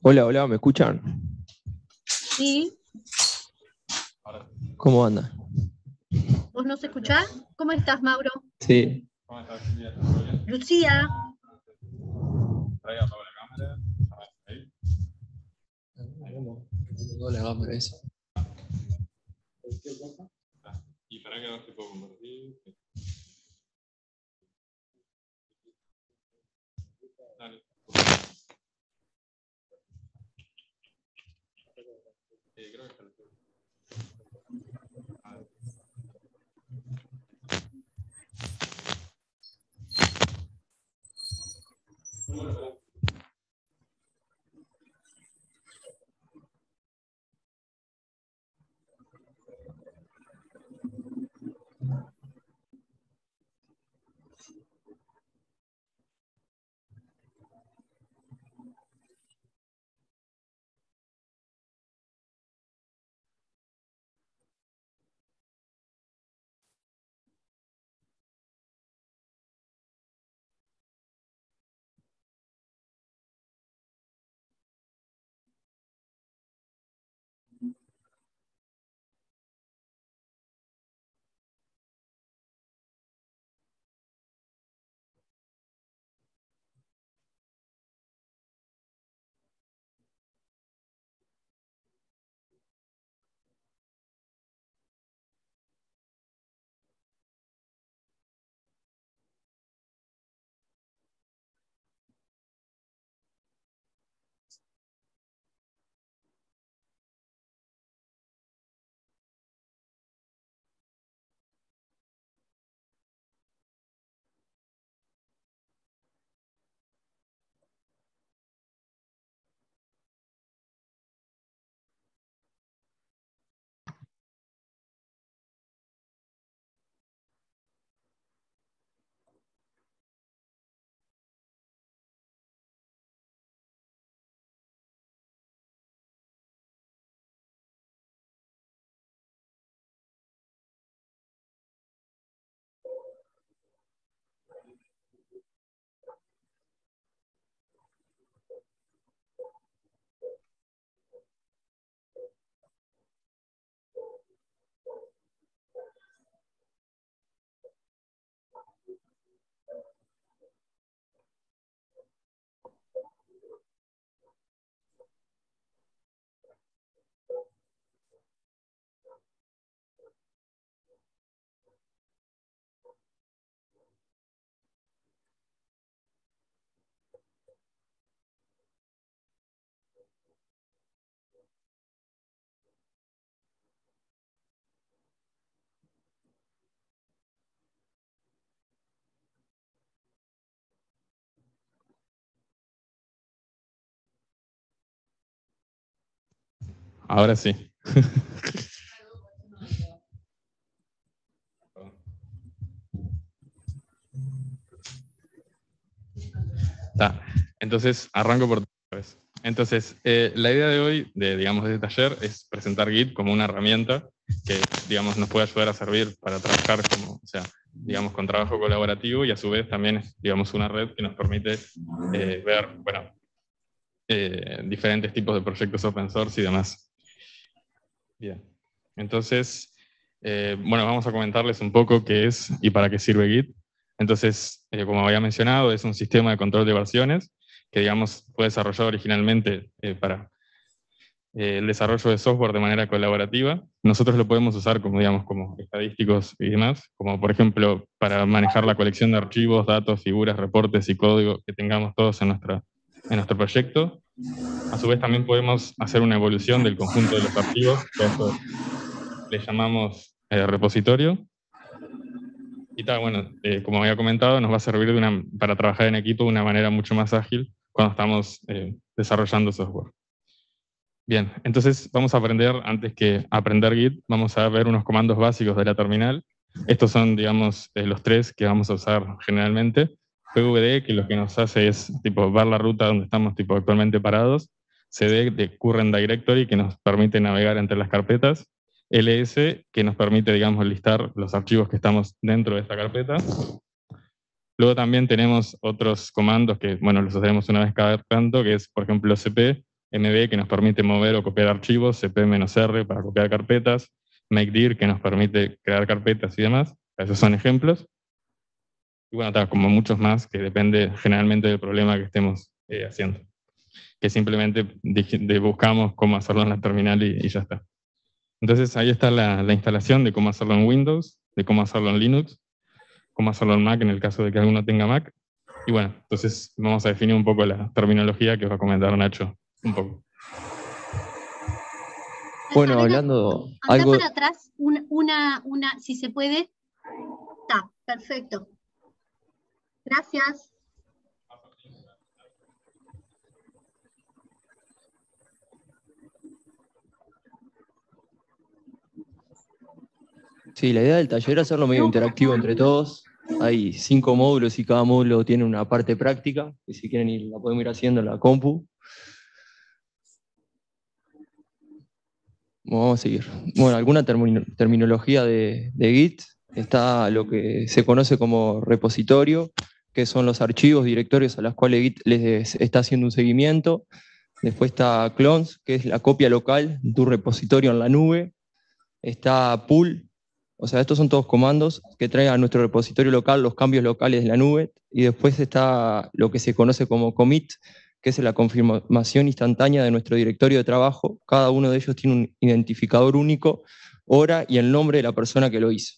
Hola, hola, ¿me escuchan? Sí, ¿Cómo anda? ¿vos nos escuchás? ¿Cómo estás, Mauro? Sí. Lucía, No le hagamos eso. Y para que no se pueda compartir. Dale. Creo que está el Ahora sí. Está. Entonces, arranco por vez. Entonces, la idea de hoy, digamos, de este taller, es presentar Git como una herramienta que, digamos, nos puede ayudar a servir para trabajar como, o sea, digamos, con trabajo colaborativo y a su vez también es, digamos, una red que nos permite ver, bueno, diferentes tipos de proyectos open source y demás. Bien. Entonces, bueno, vamos a comentarles un poco qué es y para qué sirve Git. Entonces, como había mencionado, es un sistema de control de versiones que, digamos, fue desarrollado originalmente para el desarrollo de software de manera colaborativa. Nosotros lo podemos usar como, digamos, como estadísticos y demás, como por ejemplo para manejar la colección de archivos, datos, figuras, reportes y código que tengamos todos en nuestro proyecto. A su vez también podemos hacer una evolución del conjunto de los archivos, que a eso le llamamos repositorio. Y tal, bueno, como había comentado, nos va a servir para trabajar en equipo de una manera mucho más ágil cuando estamos desarrollando software. Bien, entonces vamos a aprender, antes que aprender Git, vamos a ver unos comandos básicos de la terminal. Estos son, digamos, los tres que vamos a usar generalmente. PVD, que lo que nos hace es tipo ver la ruta donde estamos tipo actualmente parados. CD, de Current Directory, que nos permite navegar entre las carpetas. LS, que nos permite, digamos, listar los archivos que estamos dentro de esta carpeta. Luego también tenemos otros comandos que, bueno, los usaremos una vez cada tanto, que es, por ejemplo, CP, MB, que nos permite mover o copiar archivos, CP-R para copiar carpetas, makedir, que nos permite crear carpetas y demás. Esos son ejemplos. Y bueno, como muchos más, que depende generalmente del problema que estemos haciendo. Que simplemente buscamos cómo hacerlo en la terminal y ya está. Entonces ahí está la instalación de cómo hacerlo en Windows, de cómo hacerlo en Linux, cómo hacerlo en Mac en el caso de que alguno tenga Mac. Y bueno, entonces vamos a definir un poco la terminología que os va a comentar Nacho un poco. Bueno, A ver, hablando anda algo... para atrás, si se puede. Está, perfecto. Gracias. Sí, la idea del taller es hacerlo medio interactivo entre todos. Hay 5 módulos y cada módulo tiene una parte práctica, que si quieren la podemos ir haciendo en la compu. Vamos a seguir. Bueno, alguna terminología de Git. Está lo que se conoce como repositorio, que son los archivos, directorios a los cuales Git les está haciendo un seguimiento. Después está clones, que es la copia local de tu repositorio en la nube. Está pull, o sea, estos son todos comandos que traen a nuestro repositorio local los cambios locales de la nube. Y después está lo que se conoce como commit, que es la confirmación instantánea de nuestro directorio de trabajo. Cada uno de ellos tiene un identificador único, hora y el nombre de la persona que lo hizo.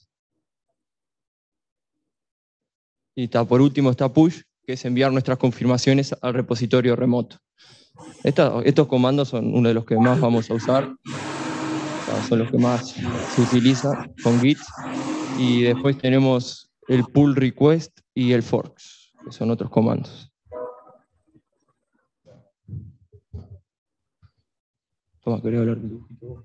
Y por último está push, que es enviar nuestras confirmaciones al repositorio remoto. Estos comandos son uno de los que más vamos a usar. Son los que más se utilizan con Git. Y después tenemos el pull request y el forks, que son otros comandos. Toma, quería hablar de tu...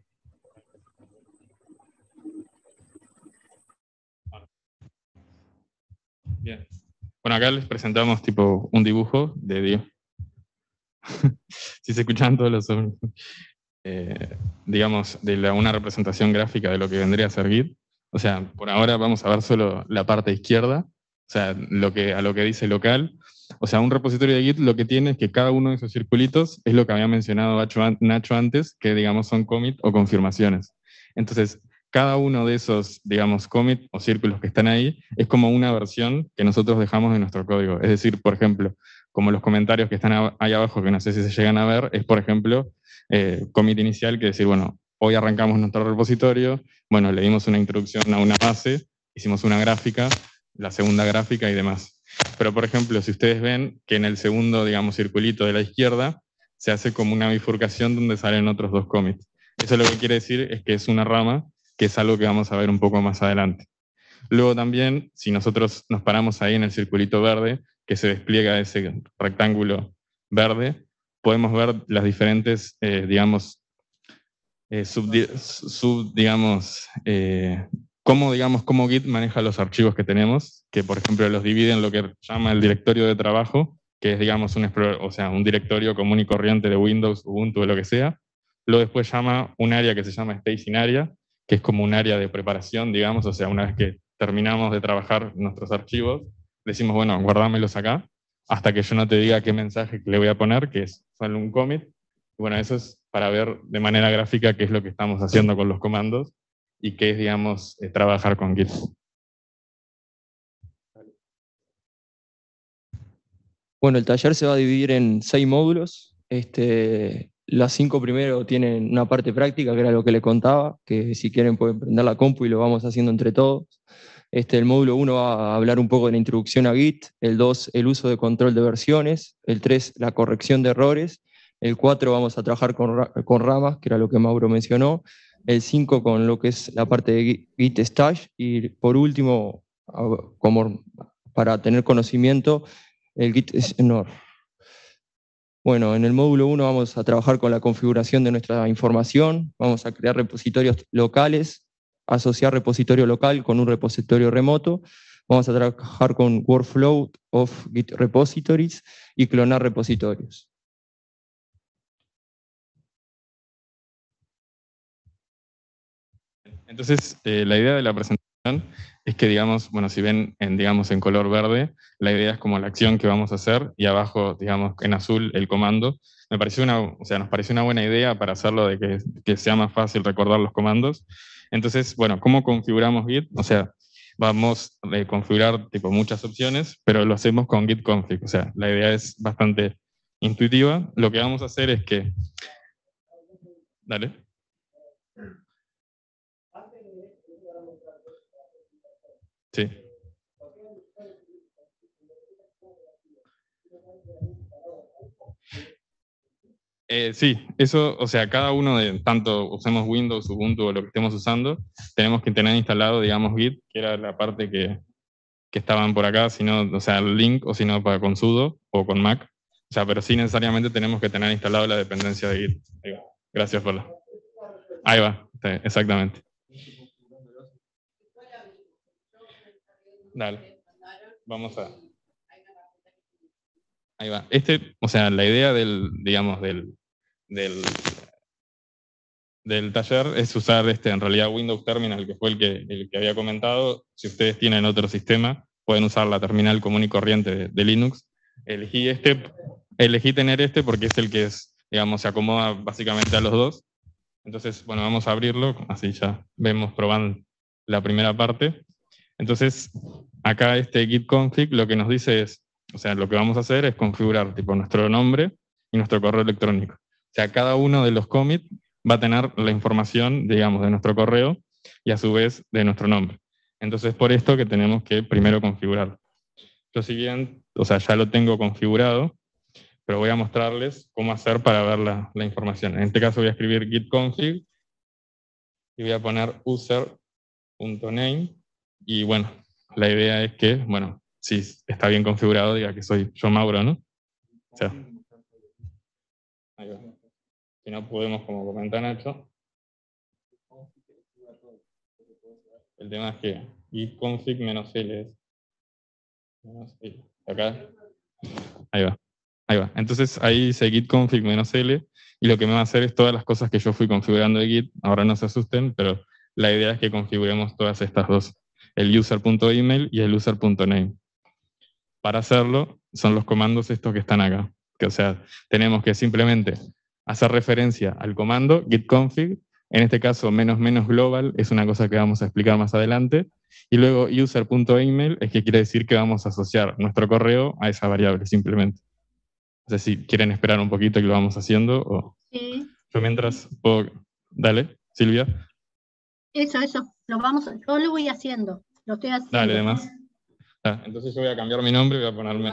Bien. Bueno, acá les presentamos tipo un dibujo de Dios. Si se escuchan todos los sonidos. Digamos, una representación gráfica de lo que vendría a ser Git. O sea, por ahora vamos a ver solo la parte izquierda, o sea, a lo que dice local. O sea, un repositorio de Git lo que tiene es que cada uno de esos circulitos es lo que había mencionado Nacho antes, que digamos son commit o confirmaciones. Entonces, cada uno de esos, digamos, commit o círculos que están ahí es como una versión que nosotros dejamos de nuestro código. Es decir, por ejemplo, como los comentarios que están ahí abajo, que no sé si se llegan a ver, es, por ejemplo, commit inicial, que decir, bueno, hoy arrancamos nuestro repositorio, bueno, le dimos una introducción a una base, hicimos una gráfica, la segunda gráfica y demás. Pero, por ejemplo, si ustedes ven que en el segundo, digamos, circulito de la izquierda, se hace como una bifurcación donde salen otros dos commits. Eso lo que quiere decir es que es una rama, que es algo que vamos a ver un poco más adelante. Luego también, si nosotros nos paramos ahí en el circulito verde, que se despliega ese rectángulo verde, podemos ver las diferentes, digamos, cómo Git maneja los archivos que tenemos, que por ejemplo los divide en lo que llama el directorio de trabajo, que es digamos un directorio común y corriente de Windows, Ubuntu, de lo que sea. Luego después llama un área que se llama Staging Area, que es como un área de preparación, digamos, o sea, una vez que terminamos de trabajar nuestros archivos, decimos, bueno, guardámelos acá, hasta que yo no te diga qué mensaje le voy a poner, que es solo un commit. Bueno, eso es para ver de manera gráfica qué es lo que estamos haciendo con los comandos y qué es, digamos, trabajar con Git. Bueno, el taller se va a dividir en 6 módulos. Las 5 primero tienen una parte práctica, que era lo que les contaba, que si quieren pueden prender la compu y lo vamos haciendo entre todos. El módulo 1 va a hablar un poco de la introducción a Git, el 2 el uso de control de versiones, el 3 la corrección de errores, el 4 vamos a trabajar con ramas, que era lo que Mauro mencionó, el 5 con lo que es la parte de Git Stash, y por último, como para tener conocimiento, el Git Ignore. Bueno, en el módulo 1 vamos a trabajar con la configuración de nuestra información, vamos a crear repositorios locales, asociar repositorio local con un repositorio remoto, vamos a trabajar con workflow of Git repositories y clonar repositorios. Entonces, la idea de la presentación es que, digamos, bueno, si ven digamos, en color verde, la idea es como la acción que vamos a hacer, y abajo, digamos, en azul, el comando. O sea, nos pareció una buena idea para hacerlo de que sea más fácil recordar los comandos. Entonces, bueno, ¿cómo configuramos Git? O sea, vamos a configurar tipo muchas opciones, pero lo hacemos con git config. O sea, la idea es bastante intuitiva. Lo que vamos a hacer es que... Dale. Sí. Sí, eso, o sea, cada uno de, tanto usemos Windows, Ubuntu o lo que estemos usando, tenemos que tener instalado, digamos, Git, que era la parte que estaban por acá, sino, o sea, el link, o si no, con sudo o con Mac. O sea, pero sí necesariamente tenemos que tener instalado la dependencia de Git. Ahí va. Gracias, Paula. Ahí va, sí, exactamente. Dale. Vamos a... Ahí va. O sea, la idea digamos, del taller es usar en realidad Windows Terminal, que fue el que había comentado. Si ustedes tienen otro sistema, pueden usar la terminal común y corriente de Linux. Elegí tener porque es el que digamos, se acomoda básicamente a los dos. Entonces, bueno, vamos a abrirlo, así ya vemos probando la primera parte. Entonces, acá git config lo que nos dice es, o sea, lo que vamos a hacer es configurar tipo nuestro nombre y nuestro correo electrónico. O sea, cada uno de los commits va a tener la información, digamos, de nuestro correo y a su vez de nuestro nombre. Entonces, por esto que tenemos que primero configurar. Yo si bien, o sea, ya lo tengo configurado, pero voy a mostrarles cómo hacer para ver la información. En este caso voy a escribir git config y voy a poner user.name, y bueno, la idea es que, bueno, si está bien configurado, diga que soy yo, Mauro, ¿no? O sea, ahí va. Si no podemos, como comenta Nacho, el tema es que git config -l es acá. Ahí va. Ahí va. Entonces ahí dice git config -l, y lo que me va a hacer es todas las cosas que yo fui configurando de Git. Ahora no se asusten, pero la idea es que configuremos todas estas dos, el user.email y el user.name. Para hacerlo, son los comandos estos que están acá. Que, o sea, tenemos que simplemente hacer referencia al comando git config. En este caso, menos global es una cosa que vamos a explicar más adelante. Y luego user.email es que quiere decir que vamos a asociar nuestro correo a esa variable simplemente. O sea, si quieren esperar un poquito y lo vamos haciendo. O... Sí. Yo mientras puedo... Dale, Silvia. Eso, yo lo voy haciendo, lo estoy haciendo. Dale, demás. Entonces yo voy a cambiar mi nombre y voy a ponerme...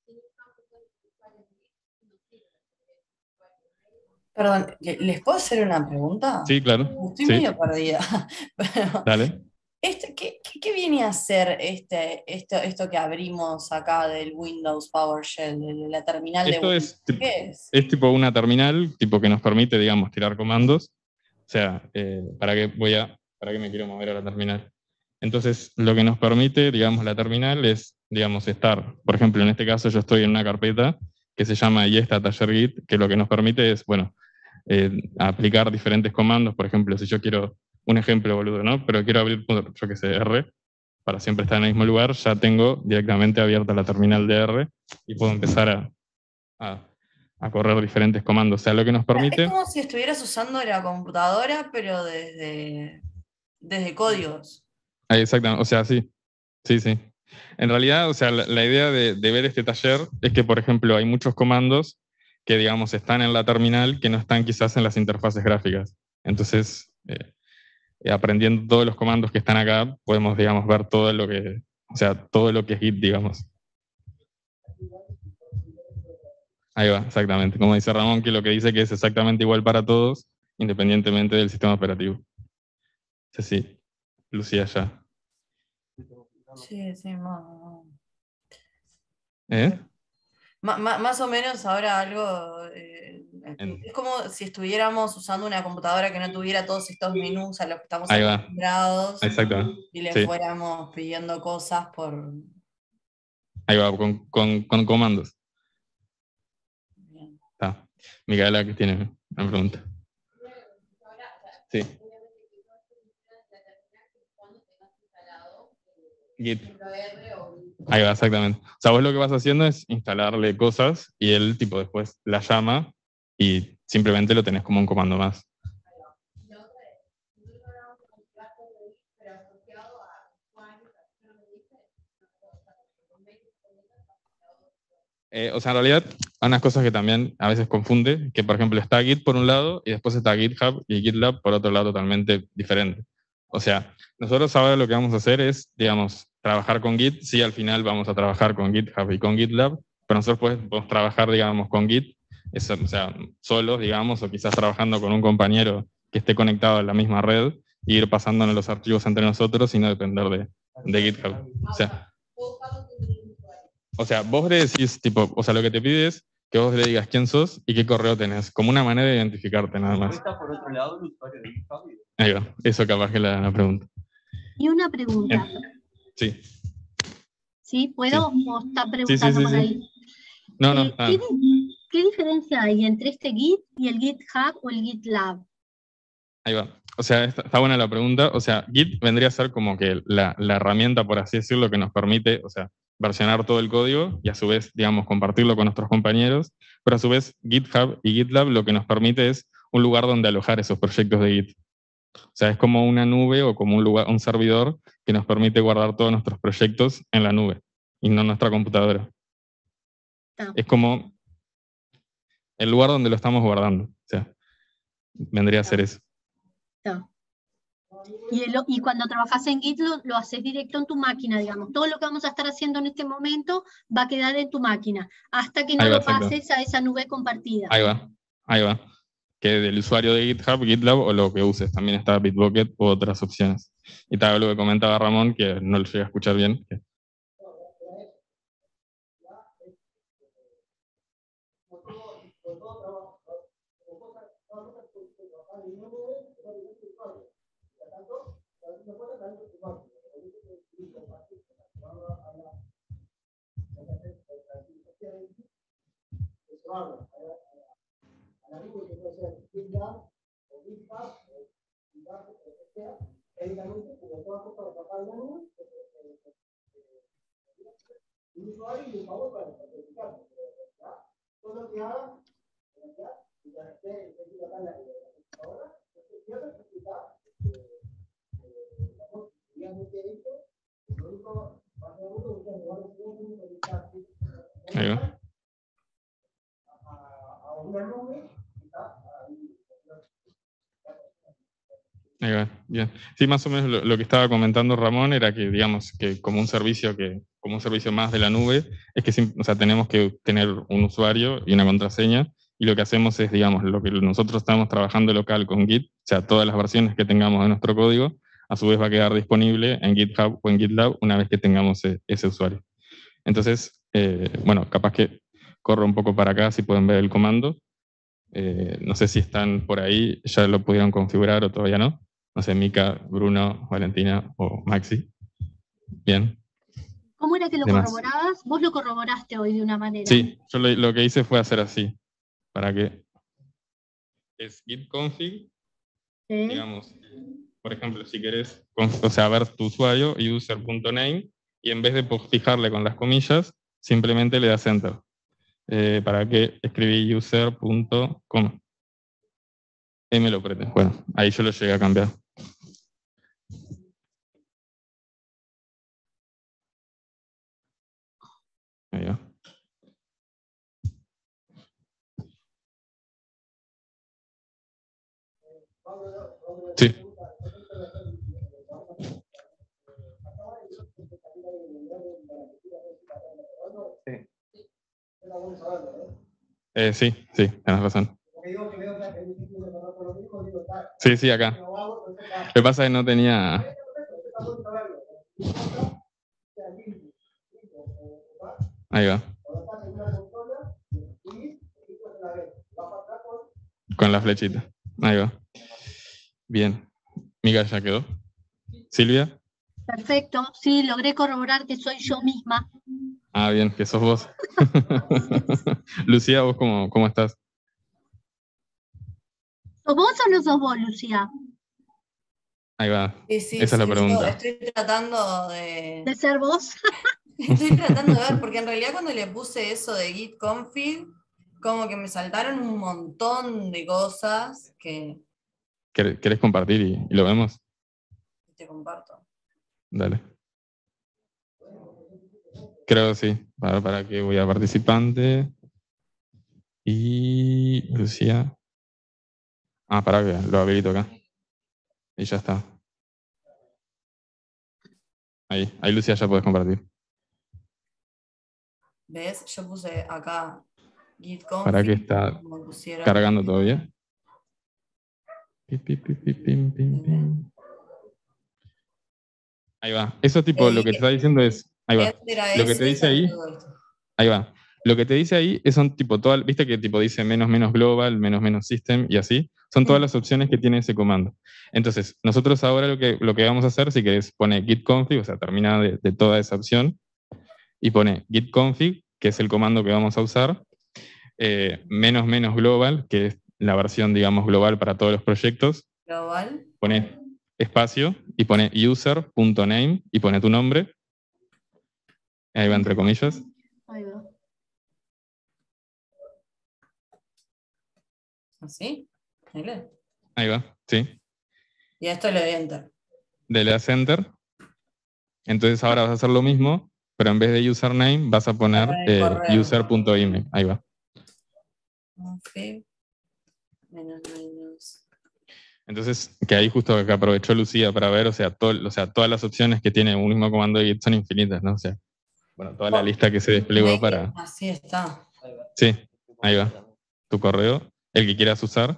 Perdón, ¿les puedo hacer una pregunta? Sí, claro. Estoy sí. medio perdida. Pero, Dale. ¿qué viene a ser esto que abrimos acá del Windows PowerShell, de la terminal Esto de Windows? ¿Qué es? Es tipo una terminal tipo que nos permite, digamos, tirar comandos. O sea, ¿para qué me quiero mover a la terminal? Entonces, lo que nos permite, digamos, la terminal es, digamos, estar, por ejemplo, en este caso yo estoy en una carpeta que se llama y esta taller Git, que lo que nos permite es, bueno, aplicar diferentes comandos. Por ejemplo, si yo quiero, un ejemplo boludo, ¿no? Pero quiero abrir, yo qué sé, R, para siempre estar en el mismo lugar, ya tengo directamente abierta la terminal de R y puedo empezar a correr diferentes comandos. O sea, lo que nos permite... Es como si estuvieras usando la computadora, pero desde códigos. Exactamente, o sea, sí. Sí, sí. En realidad, o sea, la idea de ver este taller es que, por ejemplo, hay muchos comandos que, digamos, están en la terminal que no están quizás en las interfaces gráficas. Entonces, aprendiendo todos los comandos que están acá, podemos, digamos, ver todo lo que, o sea, todo lo que es Git, digamos. Ahí va, exactamente. Como dice Ramón, que lo que dice que es exactamente igual para todos, independientemente del sistema operativo. Sí, Lucía ya. Sí, ¿Eh? Más o menos ahora algo, es como si estuviéramos usando una computadora que no tuviera todos estos menús a los que estamos Ahí va. acostumbrados. Exacto. Y le Sí. fuéramos pidiendo cosas por... Ahí va, con comandos. Bien. Está. Micaela, que tiene una pregunta. Sí. Git. Ahí va, exactamente. O sea, vos lo que vas haciendo es instalarle cosas y él tipo después la llama y simplemente lo tenés como un comando más. O sea, en realidad hay unas cosas que también a veces confunde, que por ejemplo está Git por un lado y después está GitHub y GitLab por otro lado totalmente diferente. O sea, nosotros ahora lo que vamos a hacer es, digamos, trabajar con Git. Sí, al final vamos a trabajar con GitHub y con GitLab, pero nosotros podemos trabajar, digamos, con Git, o sea, solos, digamos, o quizás trabajando con un compañero que esté conectado a la misma red e ir pasándonos los archivos entre nosotros y no depender de GitHub. O sea, vos le decís, tipo, o sea, lo que te pide es que vos le digas quién sos y qué correo tenés, como una manera de identificarte nada más. ¿Está por otro lado el usuario de GitHub? Ahí va, eso capaz que la pregunta. Y una pregunta. Sí. ¿Sí? ¿Puedo? Sí. ¿O está Sí, preguntando por ahí? No, no. ¿Qué diferencia hay entre este Git y el GitHub o el GitLab? Ahí va. O sea, está buena la pregunta. O sea, Git vendría a ser como que la herramienta, por así decirlo, que nos permite, o sea, versionar todo el código y a su vez, digamos, compartirlo con nuestros compañeros. Pero a su vez, GitHub y GitLab lo que nos permite es un lugar donde alojar esos proyectos de Git. O sea, es como una nube o como un servidor que nos permite guardar todos nuestros proyectos en la nube y no en nuestra computadora. Es como el lugar donde lo estamos guardando. O sea, vendría a ser eso. Y cuando trabajas en Git lo haces directo en tu máquina, digamos. Todo lo que vamos a estar haciendo en este momento va a quedar en tu máquina, hasta que no lo pases a esa nube compartida. Ahí va. Que del usuario de GitHub, GitLab o lo que uses. También está Bitbucket u otras opciones. Y tal lo que comentaba Ramón, que no lo llegué a escuchar bien. Ahí va. Ahí va, bien. Sí, más o menos lo que estaba comentando Ramón era que, digamos, que como un servicio más de la nube, es que o sea, tenemos que tener un usuario y una contraseña, y lo que hacemos es, digamos, lo que nosotros estamos trabajando local con Git, o sea, todas las versiones que tengamos de nuestro código, a su vez va a quedar disponible en GitHub o en GitLab una vez que tengamos ese usuario. Entonces, bueno, capaz que corro un poco para acá si pueden ver el comando. No sé si están por ahí, ya lo pudieron configurar o todavía no. No sé, Mica, Bruno, Valentina o Maxi. Bien. ¿Cómo era que lo corroborabas? Vos lo corroboraste hoy de una manera. Sí, yo lo que hice fue hacer así. Para que es git config. ¿Sí? Digamos, por ejemplo, si querés, o sea, ver tu usuario, user.name, y en vez de fijarle con las comillas, simplemente le das enter. Para que escribí user.com. Y me lo prende. Bueno, ahí yo lo llegué a cambiar. Ahí va. Sí. Sí, tienes razón. Sí, acá. Lo que pasa es que no tenía... Ahí va. Con la flechita. Ahí va. Bien. Mica ya quedó. Silvia. Perfecto. Sí, logré corroborar que soy yo misma. Ah, bien, que sos vos. Lucía, ¿vos cómo estás? ¿Sos vos o no sos vos, Lucía? Ahí va. Sí, Esa es la pregunta. Estoy tratando de ser vos. Estoy tratando de ver, porque en realidad cuando le puse eso de git config, como que me saltaron un montón de cosas que ¿Querés compartir y lo vemos? te comparto. Dale. Creo que sí. Para que voy a participante. Y Lucía. Para que lo habilito acá. Y ya está. Ahí Lucía ya puedes compartir. ¿Ves? Yo puse acá git config. ¿Para qué está cargando todavía? Ahí va. Eso tipo, lo que te está diciendo es. Ahí va. Lo que te dice ahí. Ahí va. Lo que te dice ahí son tipo todas, viste que tipo dice menos global, menos system y así. Son todas las opciones que tiene ese comando. Entonces, nosotros ahora lo que vamos a hacer, si querés, pone git config, o sea, termina de toda esa opción, y pone git config, que es el comando que vamos a usar, menos global, que es la versión, digamos, global para todos los proyectos. Global. Pone espacio y pone user.name y pone tu nombre. Ahí va entre comillas. Ahí va. ¿Así? Ahí va, sí. Y esto le doy enter. Le das enter. Entonces ahora vas a hacer lo mismo, pero en vez de username vas a poner user.email. Ahí va. Entonces, que ahí justo que aprovechó Lucía para ver, o sea, todas las opciones que tiene un mismo comando de git son infinitas, ¿no? O sea, bueno, toda la lista que se desplegó para... Así está. Sí, ahí va. Tu correo, el que quieras usar.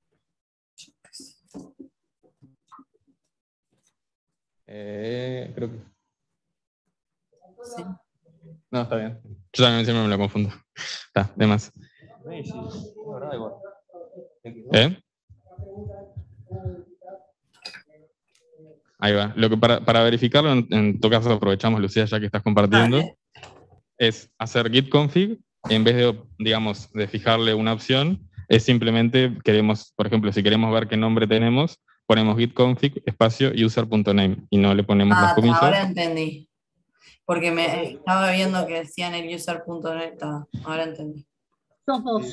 Creo que... Sí. No, está bien. Yo también siempre me lo confundo. Está, de más. Ahí va. Lo que para verificarlo, en todo caso aprovechamos, Lucía, ya que estás compartiendo, es hacer git config, en vez de, digamos, de fijarle una opción, es simplemente, queremos, por ejemplo, si queremos ver qué nombre tenemos, ponemos git config, espacio, user.name, y no le ponemos las comillas. Ahora entendí. Porque me estaba viendo que decían el user.net. Ahora entendí. Sos vos.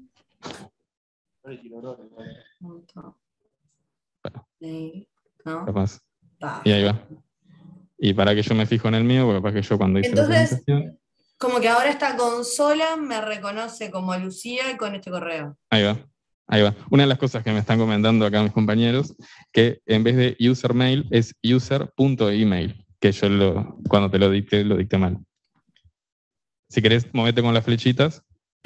¿No? Capaz. Y ahí va. Y para que yo me fijo en el mío, porque capaz que yo cuando hice la presentación... Como que ahora esta consola me reconoce como Lucía y con este correo. Ahí va. Ahí va. Una de las cosas que me están comentando acá mis compañeros, que en vez de usermail es user.email, que yo cuando te lo dicté mal. Si querés, movete con las flechitas.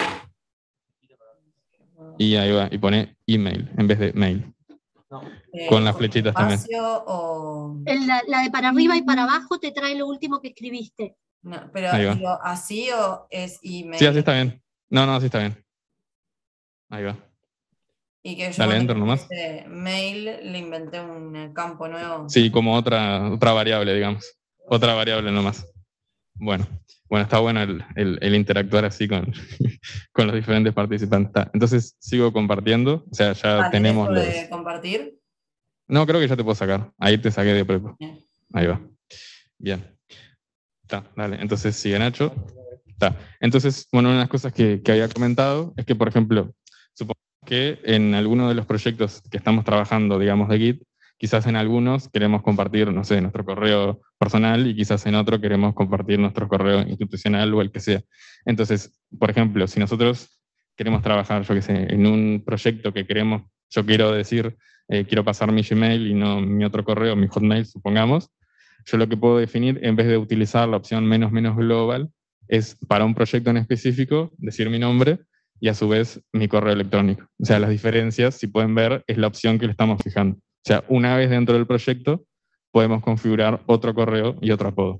Y ahí va. Y pone email en vez de mail. Con las flechitas también. O... La de para arriba y para abajo te trae lo último que escribiste. No, pero digo, ¿así o es email? Sí, así está bien. No, así está bien. Ahí va. Y que yo dale enter nomás. Mail le inventé un campo nuevo. Sí, como otra variable, digamos. Otra variable nomás. Bueno, está bueno el interactuar así con los diferentes participantes. Entonces sigo compartiendo. O sea, ya tenemos los... de compartir? No, creo que ya te puedo sacar. Ahí te saqué de prepo. Ahí va. Bien. Está, dale. Entonces sigue Nacho. Está. Entonces, bueno, una de las cosas que había comentado es que, por ejemplo, supongo que en alguno de los proyectos que estamos trabajando, digamos, de Git, quizás en algunos queremos compartir, no sé, nuestro correo personal y quizás en otro queremos compartir nuestro correo institucional o el que sea. Entonces, por ejemplo, si nosotros queremos trabajar, yo qué sé, en un proyecto que queremos, yo quiero decir, quiero pasar mi Gmail y no mi otro correo, mi Hotmail, supongamos, yo lo que puedo definir, en vez de utilizar la opción menos global, es para un proyecto en específico, decir mi nombre y a su vez mi correo electrónico. O sea, las diferencias, si pueden ver, es la opción que le estamos fijando. O sea, una vez dentro del proyecto, podemos configurar otro correo y otro apodo.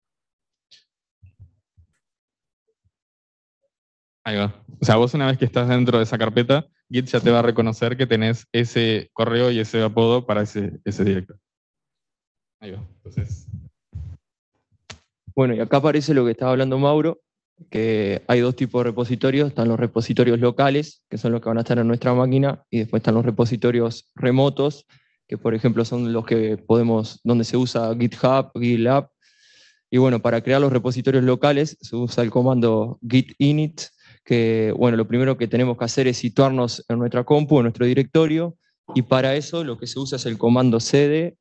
Ahí va. O sea, vos una vez que estás dentro de esa carpeta, Git ya te va a reconocer que tenés ese correo y ese apodo para ese director. Ahí va. Entonces... Bueno, y acá aparece lo que estaba hablando Mauro, que hay dos tipos de repositorios. Están los repositorios locales, que son los que van a estar en nuestra máquina, y después están los repositorios remotos, que por ejemplo son los que donde se usa GitHub, GitLab. Y bueno, para crear los repositorios locales se usa el comando git init, que bueno, lo primero que tenemos que hacer es situarnos en nuestra compu, en nuestro directorio, y para eso lo que se usa es el comando cd,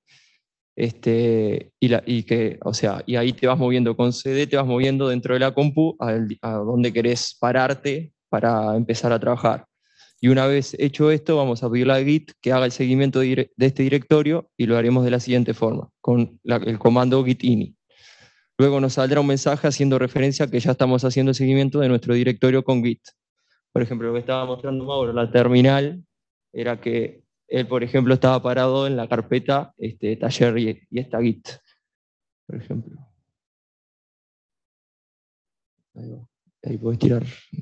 y ahí te vas moviendo con cd, te vas moviendo dentro de la compu a donde querés pararte para empezar a trabajar. Y una vez hecho esto, vamos a pedirle a Git que haga el seguimiento de este directorio, y lo haremos de la siguiente forma, con el comando git init. Luego nos saldrá un mensaje haciendo referencia a que ya estamos haciendo el seguimiento de nuestro directorio con Git. Por ejemplo, lo que estaba mostrando Mauro, la terminal, era que él, por ejemplo, estaba parado en la carpeta taller y esta Git, por ejemplo. Ahí podés tirar.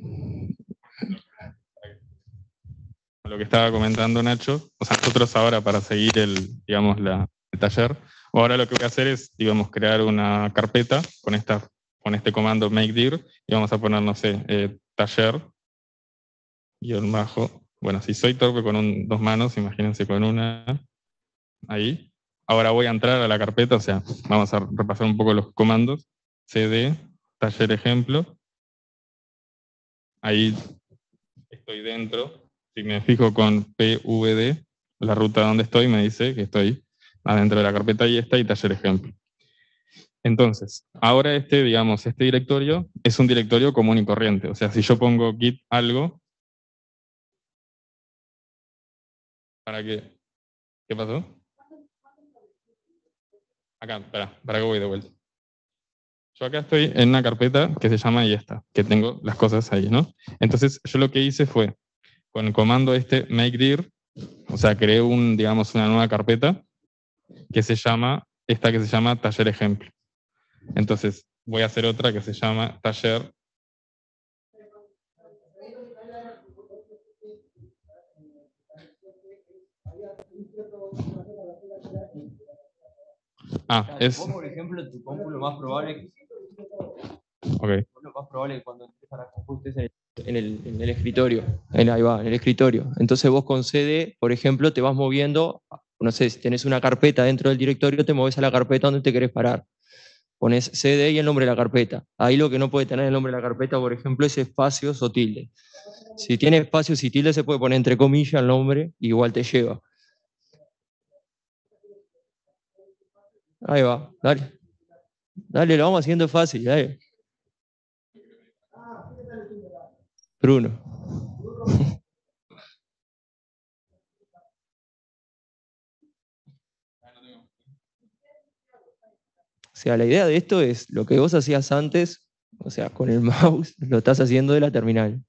Lo que estaba comentando Nacho, o sea, nosotros ahora para seguir el taller, ahora lo que voy a hacer es, digamos, crear una carpeta con este comando makedir, y vamos a poner, no sé, taller, _, bueno, si soy torpe con dos manos, imagínense con una, ahí. Ahora voy a entrar a la carpeta, o sea, vamos a repasar un poco los comandos, cd, taller ejemplo, ahí estoy dentro. Si me fijo con pvd, la ruta donde estoy me dice que estoy adentro de la carpeta y taller ejemplo. Entonces, ahora este directorio es un directorio común y corriente. O sea, si yo pongo git algo, ¿para qué? ¿Qué pasó? Acá, para que voy de vuelta. Yo acá estoy en una carpeta que se llama que tengo las cosas ahí, ¿no? Entonces, yo lo que hice fue, con el comando makedir, o sea, creé una nueva carpeta que se llama taller ejemplo. Entonces, voy a hacer otra que se llama taller. Vos, por ejemplo, en tu compu lo más probable que cuando empieces a la compu estés en el escritorio. Ahí va, en el escritorio. Entonces vos con cd, por ejemplo, te vas moviendo, no sé, si tenés una carpeta dentro del directorio, te moves a la carpeta donde te querés parar. Pones cd y el nombre de la carpeta. Ahí lo que no puede tener el nombre de la carpeta, por ejemplo, es espacios o tilde. Si tiene espacios y tilde, se puede poner entre comillas el nombre, igual te lleva. Ahí va, dale. Dale, lo vamos haciendo fácil, dale. Bruno. O sea, la idea de esto es lo que vos hacías antes, o sea, con el mouse, lo estás haciendo de la terminal.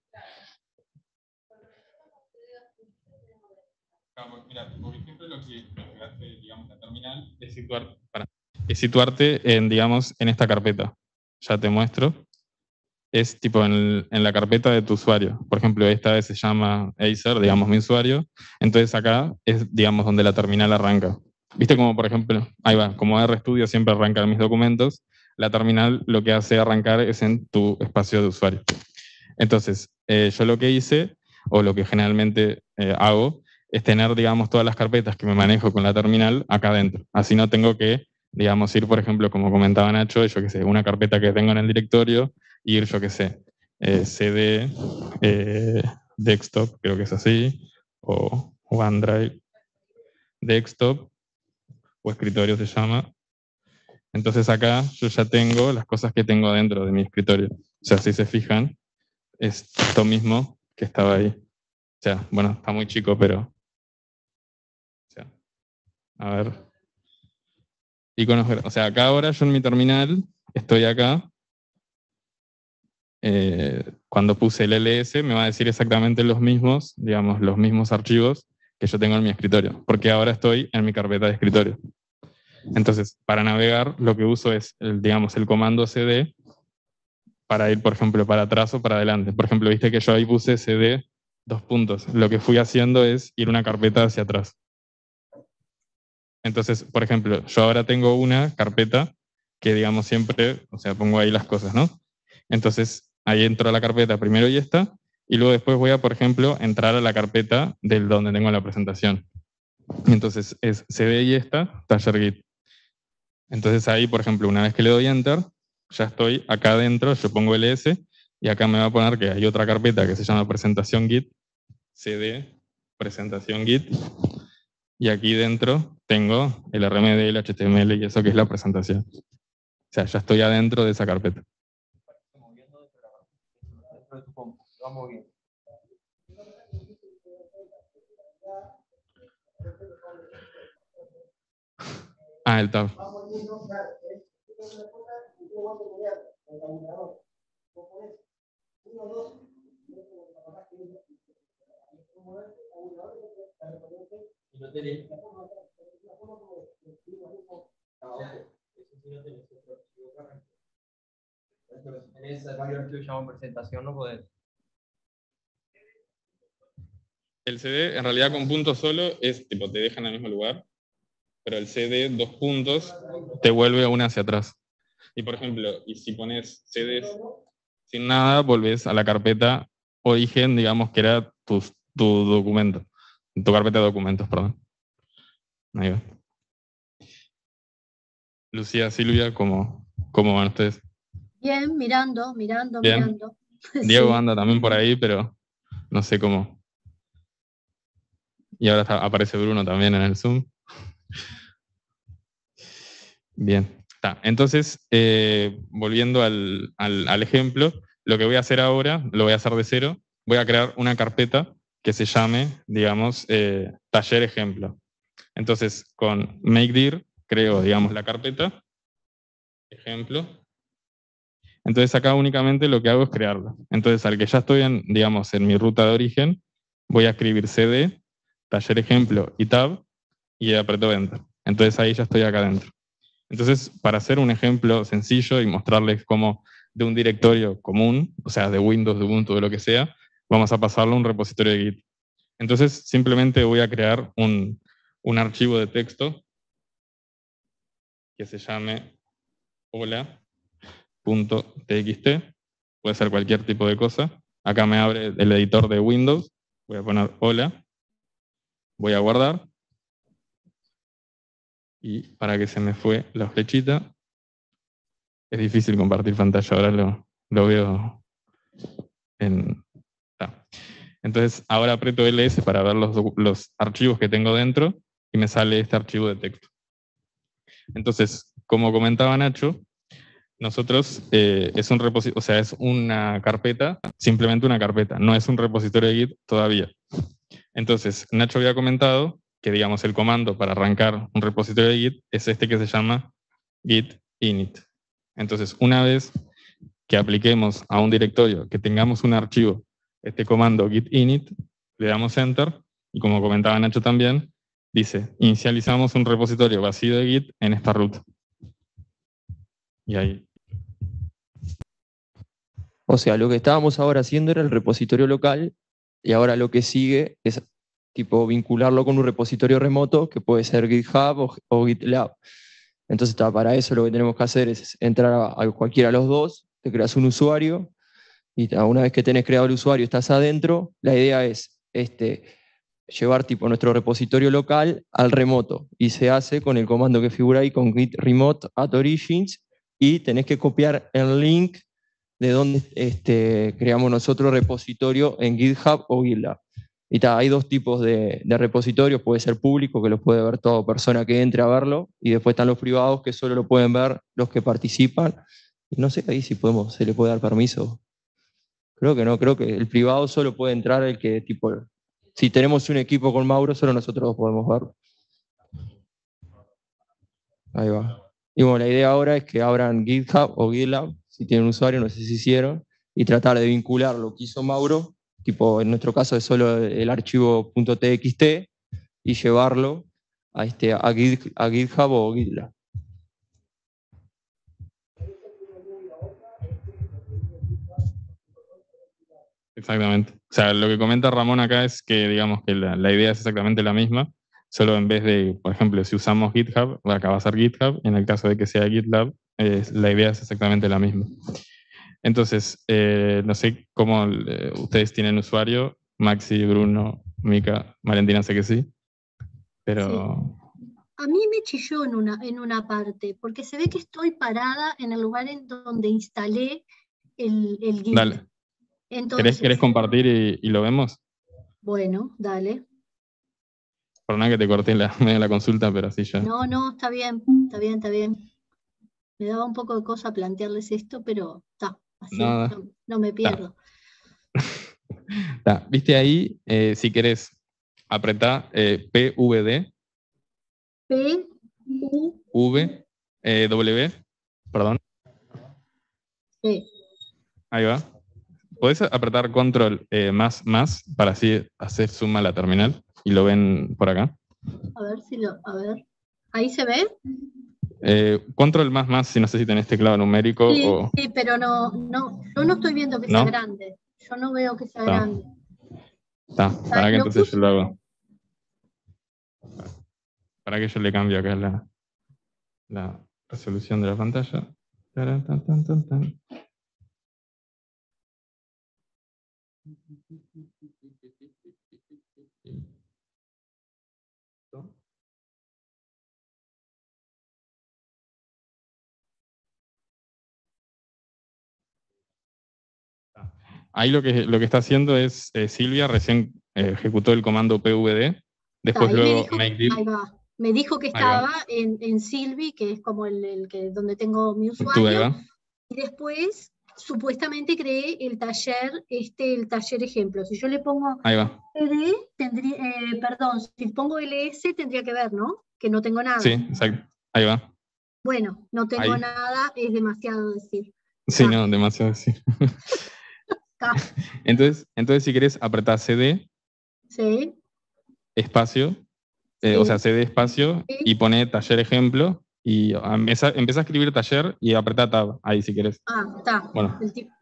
Mira, por ejemplo, lo que hace, la terminal es situarte en esta carpeta. Ya te muestro. Es tipo en la carpeta de tu usuario. Por ejemplo, esta vez se llama Acer, mi usuario. Entonces acá es, donde la terminal arranca. ¿Viste como, por ejemplo, ahí va, como RStudio siempre arranca en mis documentos, la terminal lo que hace arrancar es en tu espacio de usuario. Entonces, yo lo que hice, o lo que generalmente hago, es tener, todas las carpetas que me manejo con la terminal acá adentro. Así no tengo que, ir, por ejemplo, como comentaba Nacho, yo qué sé, una carpeta que tengo en el directorio, ir, yo qué sé, CD, desktop, creo que es así, o OneDrive, desktop, o escritorio se llama. Entonces acá yo ya tengo las cosas que tengo dentro de mi escritorio. O sea, si se fijan, es esto mismo que estaba ahí. O sea, bueno, está muy chico, pero... O sea, a ver. Iconos, o sea, acá ahora yo en mi terminal estoy acá. Cuando puse el ls me va a decir exactamente los mismos, los mismos archivos que yo tengo en mi escritorio, porque ahora estoy en mi carpeta de escritorio. Entonces, para navegar, lo que uso es, el comando cd para ir, por ejemplo, para atrás o para adelante. Por ejemplo, viste que yo ahí puse cd 2 puntos. Lo que fui haciendo es ir una carpeta hacia atrás. Entonces, por ejemplo, yo ahora tengo una carpeta que, siempre, o sea, pongo ahí las cosas, ¿no? Entonces, ahí entro a la carpeta primero y luego después voy a, por ejemplo, entrar a la carpeta del donde tengo la presentación. Entonces es cd y esta, taller git. Entonces ahí, por ejemplo, una vez que le doy enter, ya estoy acá adentro, yo pongo ls, y acá me va a poner que hay otra carpeta que se llama presentación git, cd, presentación git, y aquí dentro tengo el RMD, el HTML y eso que es la presentación. O sea, ya estoy adentro de esa carpeta. Ah, el tab. El CD en realidad con puntos solo es tipo te deja en el mismo lugar, pero el CD 2 puntos te vuelve una hacia atrás. Y por ejemplo, y si pones CDs sin nada, volvés a la carpeta origen, digamos que era tu documento, tu carpeta de documentos, perdón. Ahí va. Lucía, Silvia, ¿cómo van ustedes? Bien, mirando. Bien. Mirando. Diego Sí. anda también por ahí, pero no sé cómo. Y ahora aparece Bruno también en el Zoom. Bien. Entonces, volviendo al ejemplo, lo que voy a hacer ahora, lo voy a hacer de cero, voy a crear una carpeta que se llame, digamos, taller ejemplo. Entonces, con makedir creo, digamos, la carpeta, ejemplo. Entonces acá únicamente lo que hago es crearla. Entonces al que ya estoy digamos, en mi ruta de origen, voy a escribir cd, taller ejemplo y tab, y aprieto enter. Entonces ahí ya estoy acá adentro. Entonces, para hacer un ejemplo sencillo y mostrarles cómo de un directorio común, o sea, de Windows, de Ubuntu, de lo que sea, vamos a pasarlo a un repositorio de Git. Entonces, simplemente voy a crear un archivo de texto que se llame hola.txt. Puede ser cualquier tipo de cosa. Acá me abre el editor de Windows. Voy a poner hola. Voy a guardar. Y para que se me fue la flechita, es difícil compartir pantalla, ahora lo veo en... Entonces ahora aprieto ls para ver los archivos que tengo dentro y me sale este archivo de texto. Entonces, como comentaba Nacho, nosotros es un repositorio, o sea, es una carpeta, simplemente una carpeta, no es un repositorio de Git todavía. Entonces, Nacho había comentado que, digamos, el comando para arrancar un repositorio de Git es este que se llama git init. Entonces, una vez que apliquemos a un directorio, que tengamos un archivo, este comando git init, le damos enter, y como comentaba Nacho también, dice, inicializamos un repositorio vacío de Git en esta ruta. Y ahí. O sea, lo que estábamos ahora haciendo era el repositorio local, y ahora lo que sigue es tipo vincularlo con un repositorio remoto que puede ser GitHub o GitLab. Entonces, para eso lo que tenemos que hacer es entrar a cualquiera de los dos, te creas un usuario, y una vez que tenés creado el usuario, estás adentro, la idea es llevar tipo nuestro repositorio local al remoto, y se hace con el comando que figura ahí con git remote at origins, y tenés que copiar el link de donde creamos nosotros repositorio en GitHub o GitLab. Y hay dos tipos de repositorios, puede ser público, que los puede ver toda persona que entre a verlo, y después están los privados, que solo lo pueden ver los que participan. Y no sé ahí si se le puede dar permiso. Creo que no, creo que el privado solo puede entrar el que tipo... Si tenemos un equipo con Mauro, solo nosotros dos podemos verlo. Ahí va. Y bueno, la idea ahora es que abran GitHub o GitLab, si tienen un usuario, no sé si hicieron, y tratar de vincular lo que hizo Mauro, tipo en nuestro caso es solo el archivo .txt, y llevarlo a GitHub o GitLab. Exactamente. O sea, lo que comenta Ramón acá es que, digamos, que la idea es exactamente la misma, solo en vez de, por ejemplo, si usamos GitHub, acá va a ser GitHub, y en el caso de que sea GitLab, la idea es exactamente la misma. Entonces, no sé cómo ustedes tienen usuario, Maxi, Bruno, Mica, Valentina sé que sí. pero... A mí me chilló en una parte, porque se ve que estoy parada en el lugar en donde instalé el Git. Dale. Entonces, ¿Querés compartir y lo vemos? Bueno, dale. Perdona que te corté medio la consulta, pero así ya. No, está bien. Me daba un poco de cosa plantearles esto, pero está, así no me pierdo. ¿Viste ahí? Si querés, apretá PVD. W, perdón. Sí. Ahí va. Podés apretar control más para así hacer zoom a la terminal y lo ven por acá. A ver. ¿Ahí se ve? Control más, si no sé si tenés teclado numérico o... Sí, pero no, yo no estoy viendo que sea grande. Yo no veo que sea grande. Para que entonces yo lo hago. Para que yo le cambie acá la resolución de la pantalla. Ahí lo que está haciendo es Silvia recién ejecutó el comando pvd, después luego make div. Ahí va. Me dijo que estaba en Silvi, que es como el que donde tengo mi usuario, y después supuestamente creé el taller ejemplo. Si yo le pongo CD, si pongo LS tendría que ver, ¿no? Que no tengo nada. Sí, exacto. Ahí va. Bueno, no tengo nada, es demasiado decir. Sí, no, demasiado decir. Entonces, si querés, apretá CD. Sí. Espacio. O sea, CD espacio y pone taller ejemplo y empieza a escribir taller y apretá tab ahí si querés. Está. Bueno.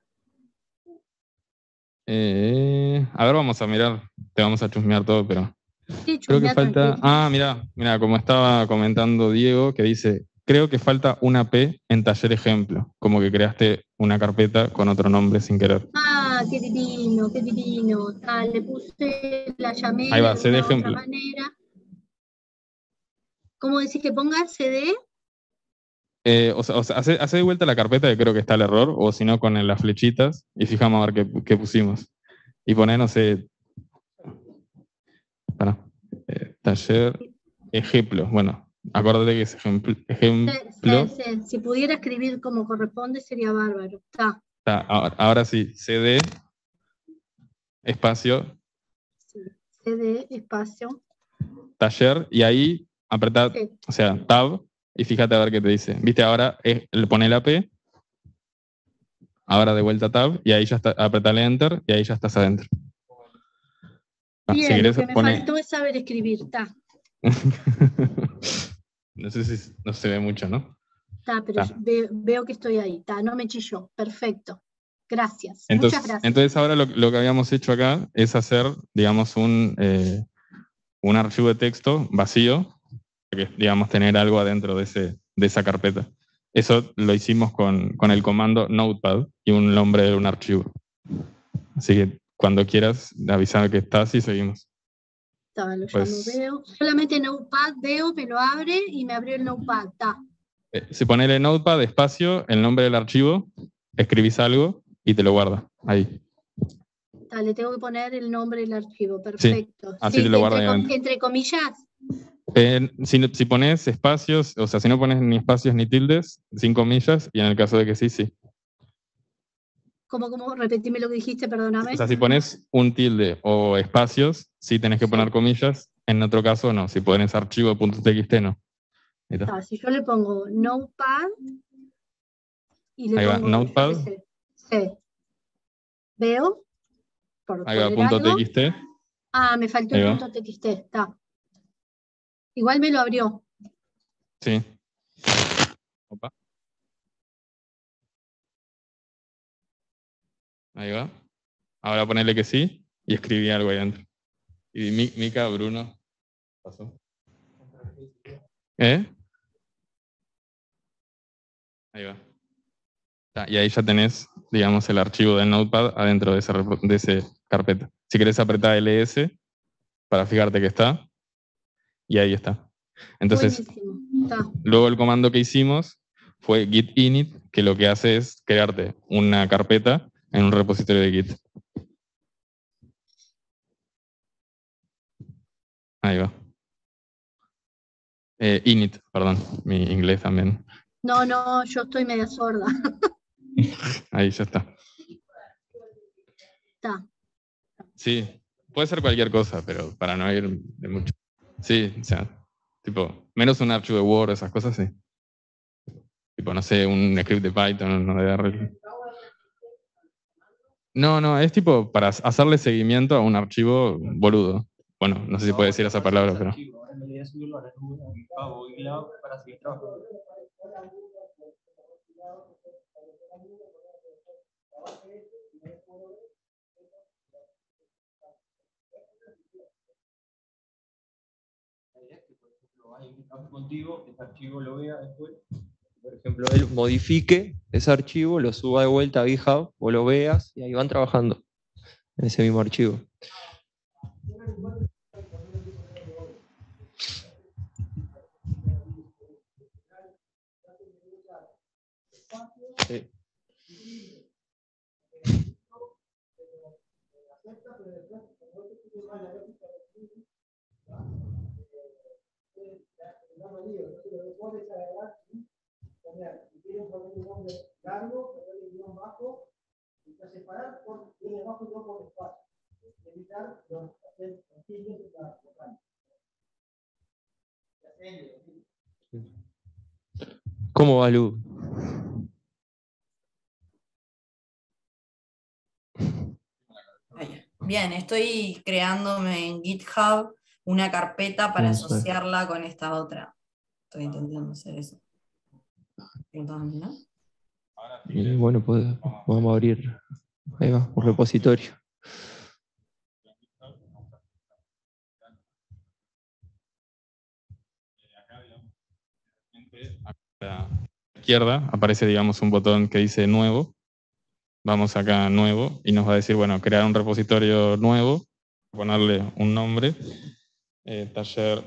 A ver, vamos a mirar, te vamos a chusmear todo, pero creo que falta... Mira, como estaba comentando Diego, que dice, creo que falta una P en taller ejemplo, como que creaste una carpeta con otro nombre sin querer. Qué divino. Le puse, la llamé ahí va, de una ejemplo. otra manera. ¿Cómo decís que ponga CD? O sea, hace de vuelta la carpeta que creo que está el error, o si no con las flechitas, y fijamos a ver qué pusimos. Y poner, no sé, taller ejemplo. Bueno, acuérdate que es ejemplo. Sí. Si pudiera escribir como corresponde sería bárbaro. Ahora sí, CD, espacio. Sí, CD, espacio. Taller, y ahí apretá, o sea, tab, y fíjate a ver qué te dice. ¿Viste? Ahora le pone la P, ahora de vuelta tab, y ahí ya está, apretale enter, y ahí ya estás adentro. Bien, si querés, lo que me faltó es saber escribir, No sé si no se ve mucho, ¿no? Pero veo que estoy ahí, no me chilló, perfecto. Gracias, entonces, muchas gracias. Entonces ahora lo que habíamos hecho acá es hacer, digamos, un archivo de texto vacío, para que, digamos, tener algo adentro de esa carpeta. Eso lo hicimos con el comando notepad y un nombre de un archivo. Así que cuando quieras, avísame que estás y seguimos. Ya lo veo. Solamente notepad veo, me lo abre y me abrió el notepad. Si ponele notepad, espacio, el nombre del archivo, escribís algo y te lo guarda ahí. Le tengo que poner el nombre del archivo, perfecto. Sí, así te lo guarda entre comillas. Si pones espacios, o sea, si no pones ni espacios ni tildes, sin comillas, y en el caso de que sí. ¿Cómo? Repetime lo que dijiste, perdóname. O sea, si pones un tilde o espacios, sí tenés que poner comillas, en otro caso no, si pones archivo.txt no. Si yo le pongo notepad y le ahí pongo... va, notepad. Veo. Ahí va, .txt. Me faltó el .txt, está. Igual me lo abrió. Sí. Opa. Ahí va. Ahora ponerle que sí y escribí algo ahí adentro. Y Mica, Bruno. ¿Pasó? Ahí va. Y ahí ya tenés, digamos, el archivo del Notepad adentro de esa carpeta. Si querés apretar LS para fijarte que está. y ahí está. Entonces, Está. luego el comando que hicimos fue git init, que lo que hace es crearte una carpeta en un repositorio de Git. Ahí va. Init, perdón, mi inglés también. No, yo estoy media sorda. Ahí ya está. Está. Sí, puede ser cualquier cosa, pero para no ir de mucho. Sí, o sea, tipo, menos un archivo de Word, esas cosas, sí. Tipo, no sé, un script de Python, no de R. No, es tipo para hacerle seguimiento a un archivo boludo. Bueno, no sé si puede decir esa palabra, pero... Contigo, ese archivo lo vea después. Por ejemplo, él modifique ese archivo, lo suba de vuelta a GitHub o lo veas y ahí van trabajando en ese mismo archivo. Sí. ¿Cómo va, Lu? Bien, estoy creándome en GitHub una carpeta para asociarla con esta otra. Estoy intentando hacer eso. ¿No? Y bueno, pues vamos a abrir, ahí va, un repositorio. A la izquierda aparece, digamos, un botón que dice nuevo. Vamos acá a nuevo y nos va a decir, bueno, crear un repositorio nuevo, ponerle un nombre, taller,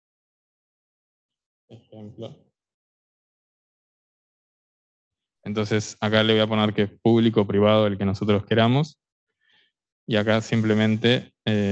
ejemplo. Entonces acá le voy a poner que es público o privado el que nosotros queramos. Y acá simplemente,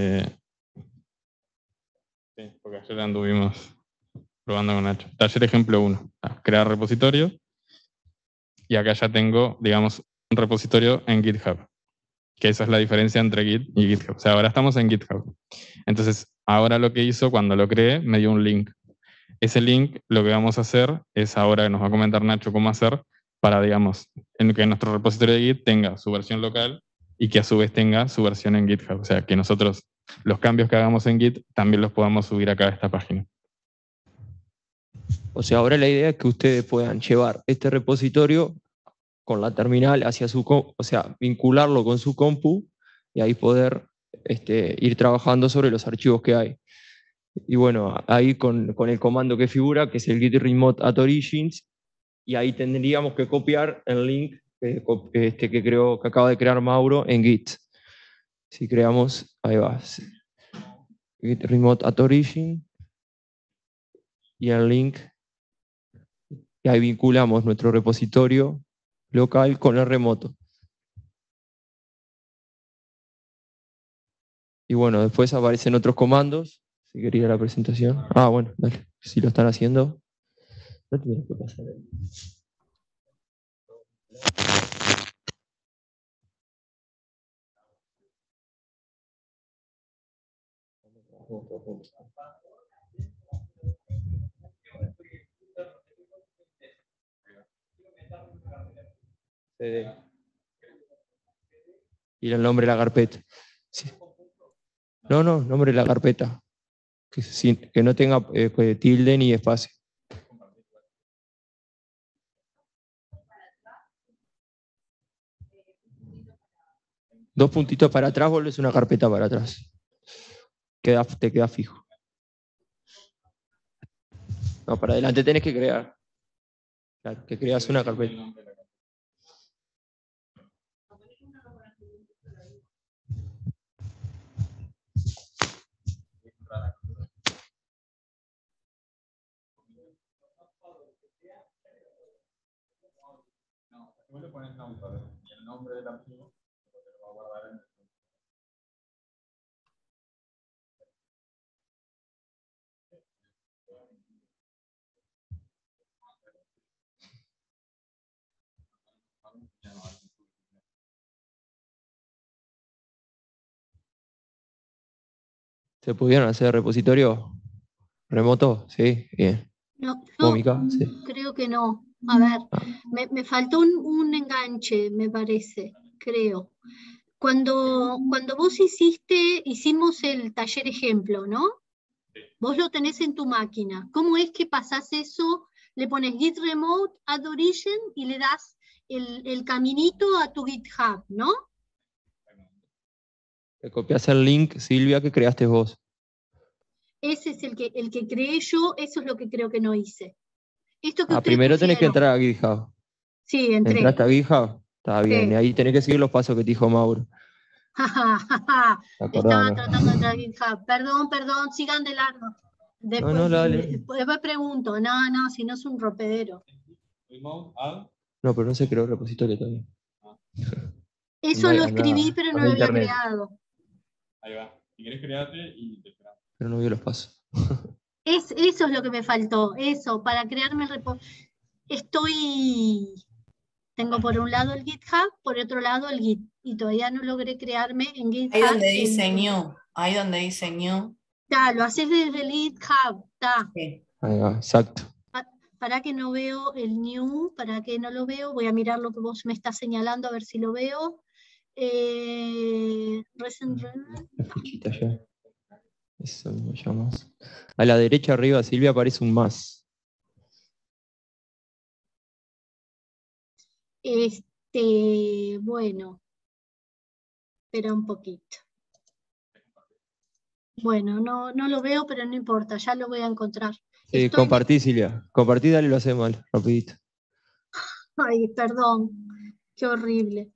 sí, porque ayer anduvimos probando con Nacho. Taller ejemplo 1, crear repositorio. Y acá ya tengo, digamos, un repositorio en GitHub. Que esa es la diferencia entre Git y GitHub. O sea, ahora estamos en GitHub. Entonces, ahora lo que hizo cuando lo creé, me dio un link. Ese link, lo que vamos a hacer es ahora nos va a comentar Nacho cómo hacer para, digamos, en que nuestro repositorio de Git tenga su versión local y que a su vez tenga su versión en GitHub. O sea, que nosotros los cambios que hagamos en Git también los podamos subir acá a esta página. O sea, ahora la idea es que ustedes puedan llevar este repositorio con la terminal hacia su, o sea, vincularlo con su compu y ahí poder ir trabajando sobre los archivos que hay. Y bueno, ahí con el comando que figura, que es el git remote at origins, y ahí tendríamos que copiar el link que acaba de crear Mauro en Git. Si creamos, ahí va, git remote at origin, y el link, y ahí vinculamos nuestro repositorio local con el remoto. Y bueno, después aparecen otros comandos. Si quería la presentación. Ah, bueno, dale. Si lo están haciendo, no tienes que pasar ahí. Y el nombre de la carpeta. Sí. No, nombre de la carpeta. Que no tenga tilde ni espacio. Dos puntitos para atrás, volves una carpeta para atrás. Te queda fijo. No, para adelante tenés que crear. Claro, que creas una carpeta. Vos le pones Notepad y el nombre del archivo te lo va a guardar en el... ¿Se pudieron hacer repositorio remoto? Sí, bien. No, Mónica, sí. creo que no. A ver, me faltó un enganche, me parece, creo. Cuando vos hicimos el taller ejemplo, ¿no? Vos lo tenés en tu máquina. ¿Cómo es que pasás eso? Le pones git remote, add origin y le das el caminito a tu GitHub, ¿no? Le copias el link, Silvia, que creaste vos. Ese es el que creé yo, eso es lo que creo que no hice. Esto que ustedes Primero tenés que pusieron. entrar a GitHub. Sí, entré. ¿Entraste a GitHub? Está bien, Sí. y ahí tenés que seguir los pasos que te dijo Mauro. Estaba tratando de entrar a GitHub. Perdón, sigan de largo. Después, No, dale. después pregunto. No, si no es un rompedero. No, pero no se creó el repositorio todavía. Eso lo escribí, pero no lo había creado. Ahí va. Si querés crearte y te esperamos. Pero no vio los pasos. Eso es lo que me faltó. Eso, para crearme el repositorio. Tengo por un lado el GitHub, por otro lado el Git. Y todavía no logré crearme en GitHub. Ahí donde dice New. Ahí donde dice New. Ya, lo haces desde el GitHub. Está. Sí. Ahí va, exacto. Para que no veo el New, para que no lo veo, voy a mirar lo que vos me estás señalando, a ver si lo veo. La fichita ya. Eso mismo llamamos. A la derecha arriba, Silvia, aparece un más. Bueno. Espera un poquito. Bueno, no lo veo, pero no importa, ya lo voy a encontrar. Sí, compartí, Silvia. Compartí, dale, lo hacemos rapidito. Ay, perdón. Qué horrible.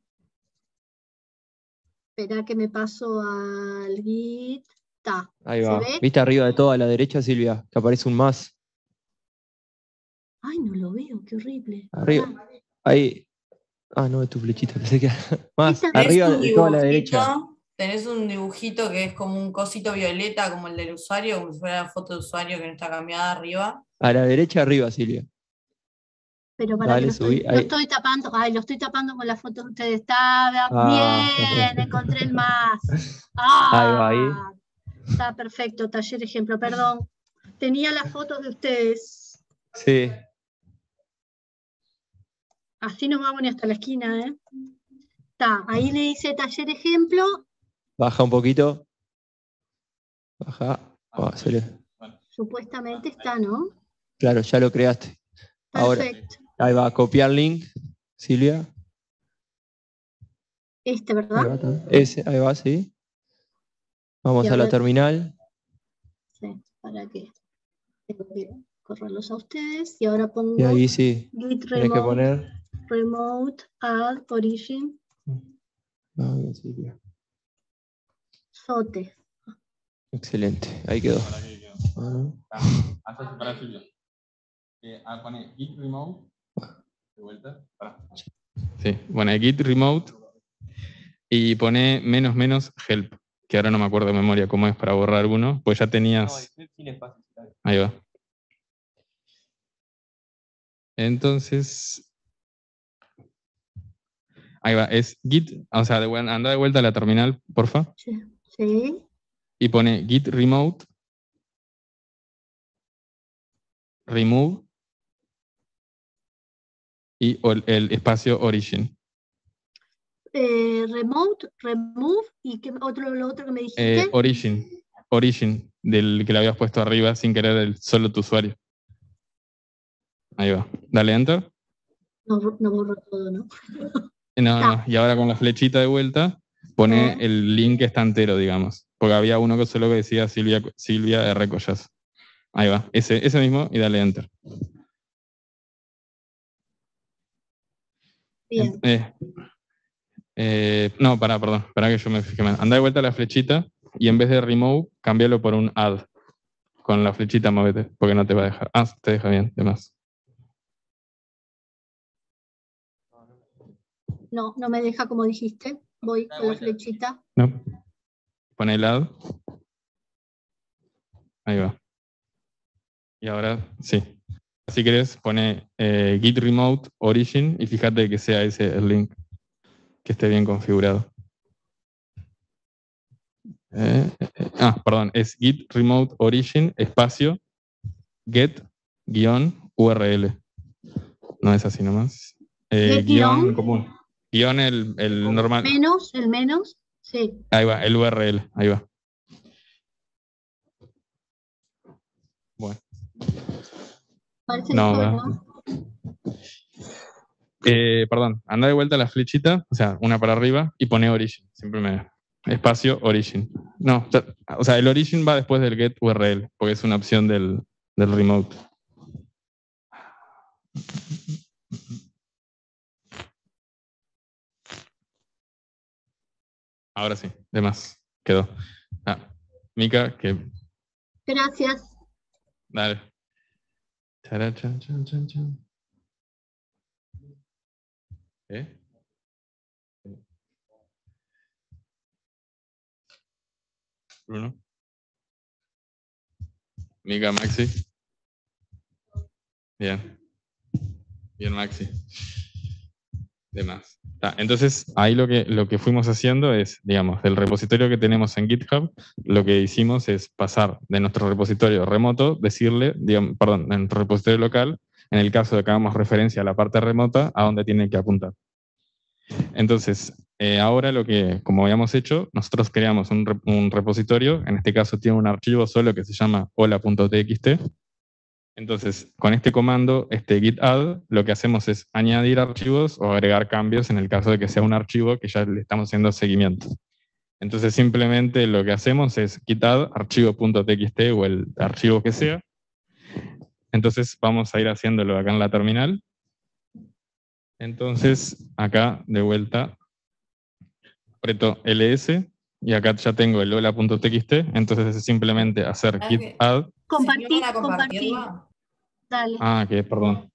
Espera que me paso al Git. Está. Ahí va. ¿Viste arriba de todo a la derecha, Silvia? Que aparece un más. Ay, no lo veo, qué horrible. Arriba. Ahí. Ah, no, es tu flechita. Pensé que más. Arriba de todo a la derecha. Tenés un dibujito que es como un cosito violeta, como el del usuario, como si fuera la foto de usuario que no está cambiada arriba. A la derecha arriba, Silvia. Pero para dale, que lo estoy tapando. Ay, lo estoy tapando con la foto que ustedes estaban. Bien, encontré el más. Ahí va, ahí. Está perfecto, taller ejemplo, perdón. Tenía las fotos de ustedes. Sí. Así nos vamos ni hasta la esquina, ¿eh? Está, ahí le hice taller ejemplo. Baja un poquito. Baja. Supuestamente está, ¿no? Claro, ya lo creaste. Perfecto. Ahora, ahí va, copiar link, Silvia. ¿Verdad? Ahí va, sí. Vamos a la terminal. Sí, ¿para qué? Tengo que correrlos a ustedes. Y ahora pongo y ahí sí, git tienes que poner remote add origin. Bien, Silvia. Sote. Excelente, ahí quedó. Pone git remote. De vuelta. Sí, pone git remote y pone -- help, que ahora no me acuerdo de memoria cómo es para borrar uno, pues ya tenías. Ahí va. Entonces, ahí va, es git, o sea, anda de vuelta a la terminal, porfa. Sí. Y pone git remote, remove y el espacio origin. Remote, remove y lo otro que me dijiste. Origin, del que le habías puesto arriba sin querer solo tu usuario. Ahí va. Dale enter. No borro todo, ¿no? No, y ahora con la flechita de vuelta pone el link que está entero, digamos. Porque había uno que solo decía Silvia R. Collazo. Ahí va, ese mismo y dale enter. Bien. No, perdón, que yo me fijé mal. Anda de vuelta a la flechita y en vez de remove, cámbialo por un add. Con la flechita movete, porque no te va a dejar. Te deja bien, de más. No, no me deja como dijiste. Voy con la flechita. No. Pone el add. Ahí va. Y ahora, sí. Si querés, pone git remote origin y fíjate que sea ese el link, que esté bien configurado. Perdón, es git remote origin espacio get guión URL. No es así nomás. Guión común. Guión el normal. El menos, sí. Ahí va, el URL, ahí va. Bueno. No, perdón, anda de vuelta a la flechita, o sea, una para arriba y pone origin. Siempre me... Espacio origin. No, o sea, el origin va después del get URL, porque es una opción del remote. Ahora sí, de más, quedó. Mica, que... Gracias. Dale. Chan, chan, chan, chan, chan. Bruno. Mica, Maxi. Bien. Bien, Maxi. De más. Entonces, ahí lo que fuimos haciendo es, digamos, del repositorio que tenemos en GitHub, lo que hicimos es pasar de nuestro repositorio remoto, decirle, digamos, perdón, en nuestro repositorio local, en el caso de que hagamos referencia a la parte remota, a dónde tiene que apuntar. Entonces, ahora como habíamos hecho, nosotros creamos un repositorio, en este caso tiene un archivo solo que se llama hola.txt. Entonces, con este comando, git add, lo que hacemos es añadir archivos o agregar cambios en el caso de que sea un archivo que ya le estamos haciendo seguimiento. Entonces, simplemente lo que hacemos es git add archivo.txt o el archivo que sea. Entonces, vamos a ir haciéndolo acá en la terminal. Entonces, acá, de vuelta, aprieto ls y acá ya tengo el hola.txt. Entonces, es simplemente hacer git add. Compartir. Dale. Perdón.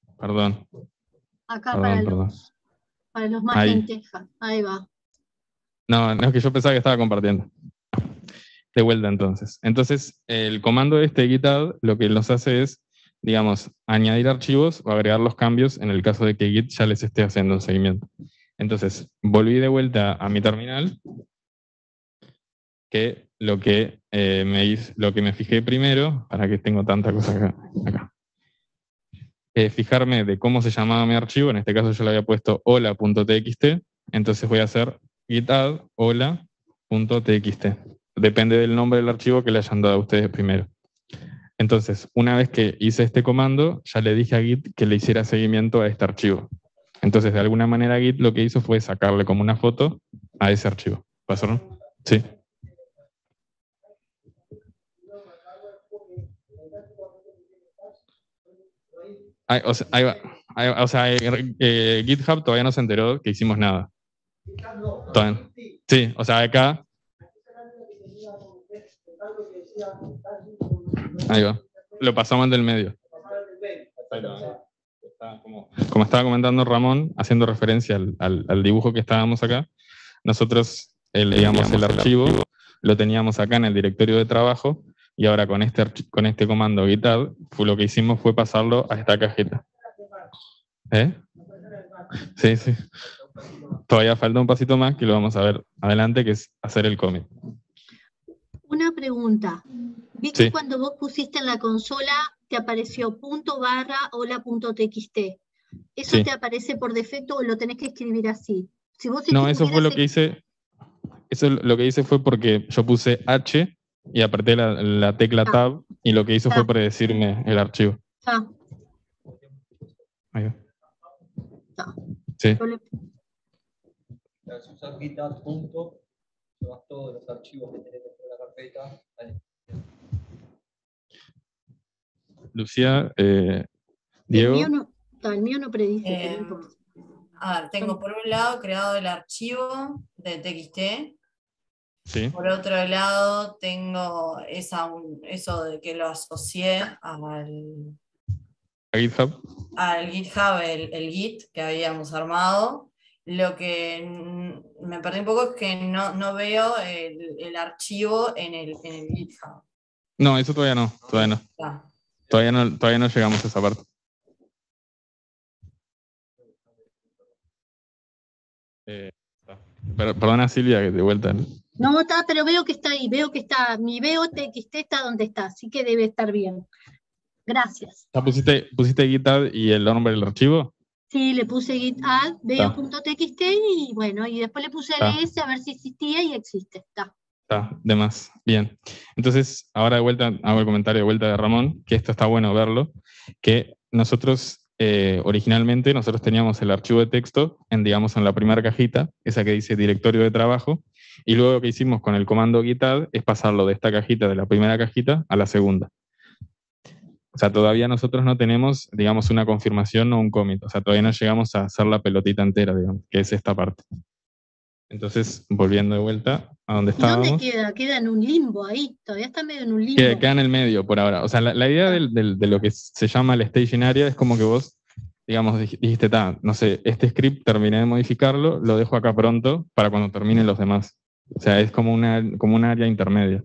Acá para los más lentejas. Ahí va. No, es que yo pensaba que estaba compartiendo. De vuelta entonces. Entonces, el comando git add lo que nos hace es, digamos, añadir archivos o agregar los cambios en el caso de que Git ya les esté haciendo un seguimiento. Entonces, volví de vuelta a mi terminal, que lo que me fijé primero, para que tengo tanta cosa acá. Fijarme de cómo se llamaba mi archivo, en este caso yo le había puesto hola.txt, entonces voy a hacer git add hola.txt. Depende del nombre del archivo que le hayan dado a ustedes primero. Entonces, una vez que hice este comando, ya le dije a Git que le hiciera seguimiento a este archivo. Entonces, de alguna manera Git lo que hizo fue sacarle como una foto a ese archivo. ¿Pasó, no? Sí. Ahí va. O sea, GitHub todavía no se enteró que hicimos nada. Sí, o sea, acá... Ahí va. Lo pasamos del medio. Como estaba comentando Ramón, haciendo referencia al dibujo que estábamos acá, nosotros, digamos, el archivo lo teníamos acá en el directorio de trabajo y ahora con este comando git add, lo que hicimos fue pasarlo a esta cajita. Sí, sí. Todavía falta un pasito más que lo vamos a ver adelante, que es hacer el commit. Una pregunta. Vi que cuando vos pusiste en la consola te apareció ./hola.txt. ¿Eso te aparece por defecto o lo tenés que escribir así? Si vos no, eso fue lo que hice. Eso lo que hice fue porque yo puse H y apreté la tecla Tab y lo que hizo fue predecirme el archivo. Ahí va. Sí. Si usas git add punto, llevas todos los archivos que tenés dentro de la carpeta. Lucía, Diego. El mío no predice. A ver, tengo por un lado creado el archivo de TXT. Sí. Por otro lado, tengo eso de que lo asocié ¿A GitHub? Al GitHub, el Git que habíamos armado. Lo que me perdí un poco es que no veo el archivo en el GitHub. No, eso todavía no. Ah. Todavía no llegamos a esa parte. Perdona, Silvia, que de vuelta. No, está, pero veo que está ahí, veo que está, mi veo.txt está donde está, así que debe estar bien. Gracias. ¿Pusiste GitHub y el nombre del archivo? Sí, le puse git add, veo.txt y bueno, y después le puse ls a ver si existía y existe. Está. De más. Bien. Entonces, ahora de vuelta, hago el comentario de vuelta de Ramón, que esto está bueno verlo, que nosotros, originalmente, nosotros teníamos el archivo de texto en la primera cajita, esa que dice directorio de trabajo, y luego lo que hicimos con el comando git add es pasarlo de esta cajita, de la primera cajita, a la segunda. O sea, todavía nosotros no tenemos, digamos, una confirmación o un commit. O sea, todavía no llegamos a hacer la pelotita entera, digamos, que es esta parte. Entonces, volviendo de vuelta a donde estábamos. ¿Dónde queda? Queda en un limbo ahí. Todavía está medio en un limbo. Queda en el medio por ahora. O sea, la idea de lo que se llama el staging area es como que vos, digamos, dijiste, no sé, este script terminé de modificarlo, lo dejo acá pronto para cuando terminen los demás. O sea, es como un área intermedia.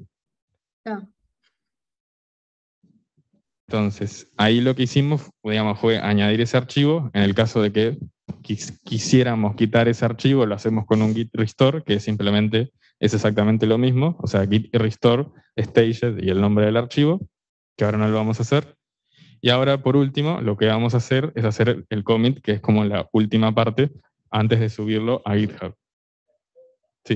Entonces, ahí lo que hicimos, digamos, fue añadir ese archivo. En el caso de que quisiéramos quitar ese archivo, lo hacemos con un git restore, que simplemente es exactamente lo mismo. O sea, git restore staged y el nombre del archivo, que ahora no lo vamos a hacer. Y ahora, por último, lo que vamos a hacer es hacer el commit, que es como la última parte, antes de subirlo a GitHub. Sí.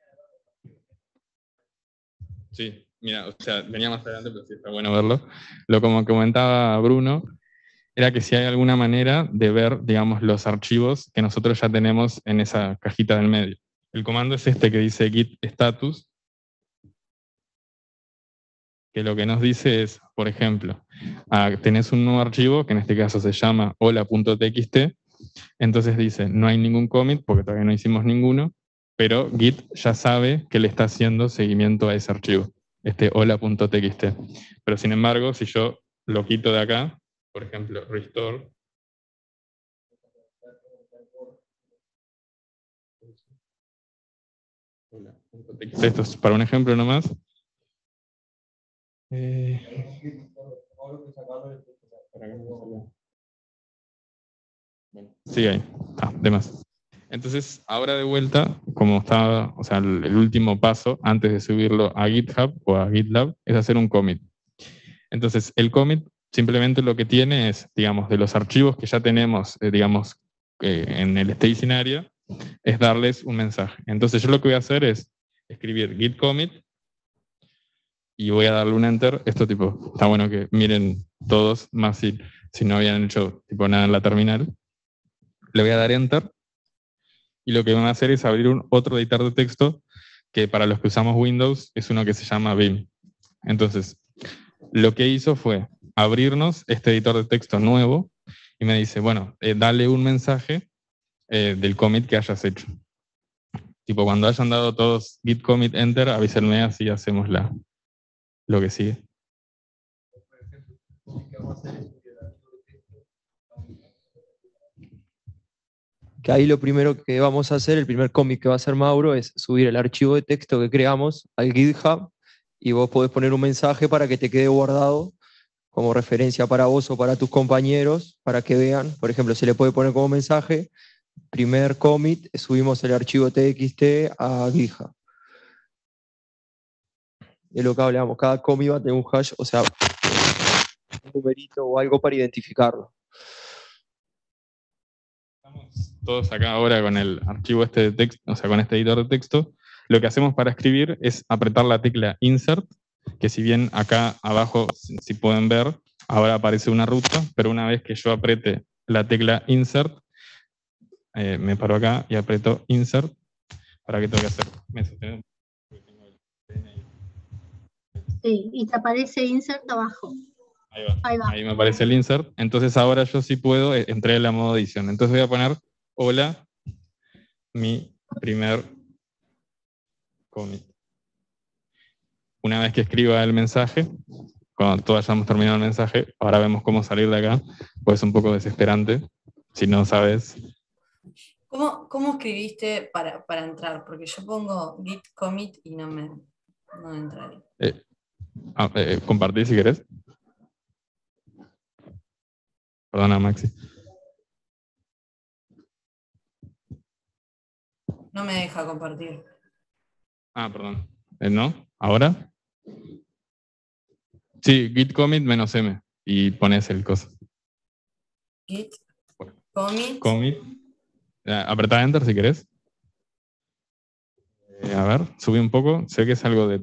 Sí. Mira, o sea, venía más adelante, pero sí está bueno verlo. Lo como comentaba Bruno, era que si hay alguna manera de ver, digamos, los archivos que nosotros ya tenemos en esa cajita del medio. El comando es este que dice git status, que lo que nos dice es, por ejemplo, tenés un nuevo archivo, que en este caso se llama hola.txt, entonces dice, no hay ningún commit, porque todavía no hicimos ninguno, pero Git ya sabe que le está haciendo seguimiento a ese archivo. Hola.txt. Pero sin embargo, si yo lo quito de acá, por ejemplo, restore, esto es para un ejemplo nomás. Sigue ahí. De más. Entonces, ahora de vuelta, como estaba, o sea, el último paso antes de subirlo a GitHub o a GitLab es hacer un commit. Entonces, el commit simplemente lo que tiene es, digamos, de los archivos que ya tenemos, digamos, en el staging area, es darles un mensaje. Entonces, yo lo que voy a hacer es escribir git commit y voy a darle un enter. Esto, tipo, está bueno que miren todos, más si no habían hecho, tipo, nada en la terminal. Le voy a dar enter. Y lo que van a hacer es abrir otro editor de texto que para los que usamos Windows es uno que se llama Vim. Entonces, lo que hizo fue abrirnos este editor de texto nuevo y me dice, bueno, dale un mensaje del commit que hayas hecho. Tipo, cuando hayan dado todos git commit enter, avísenme, así hacemos lo que sigue. Que ahí lo primero que vamos a hacer, el primer commit que va a hacer Mauro, es subir el archivo de texto que creamos al GitHub y vos podés poner un mensaje para que te quede guardado como referencia para vos o para tus compañeros, para que vean. Por ejemplo, se le puede poner como mensaje, primer commit, subimos el archivo txt a GitHub. Es lo que hablamos, cada commit va a tener un hash, o sea, un numerito o algo para identificarlo. Todos acá ahora con el archivo este de texto, o sea, con este editor de texto, lo que hacemos para escribir es apretar la tecla Insert, que si bien acá abajo, si pueden ver, ahora aparece una ruta, pero una vez que yo apriete la tecla Insert, me paro acá y aprieto Insert, ¿para qué tengo que hacer? Sí, y te aparece Insert abajo. Ahí va. Ahí me aparece el Insert. Entonces ahora yo sí puedo entrar en la modo edición. Entonces voy a poner hola, mi primer commit. Una vez que escriba el mensaje, cuando todos hayamos terminado el mensaje, ahora vemos cómo salir de acá, pues es un poco desesperante, si no sabes ¿Cómo escribiste para entrar? Porque yo pongo git commit y no entra ahí. Compartí si querés. Perdona, Maxi. No me deja compartir. Perdón. ¿No? ¿Ahora? Sí, git commit -m y pones el coso. Git commit. Commit. Apretá Enter si querés. A ver, subí un poco. Sé que es algo de...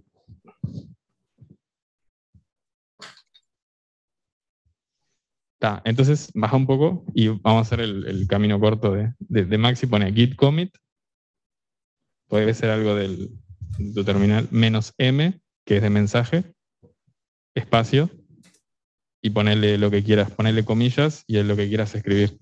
Entonces baja un poco y vamos a hacer el camino corto de Maxi. Pone git commit. Puede ser algo de tu terminal. -m, que es de mensaje. Espacio. Y ponerle lo que quieras. Ponerle comillas y es lo que quieras escribir.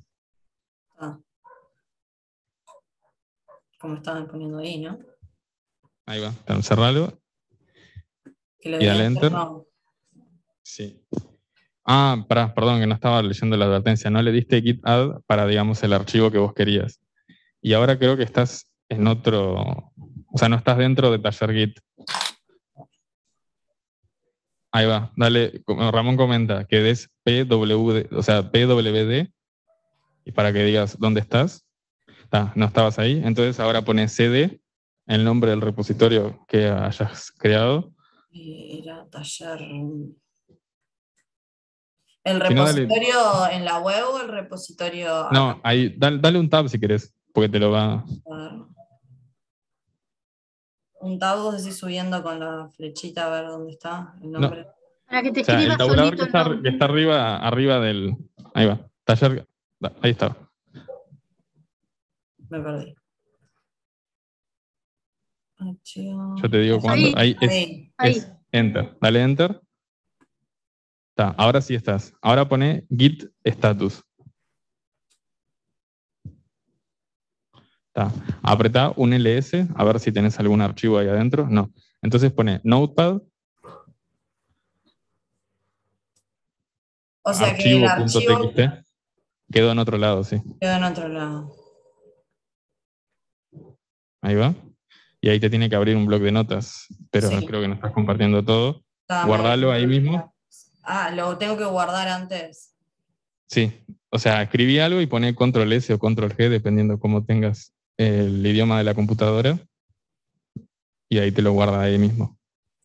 Como estaban poniendo ahí, ¿no? Ahí va. Cerralo. Que lo y dale Enter. No. Sí. Perdón, que no estaba leyendo la advertencia. No le diste git add para, digamos, el archivo que vos querías. Y ahora creo que estás en otro... O sea, no estás dentro de taller git. Ahí va. Dale, Ramón comenta que des pwd, o sea, pwd, y para que digas dónde estás. No estabas ahí. Entonces ahora pones cd, el nombre del repositorio que hayas creado. Era taller... ¿El repositorio en la web o el repositorio...? No, ahí, dale un tab si querés, porque te lo va... Un tab, vos decís subiendo con la flechita a ver dónde está el nombre. No. Para que te escriba el tabulador solito que está arriba del... Ahí va, taller... Ahí está. Me perdí. Yo te digo cuándo. Ahí es Enter. Dale Enter. Ahora sí estás. Ahora pone git status. Apretá un ls, a ver si tenés algún archivo ahí adentro. No. Entonces pone notepad. O sea que el archivo .txt quedó en otro lado, sí. Quedó en otro lado. Ahí va. Y ahí te tiene que abrir un bloc de notas, pero sí. Creo que no estás compartiendo todo. Guardalo ahí mismo. Lo tengo que guardar antes. Sí, o sea, escribí algo y poné control S o control G, dependiendo cómo tengas el idioma de la computadora. Y ahí te lo guarda ahí mismo.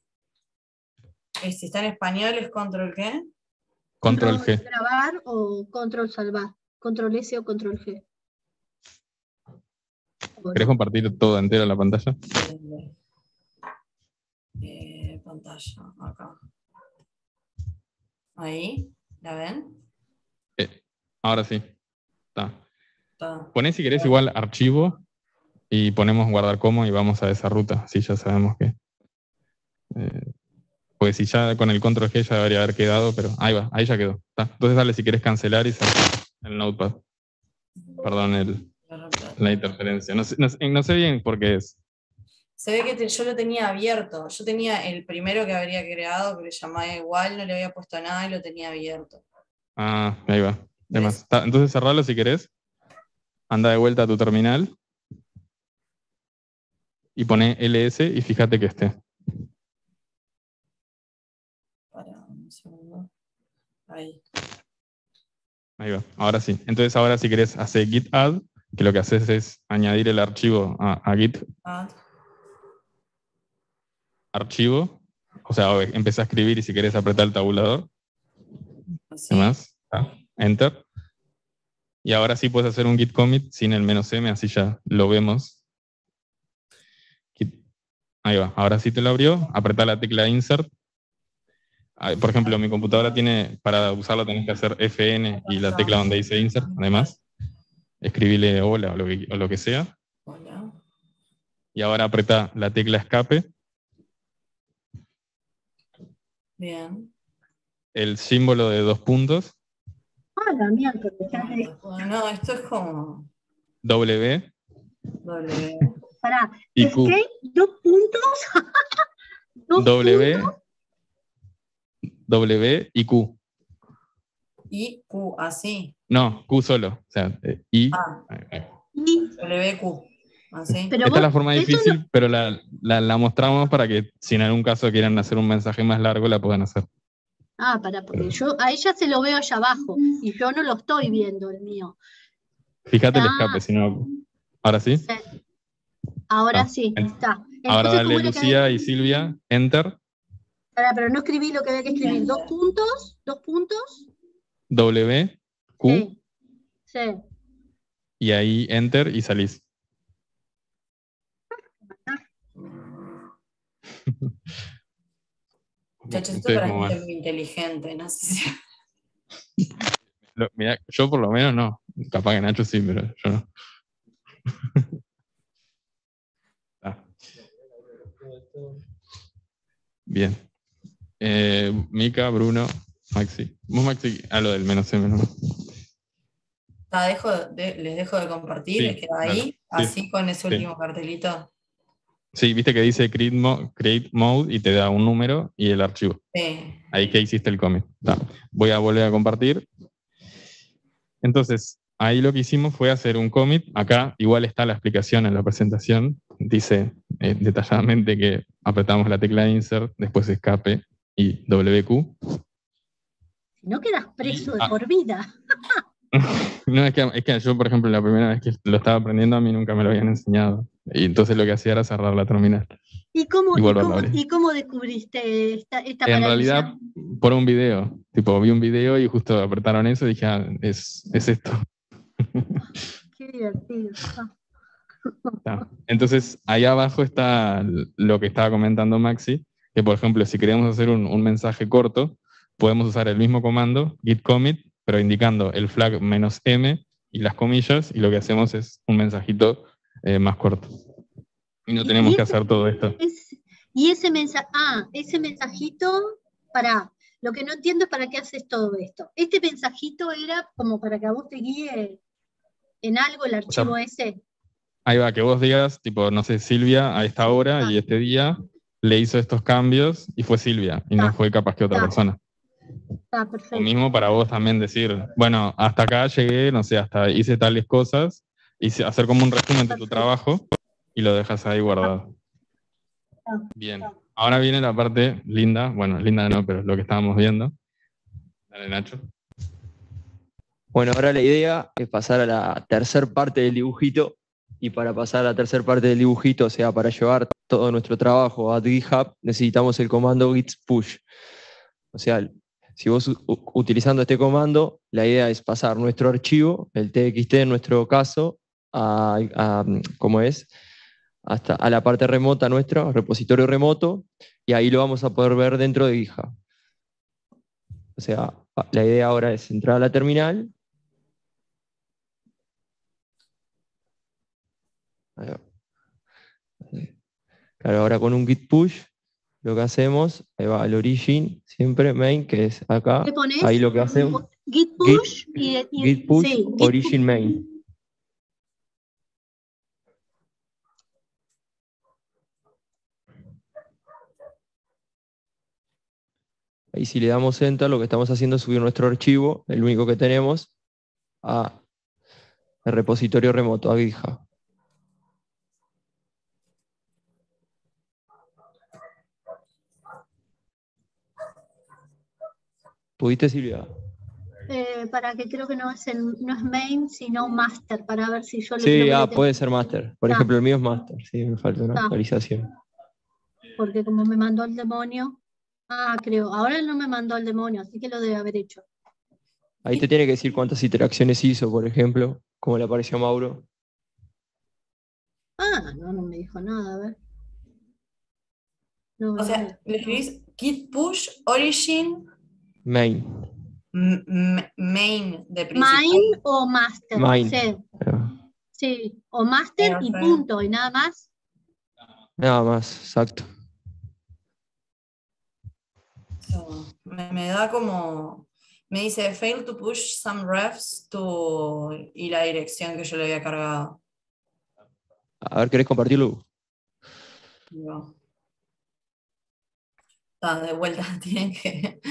Si está en español, ¿es control qué? Control G. Grabar o control salvar. Control S o control G. ¿Querés compartir todo entero la pantalla? Pantalla, acá. Ahí, ¿la ven? Ahora sí. Poné si querés igual archivo y ponemos guardar como y vamos a esa ruta, si ya sabemos que... Pues si ya con el control G ya debería haber quedado, pero ahí va, ahí ya quedó. Entonces dale si querés cancelar y sacar el notepad. Perdón la interferencia. No sé bien por qué es. Se ve que yo lo tenía abierto. Yo tenía el primero que habría creado, que le llamaba igual, no le había puesto nada y lo tenía abierto. Ahí va. Entonces cerralo si querés. Anda de vuelta a tu terminal. Y poné ls y fíjate que esté. Para un segundo. Ahí. Ahí va. Ahora sí. Entonces ahora si querés hacer git add, que lo que haces es añadir el archivo a git. Archivo. O sea, empecé a escribir y si querés apretar el tabulador. Sí. Más. Enter. Y ahora sí puedes hacer un git commit sin el -m, así ya lo vemos. Ahí va. Ahora sí te lo abrió. Apretá la tecla insert. Por ejemplo, mi computadora tiene, para usarlo tenés que hacer FN y la tecla donde dice insert, además. Escribile hola o lo que sea. Hola. Y ahora apretá la tecla escape. Bien. El símbolo de 2 puntos. La mierda. No, esto es como... W. Pará. Y ¿Es que 2 puntos? W y Q. Y Q, así. No, Q solo. O sea, I. WQ. ¿Así? Pero Esta es la vos, forma esto difícil, no, pero la mostramos para que si en algún caso quieren hacer un mensaje más largo, la puedan hacer. porque yo a ella se lo veo allá abajo y yo no lo estoy viendo el mío. Fíjate el escape, Ah, si no. ¿Ahora sí? sí, ahora Ah, sí, está. ahora Entonces, ¿cómo dale era que Lucía y Silvia, enter, pero no escribí lo que había que escribir? Dos puntos. W, Q, Sí, sí. y ahí enter y salís. Muchachos, esto Ustedes para como gente más. muy inteligente, no sé si... Mirá, yo por lo menos no. Capaz que Nacho sí, pero yo no. Ah, bien. Mica, Bruno, Maxi. Vos, Maxi, lo del menos M, ¿no? Les dejo de compartir, Sí, queda dale. ahí, Sí, así con ese sí. último cartelito. Sí, viste que dice create mode y te da un número y el archivo. Sí. Ahí que hiciste el commit. Voy a volver a compartir. Entonces, ahí lo que hicimos fue hacer un commit. Acá igual está la explicación en la presentación. Dice detalladamente que apretamos la tecla insert, después escape y WQ. Si no quedas preso de por vida. No, es que yo, por ejemplo, la primera vez que lo estaba aprendiendo a mí nunca me lo habían enseñado. Y entonces lo que hacía era cerrar la terminal ¿Y cómo, y y volverla a cómo, abrir. y cómo descubriste esta En maravilla? realidad, por un video. Tipo, vi un video y justo apretaron eso y dije, es esto. Qué divertido. Entonces, ahí abajo está lo que estaba comentando Maxi, que por ejemplo, si queremos hacer un mensaje corto, podemos usar el mismo comando, git commit, pero indicando el flag "-m" y las comillas, y lo que hacemos es un mensajito más corto. Y no tenemos que hacer todo esto. Ese mensajito, lo que no entiendo es para qué haces todo esto. Este mensajito era como para que a vos te guíe en algo el archivo ese. Ahí va, que vos digas, tipo, no sé, Silvia a esta hora y este día le hizo estos cambios y fue Silvia, y no fue capaz que otra persona. Está perfecto. O mismo para vos también decir, bueno, hasta acá llegué, no sé, hasta hice tales cosas, y hacer como un resumen de tu trabajo y lo dejas ahí guardado. Bien, ahora viene la parte linda, bueno, linda no, pero lo que estábamos viendo. Dale, Nacho. Bueno, ahora la idea es pasar a la tercera parte del dibujito, y para pasar a la tercera parte del dibujito, o sea, para llevar todo nuestro trabajo a GitHub, necesitamos el comando git push. O sea, si vos utilizando este comando, la idea es pasar nuestro archivo, el TXT en nuestro caso, ¿cómo es? Hasta a la parte remota nuestra, repositorio remoto, y ahí lo vamos a poder ver dentro de GitHub. O sea, la idea ahora es entrar a la terminal. Claro, ahora con un git push, lo que hacemos, ahí va el origin, siempre main, que es acá. ¿Qué pones? Ahí lo que hacemos. Git push git push, sí, origin main. Ahí si le damos enter, lo que estamos haciendo es subir nuestro archivo, el único que tenemos, a el repositorio remoto, a GitHub. ¿Pudiste, Silvia? Para que creo que no es main, sino master, para ver si yo Sí, lo puede ser master. Por ejemplo, el mío es master, sí, me falta una actualización. Porque como me mandó el demonio, creo, ahora no me mandó el demonio, así que lo debe haber hecho. Ahí te tiene que decir cuántas interacciones hizo, por ejemplo, como le apareció a Mauro. No me dijo nada, a ver. No, O sea, le escribís git push origin main. Main de principal. Main o master. Main. Sí. Sí, o master y punto, y nada más. Nada más, exacto. Me da como... Me dice, fail to push some refs to... y la dirección que yo le había cargado. A ver, ¿querés compartirlo? No. De vuelta, tienen que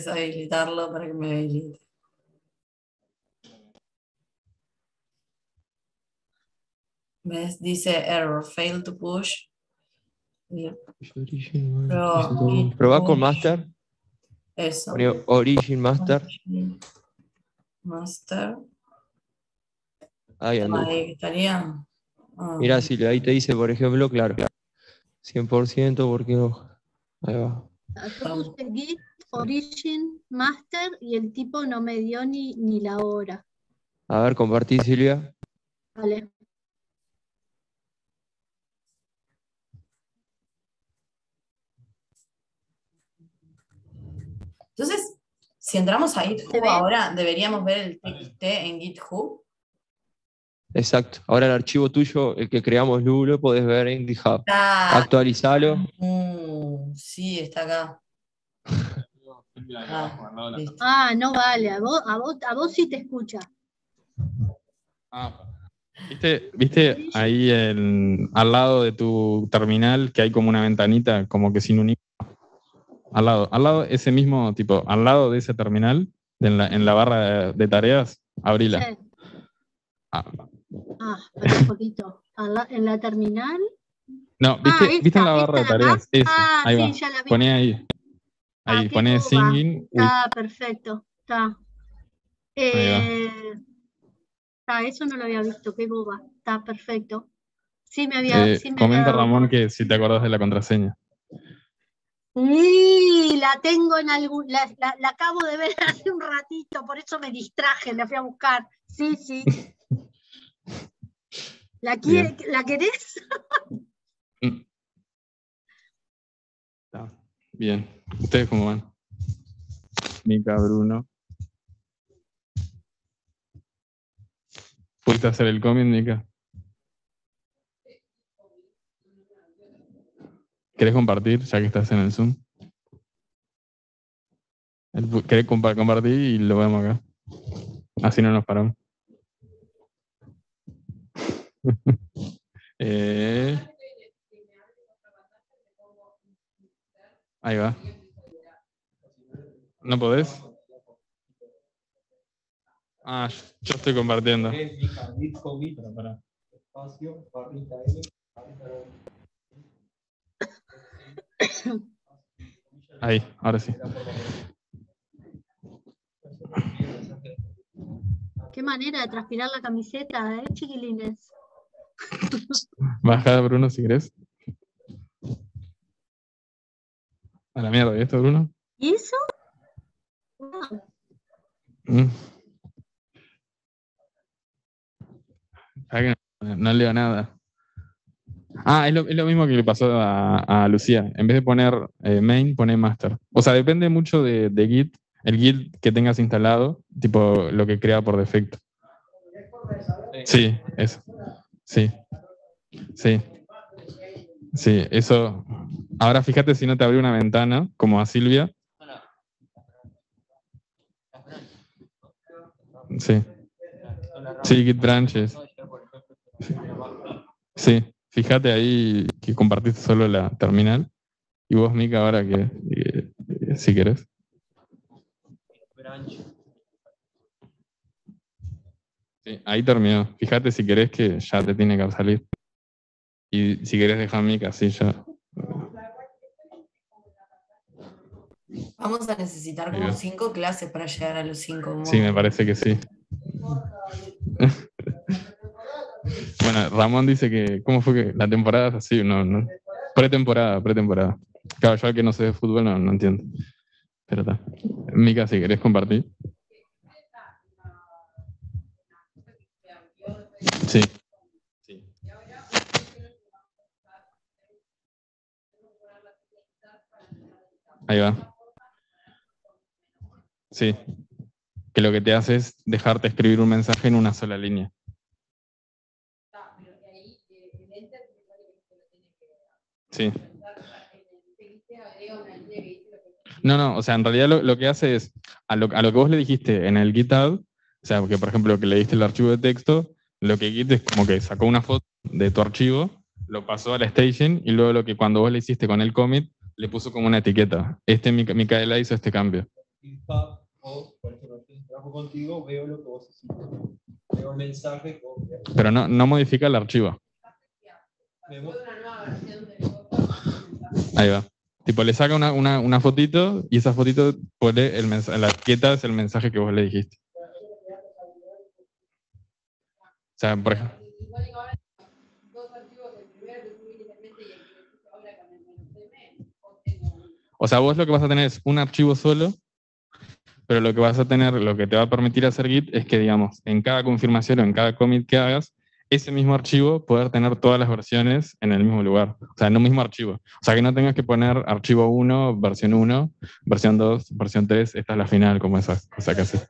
deshabilitarlo para que me habilite. ¿Ves? Dice error, fail to push. Probá con master. Eso. Ponía origin master. Master. Ahí anda. Ahí estaría. Mirá, si ahí te dice, por ejemplo, claro, 100%, porque no. Ahí va. Yo puse git origin master y el tipo no me dio ni la hora. A ver, compartí, Silvia. Vale. Entonces, si entramos a GitHub ahora, deberíamos ver el TXT en GitHub. Exacto. Ahora el archivo tuyo, el que creamos Lu, lo podés ver en GitHub. Actualizalo. Sí, está acá. No vale, a vos sí te escucha. ¿Viste ahí al lado de tu terminal que hay como una ventanita, como que sin un icono? Al lado, ese mismo tipo, al lado de ese terminal, en la barra de tareas, abrila. Sí. Espera un poquito. ¿En la terminal? No, ¿viste en la barra de tareas? Ahí sí, va. ya la vi. Poné ahí. Ahí, poné singing. Perfecto. Está. Eso no lo había visto, qué boba. Está perfecto. Sí me había Comenta dado Ramón cuenta. que si te acordás de la contraseña. Sí, la tengo en algún. La acabo de ver hace un ratito, por eso me distraje, la fui a buscar. Sí. ¿La querés? Bien. ¿Ustedes cómo van? Mica, Bruno. ¿Pudiste hacer el cómic, Mica? ¿Querés compartir, ya que estás en el Zoom? ¿Querés compartir y lo vemos acá? Así no nos paramos. Ahí va. ¿No podés? Yo estoy compartiendo. Ahí, ahora sí. Qué manera de transpirar la camiseta, chiquilines. Baja, Bruno, si querés. A la mierda, ¿y esto, Bruno? ¿Y eso? No leo nada. Es lo mismo que le pasó a Lucía. En vez de poner main, pone master. O sea, depende mucho de Git, el Git que tengas instalado, tipo lo que crea por defecto. Sí, eso. Sí, eso. Ahora fíjate si no te abrió una ventana, como a Silvia. Sí, Git branches. Sí, fíjate ahí que compartiste solo la terminal. Y vos, Mica, ahora que si querés. Sí, ahí terminó. Fíjate si querés que ya te tiene que salir. Y si querés dejar Mica, así ya. Vamos a necesitar como 5 clases para llegar a los 5. Sí, me parece que sí. Bueno, Ramón dice que, ¿cómo fue que la temporada es así? No. Pretemporada. Claro, yo al que no sé de fútbol no entiendo. Pero está. Mica, si querés compartir. Sí. Ahí va. Sí. Que lo que te hace es dejarte escribir un mensaje en una sola línea. Sí. No, o sea, en realidad lo que hace es, a lo que vos le dijiste en el GitHub, o sea, que por ejemplo que le diste el archivo de texto, lo que Git es como que sacó una foto de tu archivo, lo pasó a la station y luego lo que cuando vos le hiciste con el commit, le puso como una etiqueta. Micaela hizo este cambio. O, por ejemplo, si trabajo contigo, veo lo que vos hiciste. Veo el mensaje. Pero no modifica el archivo. Ahí va. Tipo, le saca una fotito y esa fotito pone la etiqueta es el mensaje que vos le dijiste. O sea, por ejemplo. O sea, vos lo que vas a tener es un archivo solo, pero lo que vas a tener, lo que te va a permitir hacer Git es que, digamos, en cada confirmación o en cada commit que hagas, ese mismo archivo poder tener todas las versiones en el mismo lugar. O sea, en un mismo archivo. O sea, que no tengas que poner archivo 1, versión 2, versión 3, esta es la final, como esa cosa que haces.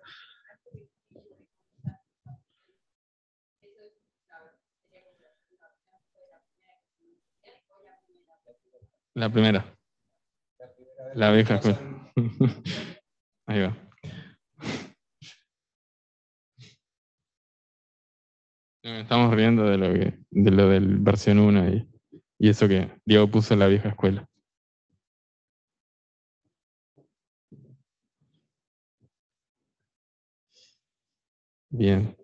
La primera. La vieja escuela. Ahí va. Estamos riendo de lo del versión 1 y eso que Diego puso en la vieja escuela. Bien.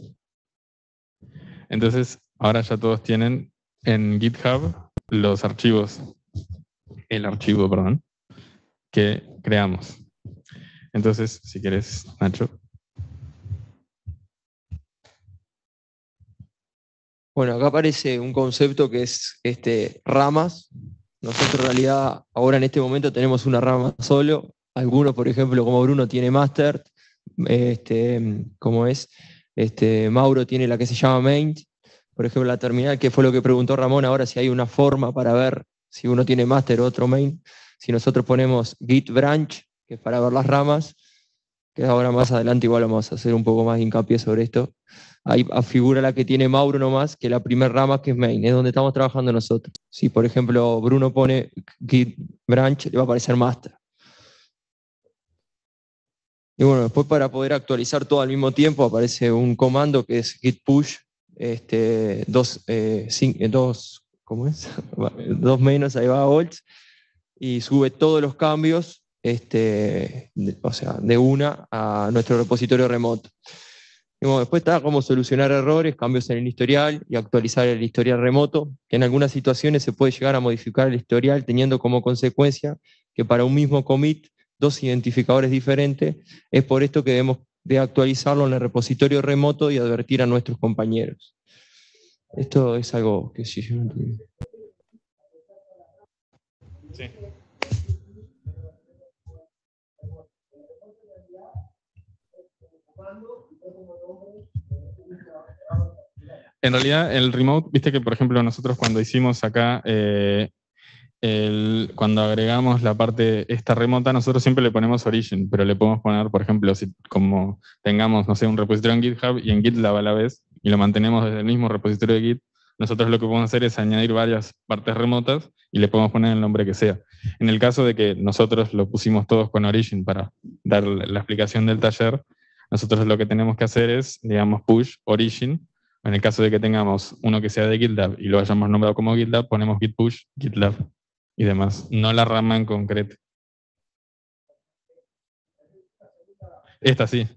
Entonces, ahora ya todos tienen en GitHub los archivos, el archivo, perdón, que creamos. Entonces, si quieres, Nacho. Bueno, acá aparece un concepto que es ramas. Nosotros en realidad ahora en este momento tenemos una rama solo. Algunos, por ejemplo, como Bruno tiene master, como es, Mauro tiene la que se llama main. Por ejemplo, la terminal, que fue lo que preguntó Ramón, ahora si hay una forma para ver si uno tiene master o otro main. Si nosotros ponemos git branch, que es para ver las ramas, que ahora más adelante igual vamos a hacer un poco más de hincapié sobre esto. Ahí figura la que tiene Mauro nomás, que la primera rama que es main, es donde estamos trabajando nosotros. Si por ejemplo Bruno pone git branch, le va a aparecer master. Y bueno, después para poder actualizar todo al mismo tiempo aparece un comando que es git push, ¿cómo es? 2 menos, ahí va volts, y sube todos los cambios, o sea, de una a nuestro repositorio remoto. Y bueno, después está cómo solucionar errores, cambios en el historial y actualizar el historial remoto, que en algunas situaciones se puede llegar a modificar el historial teniendo como consecuencia que para un mismo commit 2 identificadores diferentes. Es por esto que debemos de actualizarlo en el repositorio remoto y advertir a nuestros compañeros. Esto es algo que sí yo no entiendo. Sí. En realidad, el remote, viste que, por ejemplo, nosotros cuando hicimos acá, cuando agregamos la parte esta remota, nosotros siempre le ponemos origin, pero le podemos poner, por ejemplo, si como tengamos, no sé, un repositorio en GitHub y en GitLab a la vez, y lo mantenemos desde el mismo repositorio de Git, nosotros lo que podemos hacer es añadir varias partes remotas y le podemos poner el nombre que sea. En el caso de que nosotros lo pusimos todos con origin para dar la explicación del taller, nosotros lo que tenemos que hacer es, digamos, push origin. En el caso de que tengamos uno que sea de GitLab y lo hayamos nombrado como GitLab, ponemos git push, GitLab y demás, no la rama en concreto. Esta sí.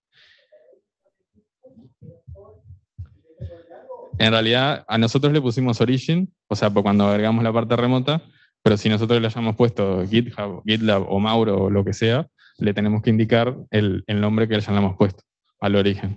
En realidad, a nosotros le pusimos origin, o sea, cuando agregamos la parte remota, pero si nosotros le hayamos puesto GitHub, GitLab o Mauro o lo que sea, le tenemos que indicar el nombre que le hayamos puesto al origen.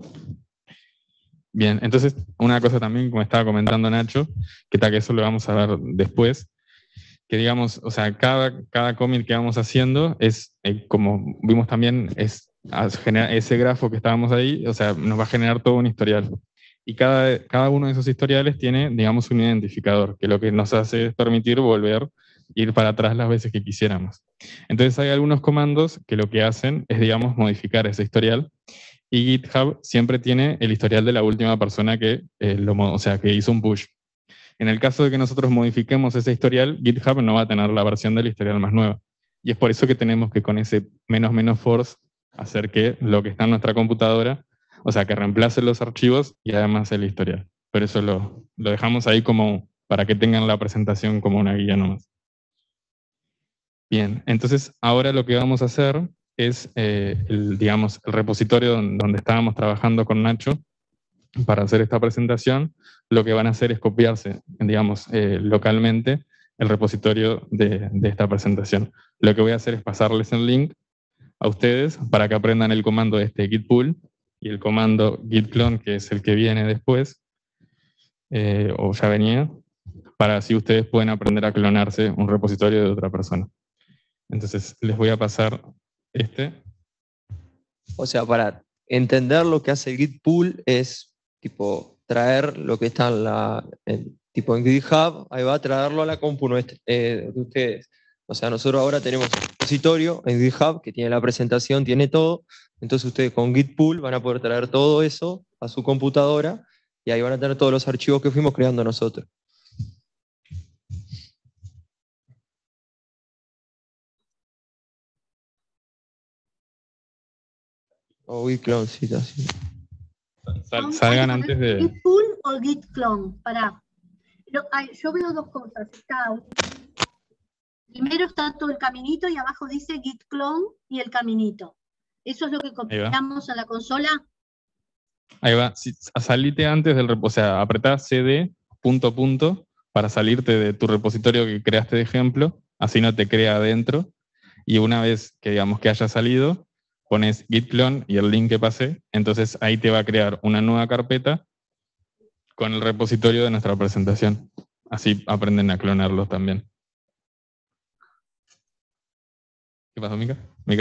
Bien, entonces, una cosa también, como estaba comentando Nacho, que tal que eso lo vamos a ver después, que digamos, o sea, cada commit que vamos haciendo es, como vimos también, es ese grafo que estábamos ahí, o sea, nos va a generar todo un historial. Y cada uno de esos historiales tiene, digamos, un identificador, que lo que nos hace es permitir volver, ir para atrás las veces que quisiéramos. Entonces hay algunos comandos que lo que hacen es, digamos, modificar ese historial. Y GitHub siempre tiene el historial de la última persona que, que hizo un push. En el caso de que nosotros modifiquemos ese historial, GitHub no va a tener la versión del historial más nueva. Y es por eso que tenemos que con ese --force hacer que lo que está en nuestra computadora, o sea, que reemplace los archivos y además el historial. Por eso lo dejamos ahí como para que tengan la presentación como una guía nomás. Bien, entonces ahora lo que vamos a hacer es, digamos, el repositorio donde estábamos trabajando con Nacho, para hacer esta presentación, lo que van a hacer es copiarse, digamos, localmente el repositorio de esta presentación. Lo que voy a hacer es pasarles el link a ustedes para que aprendan el comando git pull y el comando git clone, que es el que viene después, o ya venía, para así ustedes pueden aprender a clonarse un repositorio de otra persona. Entonces, les voy a pasar este. O sea, para entender lo que hace el git pull es tipo traer lo que está tipo en GitHub, ahí va a traerlo a la compu de ustedes. O sea, nosotros ahora tenemos un repositorio en GitHub que tiene la presentación, tiene todo. Entonces ustedes con git pull van a poder traer todo eso a su computadora y ahí van a tener todos los archivos que fuimos creando nosotros. O git clone, sí, así. Salgan antes de... ¿Git pull o git clone? Pará. Yo veo dos cosas. Primero está todo el caminito y abajo dice git clone y el caminito. ¿Eso es lo que copiamos a la consola? Ahí va. Salite antes del repositorio, o sea, apretá cd ... para salirte de tu repositorio que creaste de ejemplo, así no te crea adentro. Y una vez que digamos que haya salido, pones git clone y el link que pasé, entonces ahí te va a crear una nueva carpeta con el repositorio de nuestra presentación. Así aprenden a clonarlos también. ¿Qué pasó, Mica? Mica.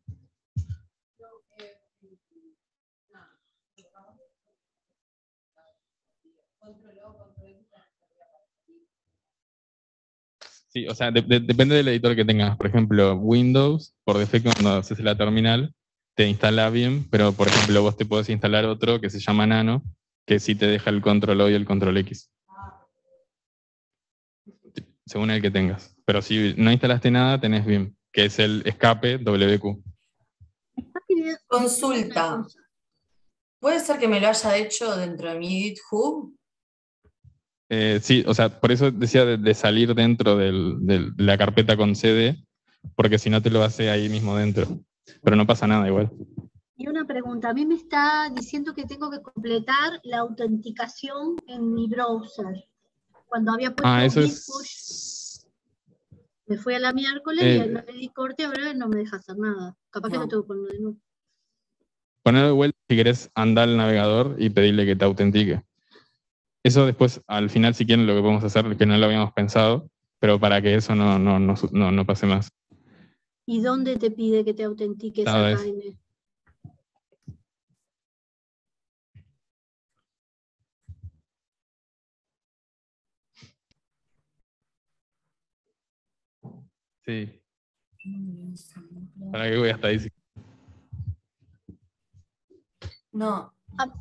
Sí, o sea, depende del editor que tengas. Por ejemplo, Windows, por defecto, cuando haces la terminal, te instala bien, pero por ejemplo, vos te podés instalar otro que se llama Nano, que sí te deja el control O y el control X. Según el que tengas. Pero si no instalaste nada, tenés BIM, que es el escape WQ. Consulta. ¿Puede ser que me lo haya hecho dentro de mi GitHub? Sí, o sea, por eso decía de salir dentro de la carpeta con CD, porque si no te lo hace ahí mismo dentro. Pero no pasa nada igual. Y una pregunta, a mí me está diciendo que tengo que completar la autenticación en mi browser. Cuando había puesto git push, me fui a la miércoles y no le di corte, ahora no me deja hacer nada. Capaz que lo tengo que poner de nuevo. Ponelo de vuelta si querés andar al navegador y pedirle que te autentique. Eso después, al final, si quieren, lo que podemos hacer, que no lo habíamos pensado, pero para que eso no pase más. ¿Y dónde te pide que te autentiques acá, Jaime? Sí. ¿Para qué voy hasta ahí? No.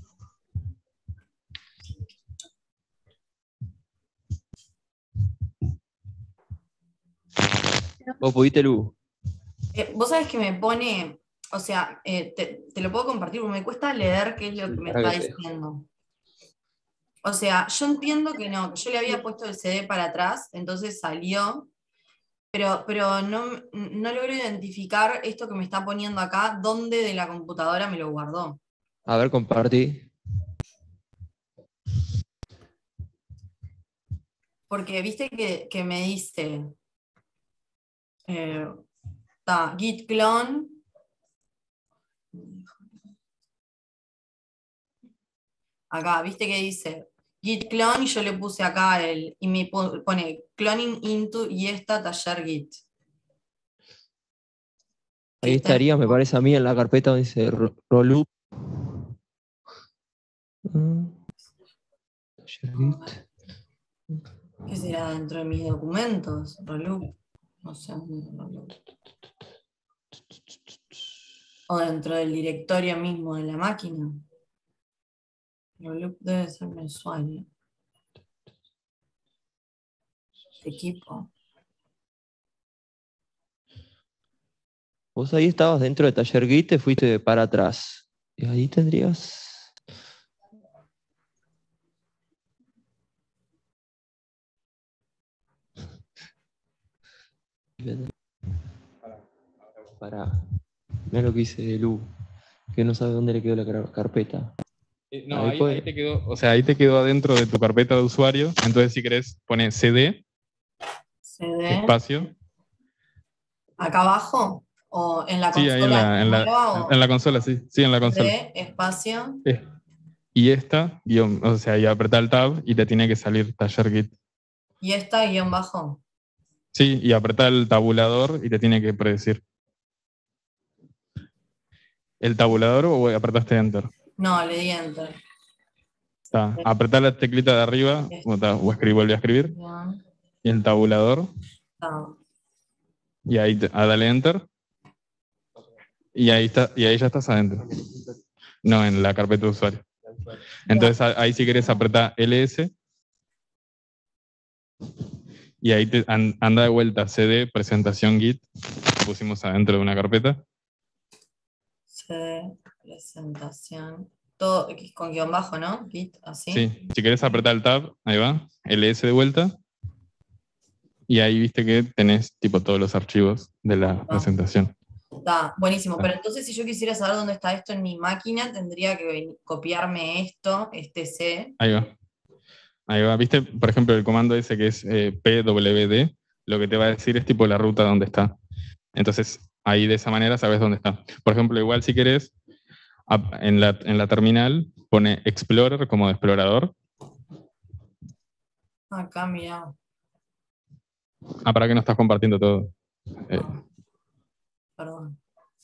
¿Vos pudiste, Lu? Vos sabés que me pone, o sea, te lo puedo compartir porque me cuesta leer qué es lo que me está diciendo. O sea, yo entiendo que no, yo le había puesto el CD para atrás, entonces salió, pero no logro identificar esto que me está poniendo acá, dónde de la computadora me lo guardó. A ver, compartí. Porque viste que me dice git clone. Acá, viste que dice git clone y yo le puse acá y me pone cloning into y esta taller git. Ahí estaría, me parece a mí, en la carpeta donde dice Roloop. Taller git. ¿Qué será dentro de mis documentos? Roloop. No sé. O dentro del directorio mismo de la máquina. Roloop debe ser mensual. Equipo. Vos ahí estabas dentro de taller git, te fuiste para atrás. Y ahí tendrías... Para... Mira lo que dice Lu, que no sabe dónde le quedó la carpeta. No, ahí te quedó, o sea, ahí te quedó adentro de tu carpeta de usuario. Entonces, si querés, pone CD, espacio. ¿Acá abajo? ¿O en la Sí, ahí consola? en la consola, sí. Sí, en la consola. CD, espacio. Y esta, guión, o sea, y apretá el tab y te tiene que salir taller Git. ¿Y esta, guión bajo? Sí, y apretá el tabulador y te tiene que predecir. ¿El tabulador o apretaste Enter? No, le di Enter. Está. Apretá la teclita de arriba, vuelve a escribir. Bien. Y el tabulador. Está. Y ahí dale Enter. Y ahí ya estás adentro. No, en la carpeta de usuario. Entonces ahí si querés apretar LS. Y ahí anda de vuelta CD, presentación Git. Pusimos adentro de una carpeta. CD, presentación. Todo con guión bajo, ¿no? Git, así. Sí, si querés apretar el tab, ahí va. LS de vuelta. Y ahí viste que tenés tipo todos los archivos de la presentación. Está, buenísimo. Pero entonces si yo quisiera saber dónde está esto en mi máquina, tendría que copiarme esto, este C. Ahí va. Ahí va. Viste, por ejemplo, el comando ese que es pwd, lo que te va a decir es tipo la ruta donde está. Entonces, ahí de esa manera sabes dónde está. Por ejemplo, igual si querés, en la terminal pone Explorer como de explorador. Acá, mira. ¿Para qué no estás compartiendo todo? Perdón.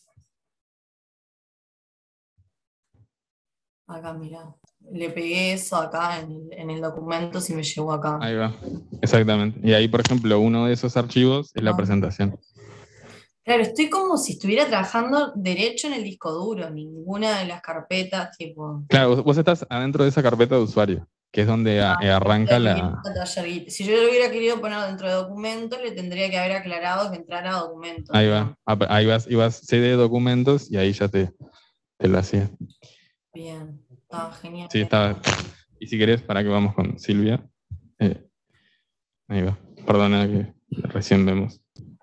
Acá, mira. Le pegué eso acá en el documento si me llegó acá. Ahí va, exactamente. Y ahí, por ejemplo, uno de esos archivos es la presentación. Claro, estoy como si estuviera trabajando derecho en el disco duro, ninguna de las carpetas, tipo... Claro, vos estás adentro de esa carpeta de usuario, que es donde arranca la... Si yo lo hubiera querido poner dentro de documentos, le tendría que haber aclarado que entrara a documentos. Ahí va, ahí vas CD documentos y ahí ya te lo hacía. Bien, está genial. Sí, está. Y si querés, para que vamos con Silvia. Ahí va. Perdona que recién vemos.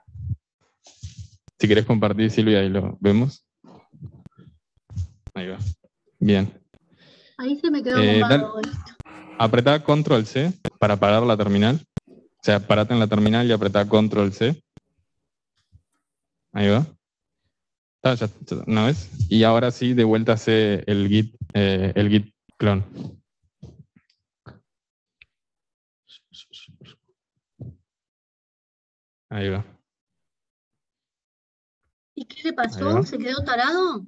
Si querés compartir, Silvia, ahí lo vemos. Ahí va. Bien. Ahí se me quedó ocupado esto. Apretá Control C para parar la terminal. O sea, parate en la terminal y apretá Control C. Ahí va. Ya, ¿no ves? Y ahora sí, de vuelta hace el git clone. Ahí va. ¿Y qué le pasó? ¿Se quedó tarado?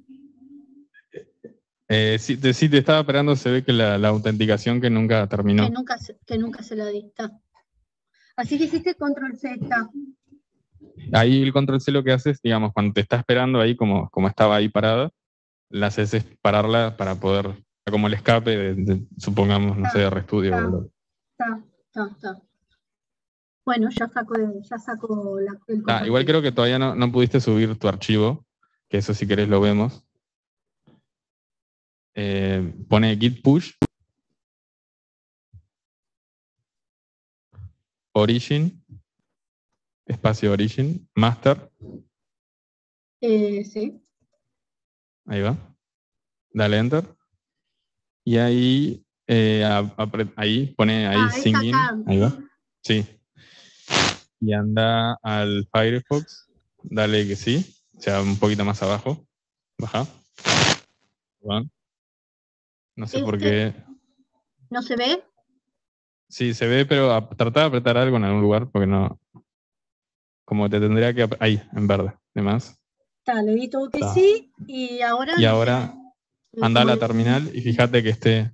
Sí, te estaba esperando, se ve que la autenticación que nunca terminó. Que nunca se la dicta. Así que hiciste Control Z. Ahí el Control C lo que hace es, digamos, cuando te está esperando ahí, como estaba ahí parada, la haces es pararla para poder, como el escape supongamos, no sé, de RStudio. Está. Bueno, ya saco el igual creo que todavía no pudiste subir tu archivo, que eso si querés lo vemos. Pone git push origin, espacio origin, master. Sí. Ahí va. Dale enter. Y ahí, ahí pone singing. Ahí va. Sí. Y anda al Firefox. Dale que sí. O sea, un poquito más abajo. Baja. No sé por qué. ¿No se ve? Sí, se ve, pero trata de apretar algo en algún lugar, porque no. Como te tendría que. Ahí, en verde. ¿De más? Le di todo que sí, y ahora. Y ahora anda a la terminal y fíjate que esté.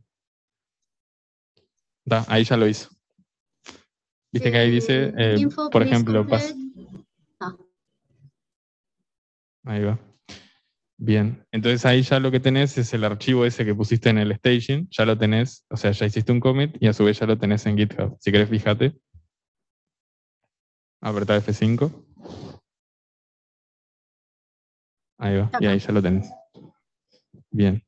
Ahí ya lo hizo. Viste que ahí dice, por ejemplo, ahí va. Bien, entonces ahí ya lo que tenés es el archivo ese que pusiste en el staging, ya lo tenés, o sea, ya hiciste un commit y a su vez ya lo tenés en GitHub. Si querés, fíjate. Apretá F5. Ahí va, y ahí ya lo tenés. Bien.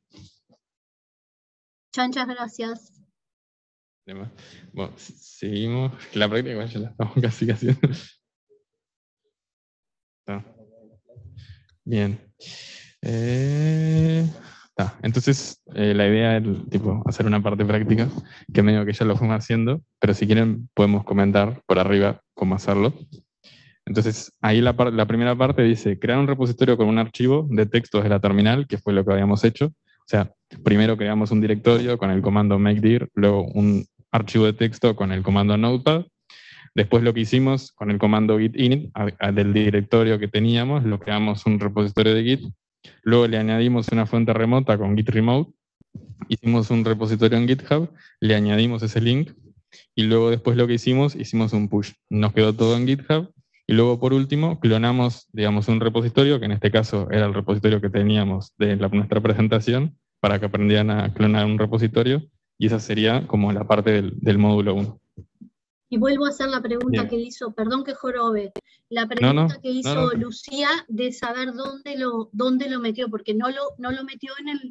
Muchas gracias. Bueno, seguimos. La práctica ya la estamos casi haciendo. Bien. Entonces, la idea es tipo, hacer una parte práctica, que medio que ya lo fuimos haciendo, pero si quieren podemos comentar por arriba cómo hacerlo. Entonces, ahí la primera parte dice, crear un repositorio con un archivo de texto desde la terminal, que fue lo que habíamos hecho. O sea, primero creamos un directorio con el comando makedir, luego un archivo de texto con el comando notepad. Después lo que hicimos con el comando git init del directorio que teníamos, lo creamos un repositorio de git. Luego le añadimos una fuente remota con git remote. Hicimos un repositorio en GitHub, le añadimos ese link. Y luego después lo que hicimos un push. Nos quedó todo en GitHub. Y luego, por último, clonamos, digamos, un repositorio, que en este caso era el repositorio que teníamos de nuestra presentación, para que aprendieran a clonar un repositorio, y esa sería como la parte del módulo 1. Y vuelvo a hacer la pregunta que hizo, perdón que jorobe, la pregunta que hizo Lucía de saber dónde lo metió, porque no lo metió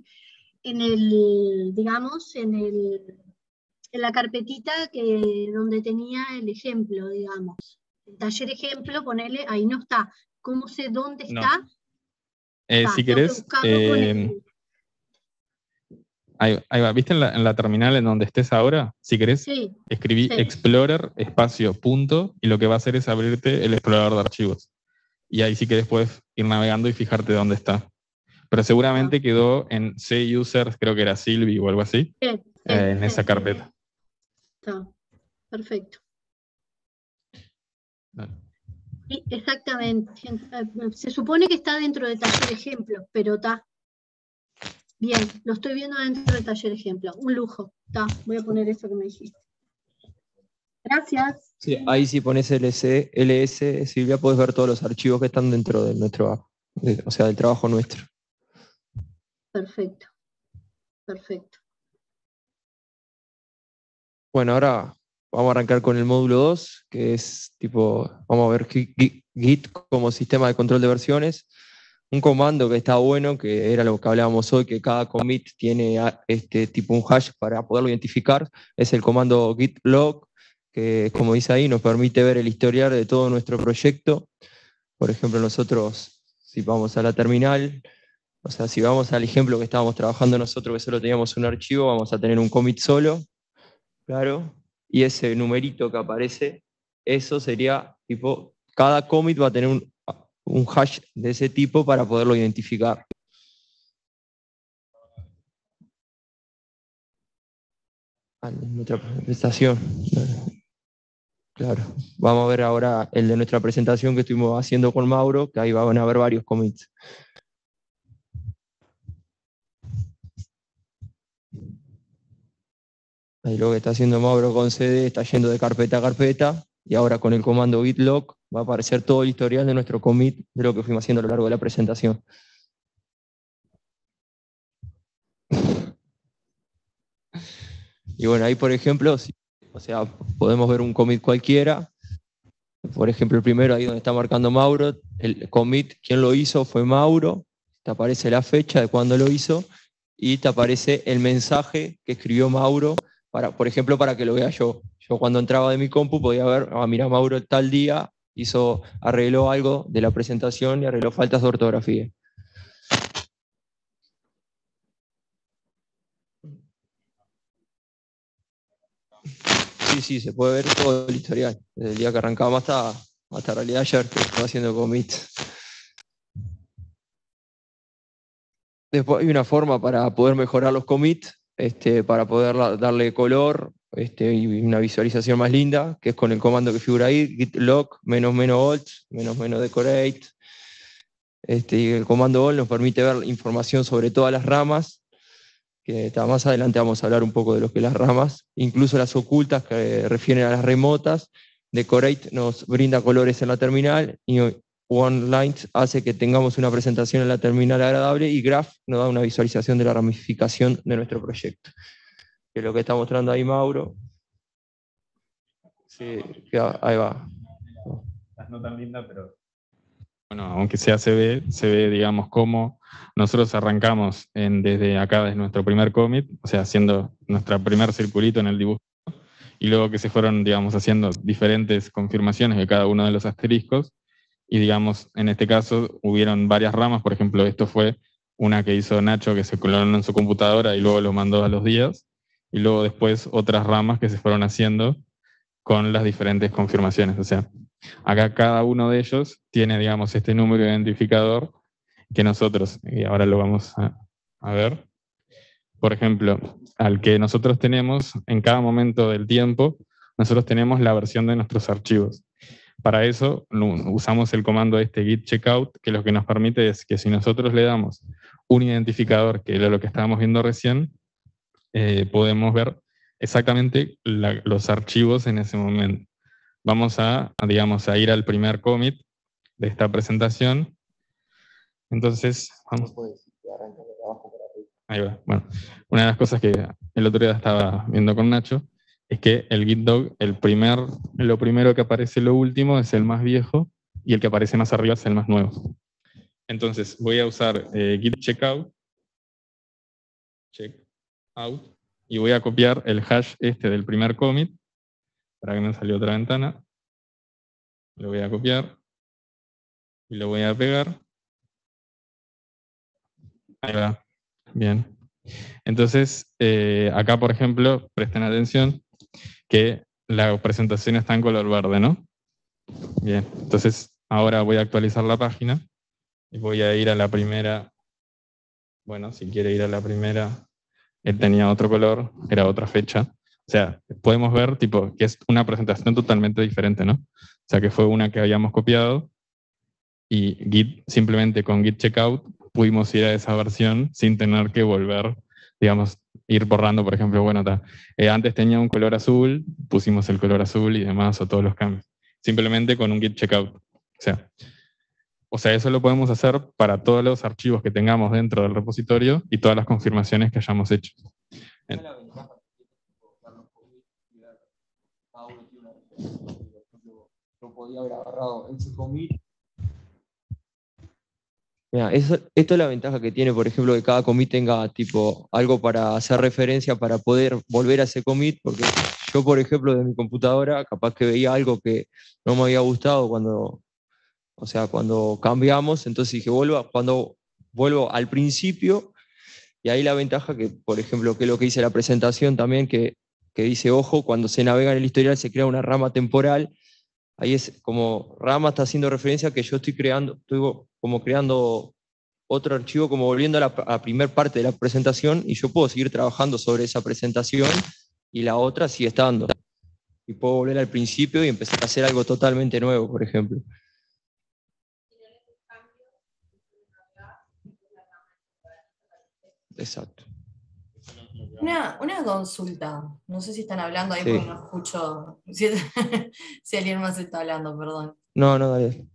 digamos, en la carpetita donde tenía el ejemplo, digamos. El taller ejemplo, ponele, ahí no está. ¿Cómo sé dónde está? Si querés, ahí va. ¿Viste en la terminal en donde estés ahora? Si querés, escribí Explorer, espacio, punto, y lo que va a hacer es abrirte el explorador de archivos. Y ahí si querés puedes ir navegando y fijarte dónde está. Pero seguramente quedó en C-Users, creo que era Silvi o algo así, en esa carpeta. Está, perfecto. Sí, exactamente. Se supone que está dentro de taller ejemplo, pero está. Bien, lo estoy viendo dentro de taller ejemplo. Un lujo. Está, voy a poner eso que me dijiste. Gracias. Sí, ahí si pones LS, Silvia, puedes ver todos los archivos que están dentro de nuestro, o sea, del trabajo nuestro. Perfecto. Perfecto. Bueno, ahora vamos a arrancar con el módulo 2, que es tipo, vamos a ver Git como sistema de control de versiones. Un comando que está bueno, que era lo que hablábamos hoy, que cada commit tiene tipo un hash para poderlo identificar, es el comando git log, que como dice ahí, nos permite ver el historial de todo nuestro proyecto. Por ejemplo, nosotros, si vamos a la terminal, o sea, si vamos al ejemplo que estábamos trabajando nosotros, que solo teníamos un archivo, vamos a tener un commit solo, claro, y ese numerito que aparece, eso sería tipo, cada commit va a tener un hash de ese tipo para poderlo identificar. Nuestra presentación. Claro. Vamos a ver ahora el de nuestra presentación que estuvimos haciendo con Mauro, que ahí van a haber varios commits. Ahí lo que está haciendo Mauro con CD está yendo de carpeta a carpeta, y ahora con el comando git log va a aparecer todo el historial de nuestro commit de lo que fuimos haciendo a lo largo de la presentación. Y bueno, ahí por ejemplo, o sea, podemos ver un commit cualquiera. Por ejemplo, el primero ahí donde está marcando Mauro, el commit, quien lo hizo fue Mauro, te aparece la fecha de cuándo lo hizo, y te aparece el mensaje que escribió Mauro, por ejemplo, para que lo vea yo. Yo cuando entraba de mi compu podía ver, mira, Mauro tal día arregló algo de la presentación y arregló faltas de ortografía. Sí, se puede ver todo el historial, desde el día que arrancamos hasta en realidad ayer que estaba haciendo commit. Después hay una forma para poder mejorar los commits, para poder darle color y una visualización más linda, que es con el comando que figura ahí, git log -alt, -decorate. Y el comando all nos permite ver información sobre todas las ramas, que más adelante vamos a hablar un poco de lo que las ramas, incluso las ocultas que refieren a las remotas. Decorate nos brinda colores en la terminal, y OneLines hace que tengamos una presentación en la terminal agradable, y Graph nos da una visualización de la ramificación de nuestro proyecto, que es lo que está mostrando ahí Mauro. Sí, ahí va. No tan linda, pero bueno, aunque sea se ve, digamos, cómo nosotros arrancamos desde acá, desde nuestro primer commit, o sea, haciendo nuestro primer circulito en el dibujo, y luego que se fueron, digamos, haciendo diferentes confirmaciones de cada uno de los asteriscos, y digamos, en este caso hubieron varias ramas. Por ejemplo, esto fue una que hizo Nacho, que se clonó en su computadora y luego lo mandó a los días, y luego después otras ramas que se fueron haciendo con las diferentes confirmaciones. O sea, acá cada uno de ellos tiene, digamos, este número identificador que nosotros, y ahora lo vamos a ver, por ejemplo, al que nosotros tenemos en cada momento del tiempo, nosotros tenemos la versión de nuestros archivos. Para eso usamos el comando git checkout, que lo que nos permite es que si nosotros le damos un identificador, que era lo que estábamos viendo recién, podemos ver exactamente los archivos en ese momento. Vamos digamos, a ir al primer commit de esta presentación. Entonces, vamos. Ahí va. Bueno, una de las cosas que el otro día estaba viendo con Nacho es que el git-dog, lo primero que aparece, lo último, es el más viejo, y el que aparece más arriba es el más nuevo. Entonces, voy a usar git checkout, y voy a copiar el hash del primer commit, para que me salió otra ventana. Lo voy a copiar, y lo voy a pegar. Ahí va. Bien. Entonces, acá, por ejemplo, presten atención que la presentación está en color verde, ¿no? Bien, entonces ahora voy a actualizar la página y voy a ir a la primera. Bueno, si quiere ir a la primera, él tenía otro color, era otra fecha. O sea, podemos ver tipo que es una presentación totalmente diferente, ¿no? O sea, que fue una que habíamos copiado y simplemente con git checkout pudimos ir a esa versión sin tener que volver, digamos, ir borrando, por ejemplo, bueno, antes tenía un color azul, pusimos el color azul y demás, o todos los cambios. Simplemente con un git checkout. O sea, eso lo podemos hacer para todos los archivos que tengamos dentro del repositorio y todas las confirmaciones que hayamos hecho. Yo podía haber agarrado ese commit. Mira, esto es la ventaja que tiene, por ejemplo, que cada commit tenga tipo algo para hacer referencia para poder volver a ese commit, porque yo, por ejemplo, de mi computadora, capaz que veía algo que no me había gustado cuando cambiamos, entonces dije, cuando vuelvo al principio, y ahí la ventaja que, por ejemplo, que es lo que dice la presentación también, que dice, ojo, cuando se navega en el historial se crea una rama temporal. Ahí es como rama está haciendo referencia a que yo estoy como creando otro archivo, como volviendo a la primera parte de la presentación, y yo puedo seguir trabajando sobre esa presentación y la otra sigue estando. Y puedo volver al principio y empezar a hacer algo totalmente nuevo, por ejemplo. Exacto. Una consulta, no sé si están hablando ahí, sí, porque no escucho si alguien más está hablando, perdón. No, dale.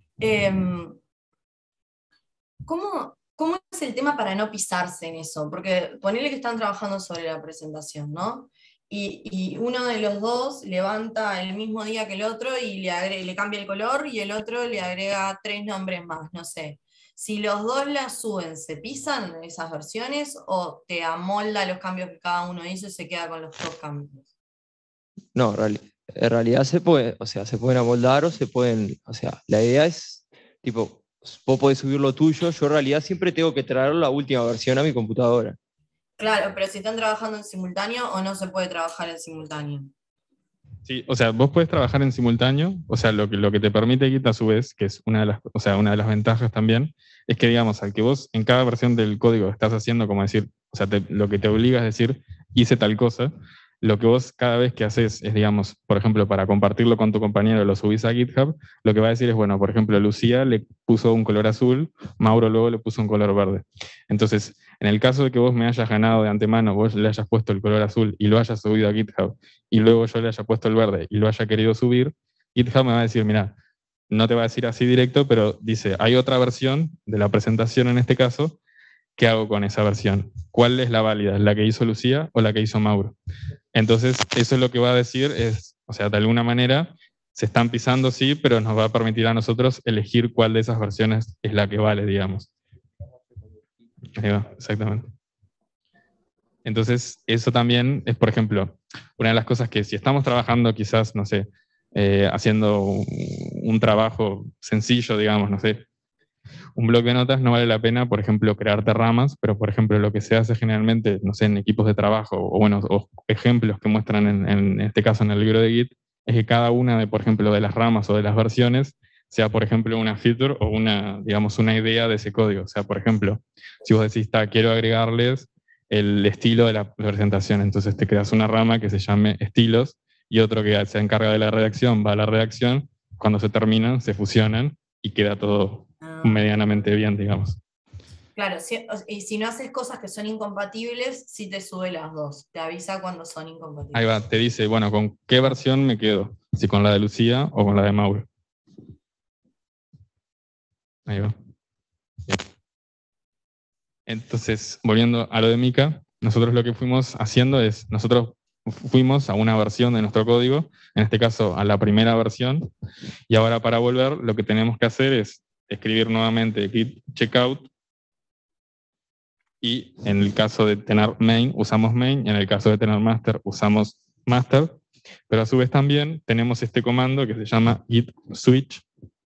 ¿Cómo es el tema para no pisarse en eso? Porque ponele que están trabajando sobre la presentación, ¿no? Y uno de los dos levanta el mismo día que el otro y le cambia el color, y el otro le agrega 3 nombres más, no sé. Si los dos las suben, ¿se pisan esas versiones o te amolda los cambios que cada uno hizo y se queda con los 2 cambios? No, en realidad se pueden amoldar o se pueden, la idea es, tipo, vos podés subir lo tuyo, yo en realidad siempre tengo que traer la última versión a mi computadora. Claro, pero si están trabajando en simultáneo o no se puede trabajar en simultáneo. Sí, o sea, vos podés trabajar en simultáneo, o sea, lo que te permite Git a su vez, que es una de las ventajas también, es que, digamos, al que vos en cada versión del código estás haciendo, como decir, o sea, lo que te obliga es decir, hice tal cosa, lo que vos cada vez que haces es, digamos, por ejemplo, para compartirlo con tu compañero, lo subís a GitHub, lo que va a decir es, bueno, por ejemplo, Lucía le puso un color azul, Mauro luego le puso un color verde. Entonces, en el caso de que vos me hayas ganado de antemano, vos le hayas puesto el color azul y lo hayas subido a GitHub, y luego yo le haya puesto el verde y lo haya querido subir, GitHub me va a decir, mira, no te va a decir así directo, pero dice, hay otra versión de la presentación en este caso, ¿qué hago con esa versión? ¿Cuál es la válida? ¿La que hizo Lucía o la que hizo Mauro? Entonces, eso es lo que va a decir, o sea, de alguna manera se están pisando, sí, pero nos va a permitir a nosotros elegir cuál de esas versiones es la que vale, digamos. Ahí va, exactamente. Entonces, eso también es, por ejemplo, una de las cosas que si estamos trabajando quizás, no sé, haciendo un trabajo sencillo, digamos, no sé, un bloque de notas no vale la pena, por ejemplo, crearte ramas, pero por ejemplo lo que se hace generalmente, no sé, en equipos de trabajo, o bueno, o ejemplos que muestran en este caso en el libro de Git, es que cada una de, por ejemplo, de las ramas o de las versiones sea, por ejemplo, una feature o una, digamos, una idea de ese código. O sea, por ejemplo, si vos decís, quiero agregarles el estilo de la presentación, entonces te creas una rama que se llame estilos y otro que se encarga de la redacción va a la redacción, cuando se terminan, se fusionan y queda todo medianamente bien, digamos. Claro, y si no haces cosas que son incompatibles, sí te sube las dos, te avisa cuando son incompatibles. Ahí va, te dice, bueno, ¿con qué versión me quedo? Si con la de Lucía o con la de Mauro. Ahí va. Bien. Entonces, volviendo a lo de Mika, nosotros lo que fuimos haciendo es, nosotros fuimos a una versión de nuestro código, en este caso a la primera versión, y ahora para volver lo que tenemos que hacer es escribir nuevamente git checkout, y en el caso de tener main usamos main, y en el caso de tener master usamos master, pero a su vez también tenemos este comando que se llama git switch,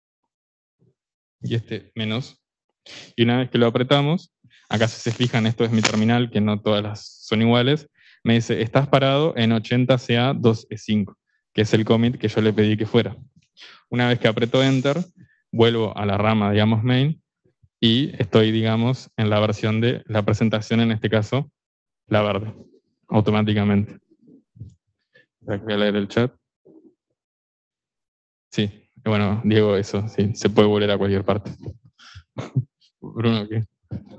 y este menos, y una vez que lo apretamos, acá si se fijan, esto es mi terminal, que no todas las son iguales, me dice, estás parado en 80CA2E5, que es el commit que yo le pedí que fuera. Una vez que aprieto Enter, vuelvo a la rama, digamos, main, y estoy, digamos, en la versión de la presentación, en este caso, la verde, automáticamente. Voy a leer el chat. Sí, bueno, Diego, eso, sí, se puede volver a cualquier parte. Bruno, ¿qué?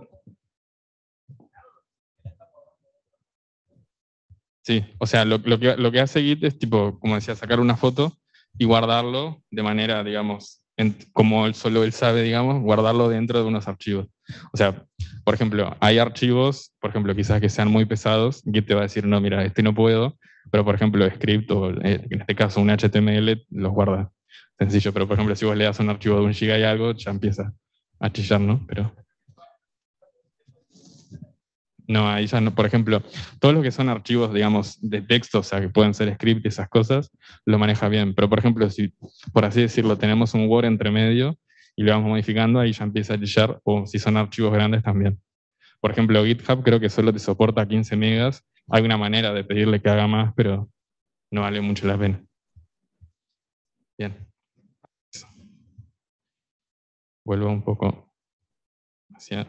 Sí, o sea, lo que hace Git es tipo, como decía, sacar una foto y guardarlo de manera, digamos, como solo él sabe, digamos, guardarlo dentro de unos archivos. O sea, por ejemplo, hay archivos, por ejemplo, quizás que sean muy pesados, Git te va a decir, no, mira, este no puedo, pero por ejemplo, script o en este caso un HTML los guarda sencillo, pero por ejemplo, si vos le das un archivo de 1 GB y algo, ya empieza a chillar, ¿no? Pero no, ahí ya no, por ejemplo, todos los que son archivos, digamos, de texto, o sea, que pueden ser script y esas cosas, lo maneja bien. Pero, por ejemplo, si, por así decirlo, tenemos un Word entre medio y lo vamos modificando, ahí ya empieza a chillar, o si son archivos grandes también. Por ejemplo, GitHub creo que solo te soporta 15 megas. Hay una manera de pedirle que haga más, pero no vale mucho la pena. Bien. Vuelvo un poco hacia...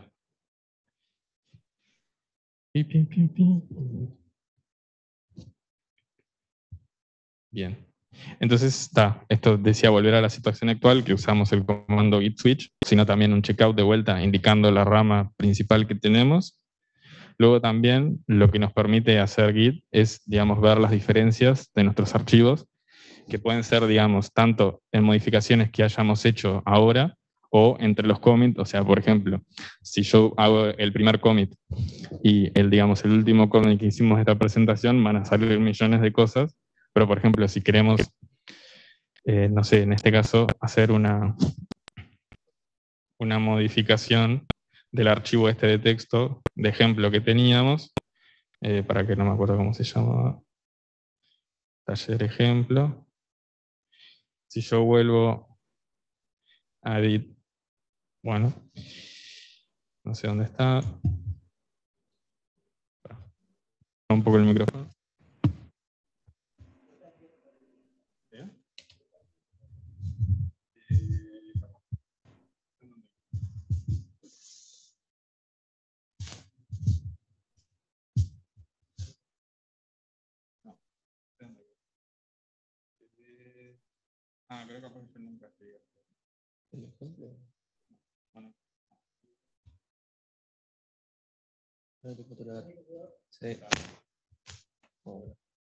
Bien. Entonces está, esto decía volver a la situación actual, que usamos el comando git switch, sino también un checkout de vuelta indicando la rama principal que tenemos. Luego también lo que nos permite hacer Git es, digamos, ver las diferencias de nuestros archivos, que pueden ser, digamos, tanto en modificaciones que hayamos hecho ahora o entre los commits. O sea, por ejemplo, si yo hago el primer commit y digamos, el último commit que hicimos de esta presentación, van a salir millones de cosas, pero por ejemplo, si queremos, no sé, en este caso, hacer una modificación del archivo este de texto, de ejemplo que teníamos, para que no me acuerdo cómo se llamaba, taller ejemplo. Si yo vuelvo a edit, bueno, no sé dónde está, un poco el micrófono. Creo que aparece nunca. ¿El ejemplo? Bueno. Sí. Oh.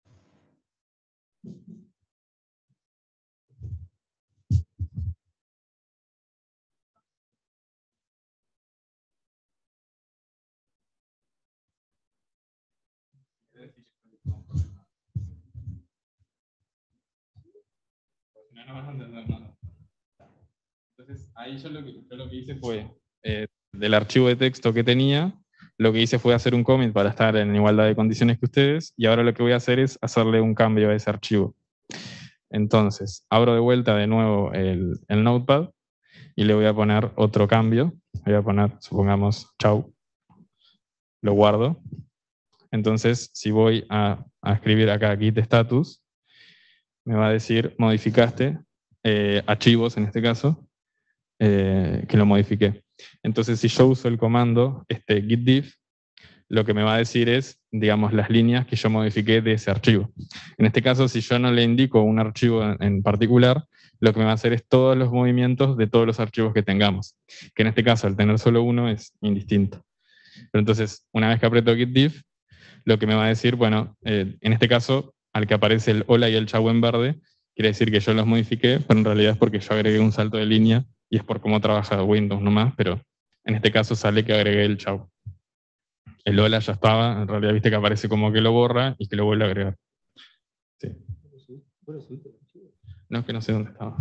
No vas a entender nada. Entonces, ahí yo lo que hice fue, del archivo de texto que tenía, lo que hice fue hacer un commit para estar en igualdad de condiciones que ustedes, y ahora lo que voy a hacer es hacerle un cambio a ese archivo. Entonces, abro de vuelta de nuevo el Notepad, y le voy a poner otro cambio. Le voy a poner, supongamos, chau. Lo guardo. Entonces, si voy a escribir acá git status, me va a decir modificaste archivos, en este caso, que lo modifiqué. Entonces, si yo uso el comando git diff, lo que me va a decir es, digamos, las líneas que yo modifiqué de ese archivo. En este caso, si yo no le indico un archivo en particular, lo que me va a hacer es todos los movimientos de todos los archivos que tengamos. Que en este caso, al tener solo uno, es indistinto. Pero entonces, una vez que aprieto git diff, lo que me va a decir, bueno, en este caso, al que aparece el hola y el chau en verde, quiere decir que yo los modifiqué, pero en realidad es porque yo agregué un salto de línea y es por cómo trabaja Windows nomás, pero en este caso sale que agregué el chau. El hola ya estaba, en realidad viste que aparece como que lo borra y que lo vuelve a agregar. Sí. No, es que no sé dónde estaba.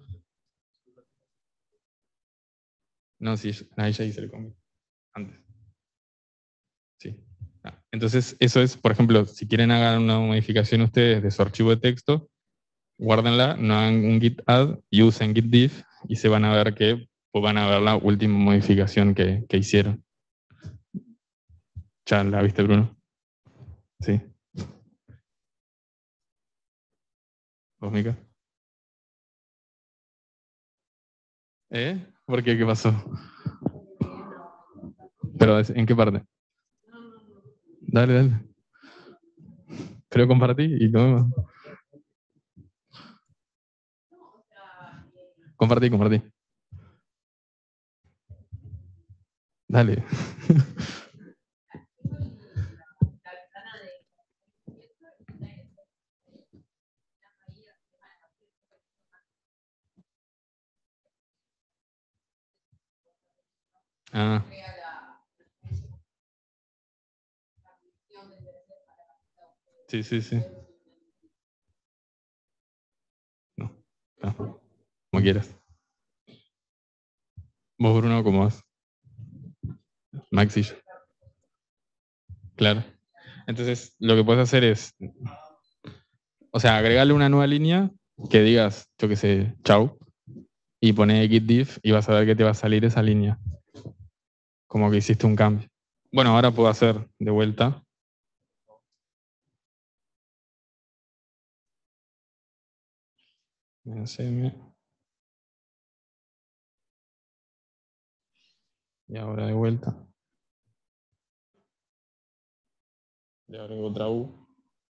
No, sí, ahí ya hice el cambio. Antes. Sí. Entonces, eso es, por ejemplo, si quieren hagan una modificación ustedes de su archivo de texto, guárdenla, no hagan un git add y usen git diff y se van a ver que pues van a ver la última modificación que hicieron. ¿Ya la viste, Bruno? Sí. ¿Vos, Mica? ¿Por qué? ¿Qué pasó? ¿Pero en qué parte? Dale, dale. Pero compartí y comemos. Compartí. Dale. Ah. Sí. No. Como quieras. Vos, Bruno, ¿cómo vas? Maxi. Claro. Entonces, lo que puedes hacer es, o sea, agregarle una nueva línea que digas, yo qué sé, chau, y poner git diff y vas a ver que te va a salir esa línea. Como que hiciste un cambio. Bueno, ahora puedo hacer de vuelta. -m. Y ahora de vuelta. Le agrego otra U.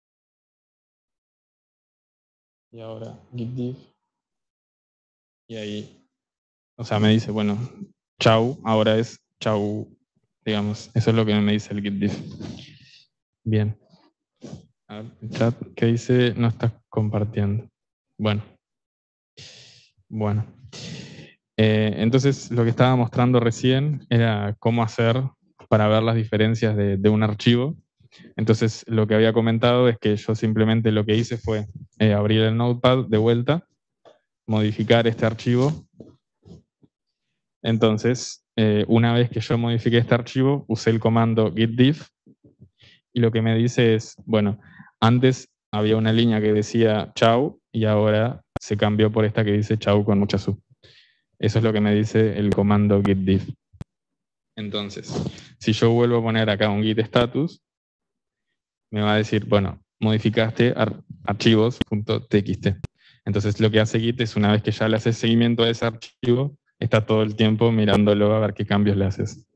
Y ahora git diff. Y ahí, o sea, me dice, bueno, chau, ahora es chau, digamos. Eso es lo que me dice el git diff. Bien. A ver, el chat que dice no estás compartiendo. Bueno. Entonces lo que estaba mostrando recién era cómo hacer para ver las diferencias de un archivo. Entonces lo que había comentado es que yo simplemente lo que hice fue abrir el Notepad de vuelta, modificar este archivo. Entonces, una vez que yo modifiqué este archivo, usé el comando git diff y lo que me dice es, bueno, antes había una línea que decía chau y ahora se cambió por esta que dice chau con mucha sub. Eso es lo que me dice el comando git diff. Entonces, si yo vuelvo a poner acá un git status, me va a decir, bueno, modificaste archivos.txt. Entonces lo que hace Git es, una vez que ya le haces seguimiento a ese archivo, está todo el tiempo mirándolo a ver qué cambios le haces.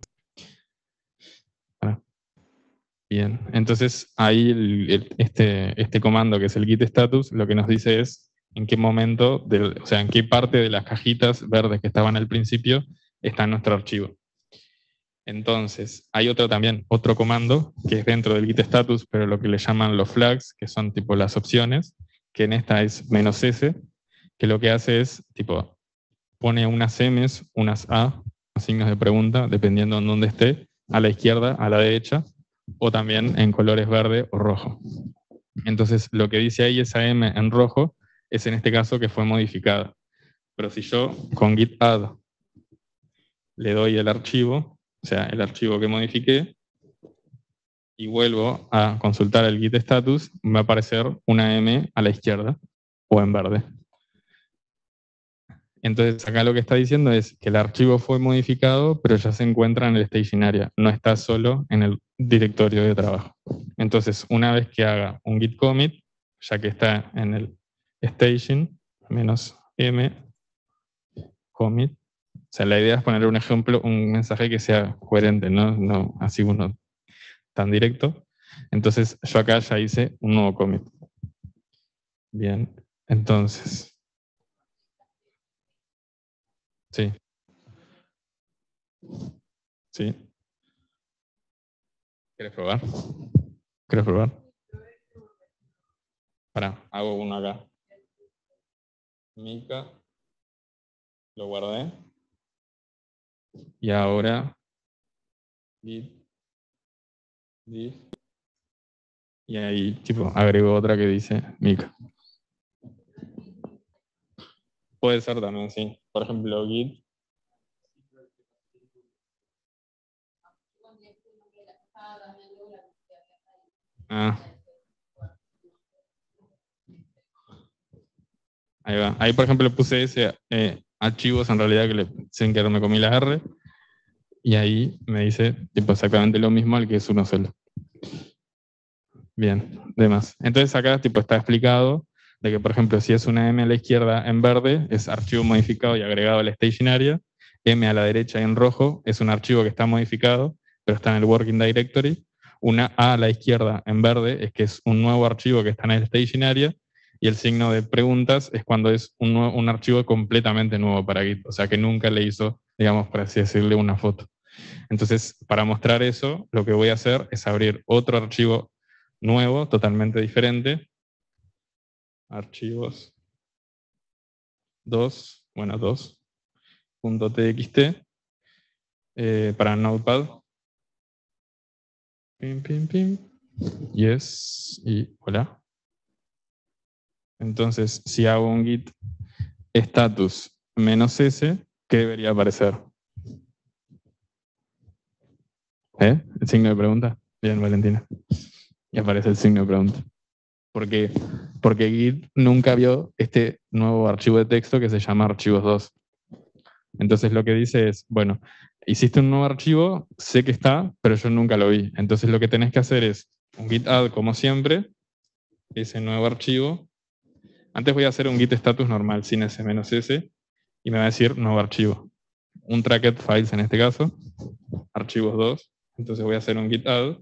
Bien, entonces ahí este comando que es el git status, lo que nos dice es en qué momento, o sea, en qué parte de las cajitas verdes que estaban al principio está nuestro archivo. Entonces, hay otro comando que es dentro del git status, pero lo que le llaman los flags, que son tipo las opciones, que en esta es -s, que lo que hace es, tipo, pone unas M's, unas A, signos de pregunta, dependiendo en dónde esté, a la izquierda, a la derecha, o también en colores verde o rojo. Entonces, lo que dice ahí, esa M en rojo, es en este caso que fue modificada. Pero si yo con git add le doy el archivo, o sea, el archivo que modifiqué, y vuelvo a consultar el git status, me va a aparecer una M a la izquierda o en verde. Entonces acá lo que está diciendo es que el archivo fue modificado, pero ya se encuentra en el staging area, no está solo en el directorio de trabajo. Entonces, una vez que haga un git commit, ya que está en el staging, -m commit, o sea, la idea es poner un ejemplo, un mensaje que sea coherente, no así uno tan directo. Entonces, yo acá ya hice un nuevo commit. Bien, entonces. Sí. Sí. ¿Quieres probar? ¿Quieres probar? Pará, hago uno acá. Mica. Lo guardé. Y ahora git diff. Y ahí tipo agrego otra que dice Mica. Puede ser también, sí. Por ejemplo, git. Ahí va. Ahí, por ejemplo, puse ese archivos en realidad que sin querer me comí la R. Y ahí me dice tipo, exactamente lo mismo al que es uno solo. Bien, demás. Entonces acá tipo, está explicado de que, por ejemplo, si es una M a la izquierda en verde, es archivo modificado y agregado a la staging area. M a la derecha en rojo es un archivo que está modificado, pero está en el working directory. Una A a la izquierda en verde es que es un nuevo archivo que está en el staging area. Y el signo de preguntas es cuando es un archivo completamente nuevo para Git. O sea, que nunca le hizo, digamos, por así decirle, una foto. Entonces, para mostrar eso, lo que voy a hacer es abrir otro archivo nuevo, totalmente diferente. Archivos 2.txt para Notepad. Pim, pim, pim. Yes. Y hola. Entonces, si hago un git status -s, ¿qué debería aparecer? ¿El signo de pregunta? Bien, Valentina. Y aparece el signo de pregunta. Porque Git nunca vio este nuevo archivo de texto que se llama archivos 2. Entonces lo que dice es, bueno, hiciste un nuevo archivo, sé que está, pero yo nunca lo vi. Entonces lo que tenés que hacer es un git add como siempre, ese nuevo archivo. Antes voy a hacer un git status normal sin ese -s y me va a decir nuevo archivo. Un tracked files en este caso, archivos 2. Entonces voy a hacer un git add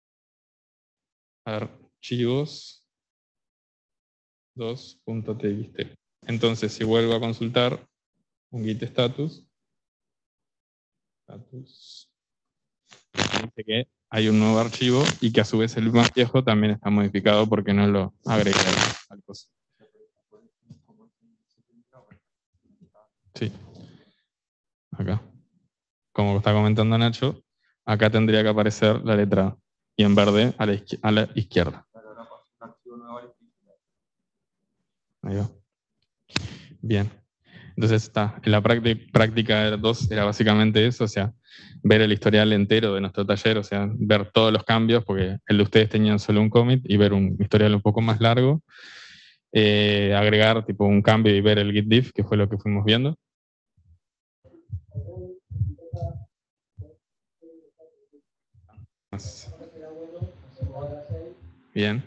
archivos 2.txt. Entonces, si vuelvo a consultar un git status, dice que hay un nuevo archivo y que a su vez el más viejo también está modificado porque no lo agregué al coso. Sí. Acá. Como está comentando Nacho, acá tendría que aparecer la letra A y en verde a la izquierda. Ahí va. Bien. Entonces está, en la práctica 2 era básicamente eso, o sea, ver el historial entero de nuestro taller, o sea, ver todos los cambios, porque el de ustedes tenían solo un commit, y ver un historial un poco más largo, agregar tipo un cambio y ver el git diff, que fue lo que fuimos viendo. Bien.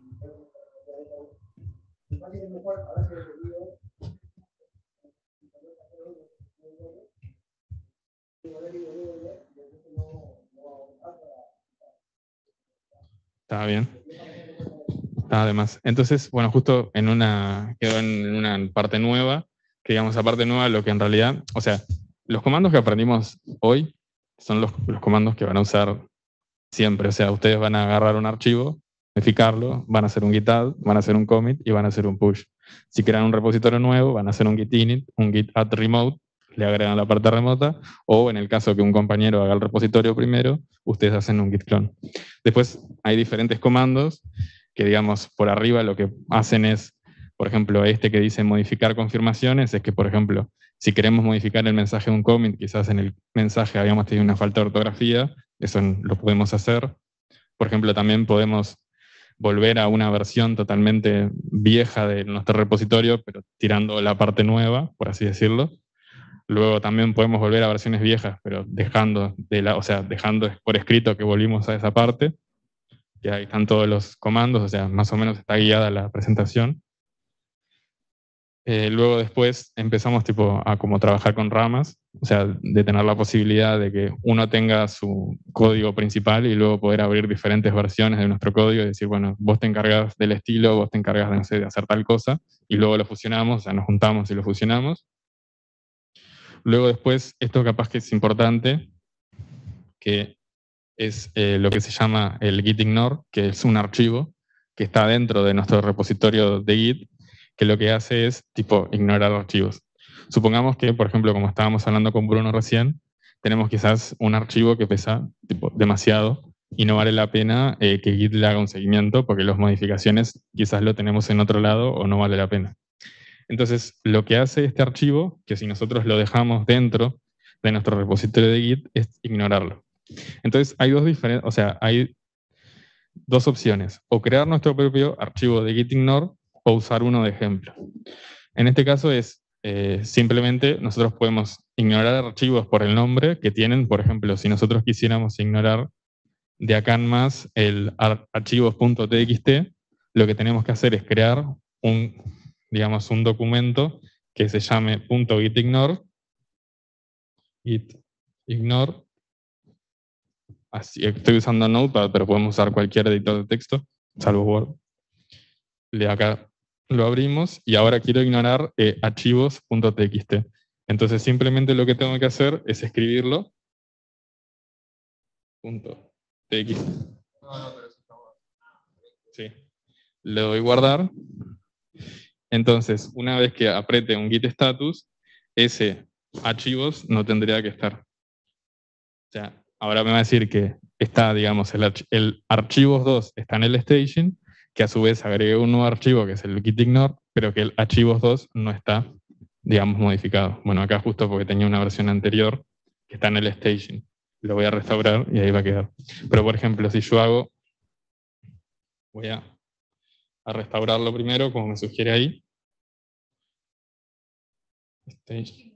Está bien. Además, entonces, bueno, justo quedó en una parte nueva, que digamos, esa parte nueva, lo que en realidad, o sea, los comandos que aprendimos hoy son los comandos que van a usar siempre. O sea, ustedes van a agarrar un archivo, modificarlo, van a hacer un git add, van a hacer un commit y van a hacer un push. Si crean un repositorio nuevo, van a hacer un git init, un git add remote, le agregan la parte remota, o en el caso que un compañero haga el repositorio primero, ustedes hacen un git clone. Después hay diferentes comandos que, digamos, por arriba lo que hacen es, por ejemplo, este que dice modificar confirmaciones, es que, por ejemplo, si queremos modificar el mensaje de un commit, quizás en el mensaje habíamos tenido una falta de ortografía, eso lo podemos hacer. Por ejemplo, también podemos volver a una versión totalmente vieja de nuestro repositorio, pero tirando la parte nueva, por así decirlo. Luego también podemos volver a versiones viejas, pero dejando por escrito que volvimos a esa parte, que ahí están todos los comandos, o sea, más o menos está guiada la presentación. Luego después empezamos a como trabajar con ramas, o sea, de tener la posibilidad de que uno tenga su código principal y luego poder abrir diferentes versiones de nuestro código y decir, bueno, vos te encargas del estilo, vos te encargas de, no sé, de hacer tal cosa, y luego lo fusionamos, o sea, nos juntamos y lo fusionamos. Luego después, esto capaz que es importante, que es lo que se llama el gitignore, que es un archivo que está dentro de nuestro repositorio de Git, que lo que hace es ignorar archivos. Supongamos que, por ejemplo, como estábamos hablando con Bruno recién, tenemos quizás un archivo que pesa demasiado y no vale la pena que Git le haga un seguimiento porque las modificaciones quizás lo tenemos en otro lado o no vale la pena. Entonces, lo que hace este archivo, que si nosotros lo dejamos dentro de nuestro repositorio de Git, es ignorarlo. Entonces, hay hay dos opciones, o crear nuestro propio archivo de gitignore o usar uno de ejemplo. En este caso es simplemente nosotros podemos ignorar archivos por el nombre que tienen. Por ejemplo, si nosotros quisiéramos ignorar de acá en más el archivos.txt, lo que tenemos que hacer es crear un documento que se llame .gitignore, gitignore. Así, estoy usando Notepad, pero podemos usar cualquier editor de texto, salvo Word. De acá lo abrimos y ahora quiero ignorar archivos.txt. Entonces simplemente lo que tengo que hacer es escribirlo. .txt. Sí. Le doy guardar. Entonces, una vez que apriete un git status, ese archivos no tendría que estar. O sea, ahora me va a decir que está, digamos, el archivos 2 está en el staging, que a su vez agregué un nuevo archivo que es el gitignore, pero que el archivos 2 no está, digamos, modificado. Bueno, acá justo porque tenía una versión anterior que está en el staging. Lo voy a restaurar y ahí va a quedar. Pero, por ejemplo, si yo voy a restaurarlo primero, como me sugiere ahí. Staging.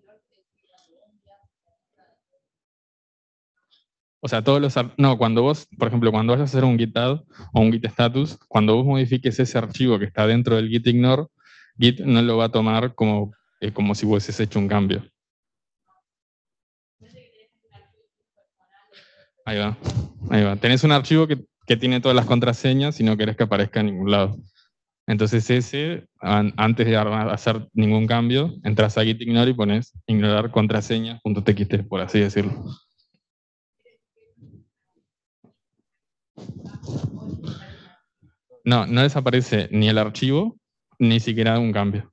O sea, cuando vos, por ejemplo, cuando vayas a hacer un git add o un git status, cuando vos modifiques ese archivo que está dentro del gitignore, Git no lo va a tomar como si hubieses hecho un cambio. Ahí va, ahí va. Tenés un archivo que tiene todas las contraseñas y no querés que aparezca en ningún lado. Entonces antes de hacer ningún cambio, entras a gitignore y pones ignorar contraseña.txt, por así decirlo. No desaparece ni el archivo, ni siquiera un cambio.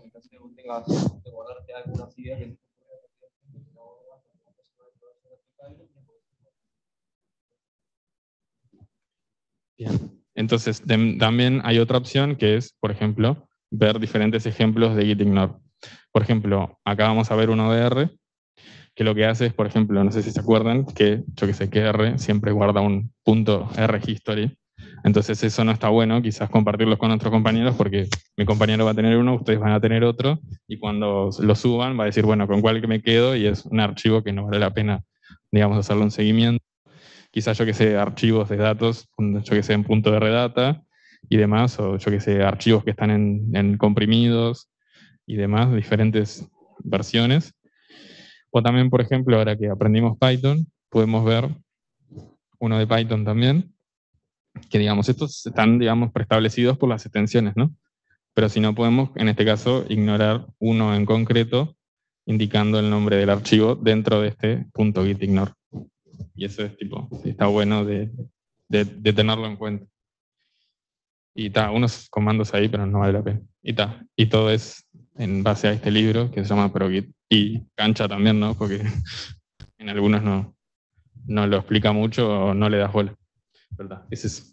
Bien. Entonces, también hay otra opción que es, por ejemplo, ver diferentes ejemplos de gitignore. Por ejemplo, acá vamos a ver uno de R, que lo que hace es, por ejemplo, no sé si se acuerdan, que R siempre guarda un .r history. Entonces eso no está bueno, quizás compartirlos con otros compañeros, porque mi compañero va a tener uno, ustedes van a tener otro, y cuando lo suban va a decir, bueno, ¿con cuál que me quedo? Y es un archivo que no vale la pena, digamos, hacerle un seguimiento. Quizás, archivos de datos, en .rdata y demás, o archivos que están en comprimidos y demás, diferentes versiones. O también, por ejemplo, ahora que aprendimos Python, podemos ver uno de Python también, que digamos, estos están, digamos, preestablecidos por las extensiones, ¿no? Pero si no podemos, en este caso, ignorar uno en concreto, indicando el nombre del archivo dentro de este .gitignore. Y eso es está bueno de tenerlo en cuenta. Y está, unos comandos ahí, pero no vale la pena. Y todo es en base a este libro que se llama ProGit. Y cancha también, ¿no? Porque en algunos no lo explica mucho o no le das bola. ¿Verdad? Ese es.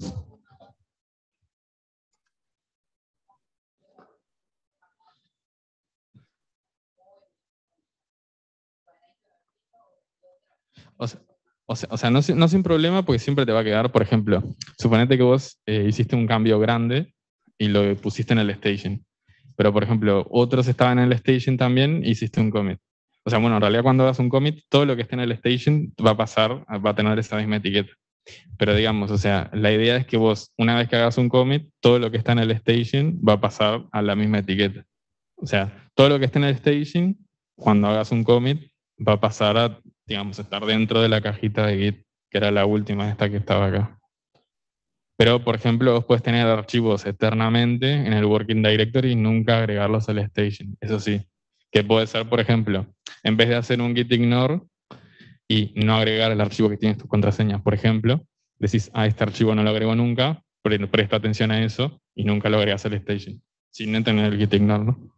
O sea, no sin problema, porque siempre te va a quedar, por ejemplo, suponete que vos hiciste un cambio grande y lo pusiste en el staging. Pero, por ejemplo, otros estaban en el staging también y hiciste un commit. O sea, bueno, en realidad cuando hagas un commit, todo lo que esté en el staging va a tener esa misma etiqueta. Pero digamos, o sea, la idea es que vos, una vez que hagas un commit, todo lo que está en el staging va a pasar a la misma etiqueta. O sea, todo lo que esté en el staging, cuando hagas un commit, va a pasar a, digamos, estar dentro de la cajita de Git, que era la última, esta que estaba acá. Pero, por ejemplo, vos puedes tener archivos eternamente en el Working Directory y nunca agregarlos al staging. Eso sí, que puede ser, por ejemplo, en vez de hacer un git ignore y no agregar el archivo que tienes tus contraseñas, por ejemplo, decís, este archivo no lo agrego nunca, presta atención a eso y nunca lo agregas al staging, sin tener el git ignore, ¿no?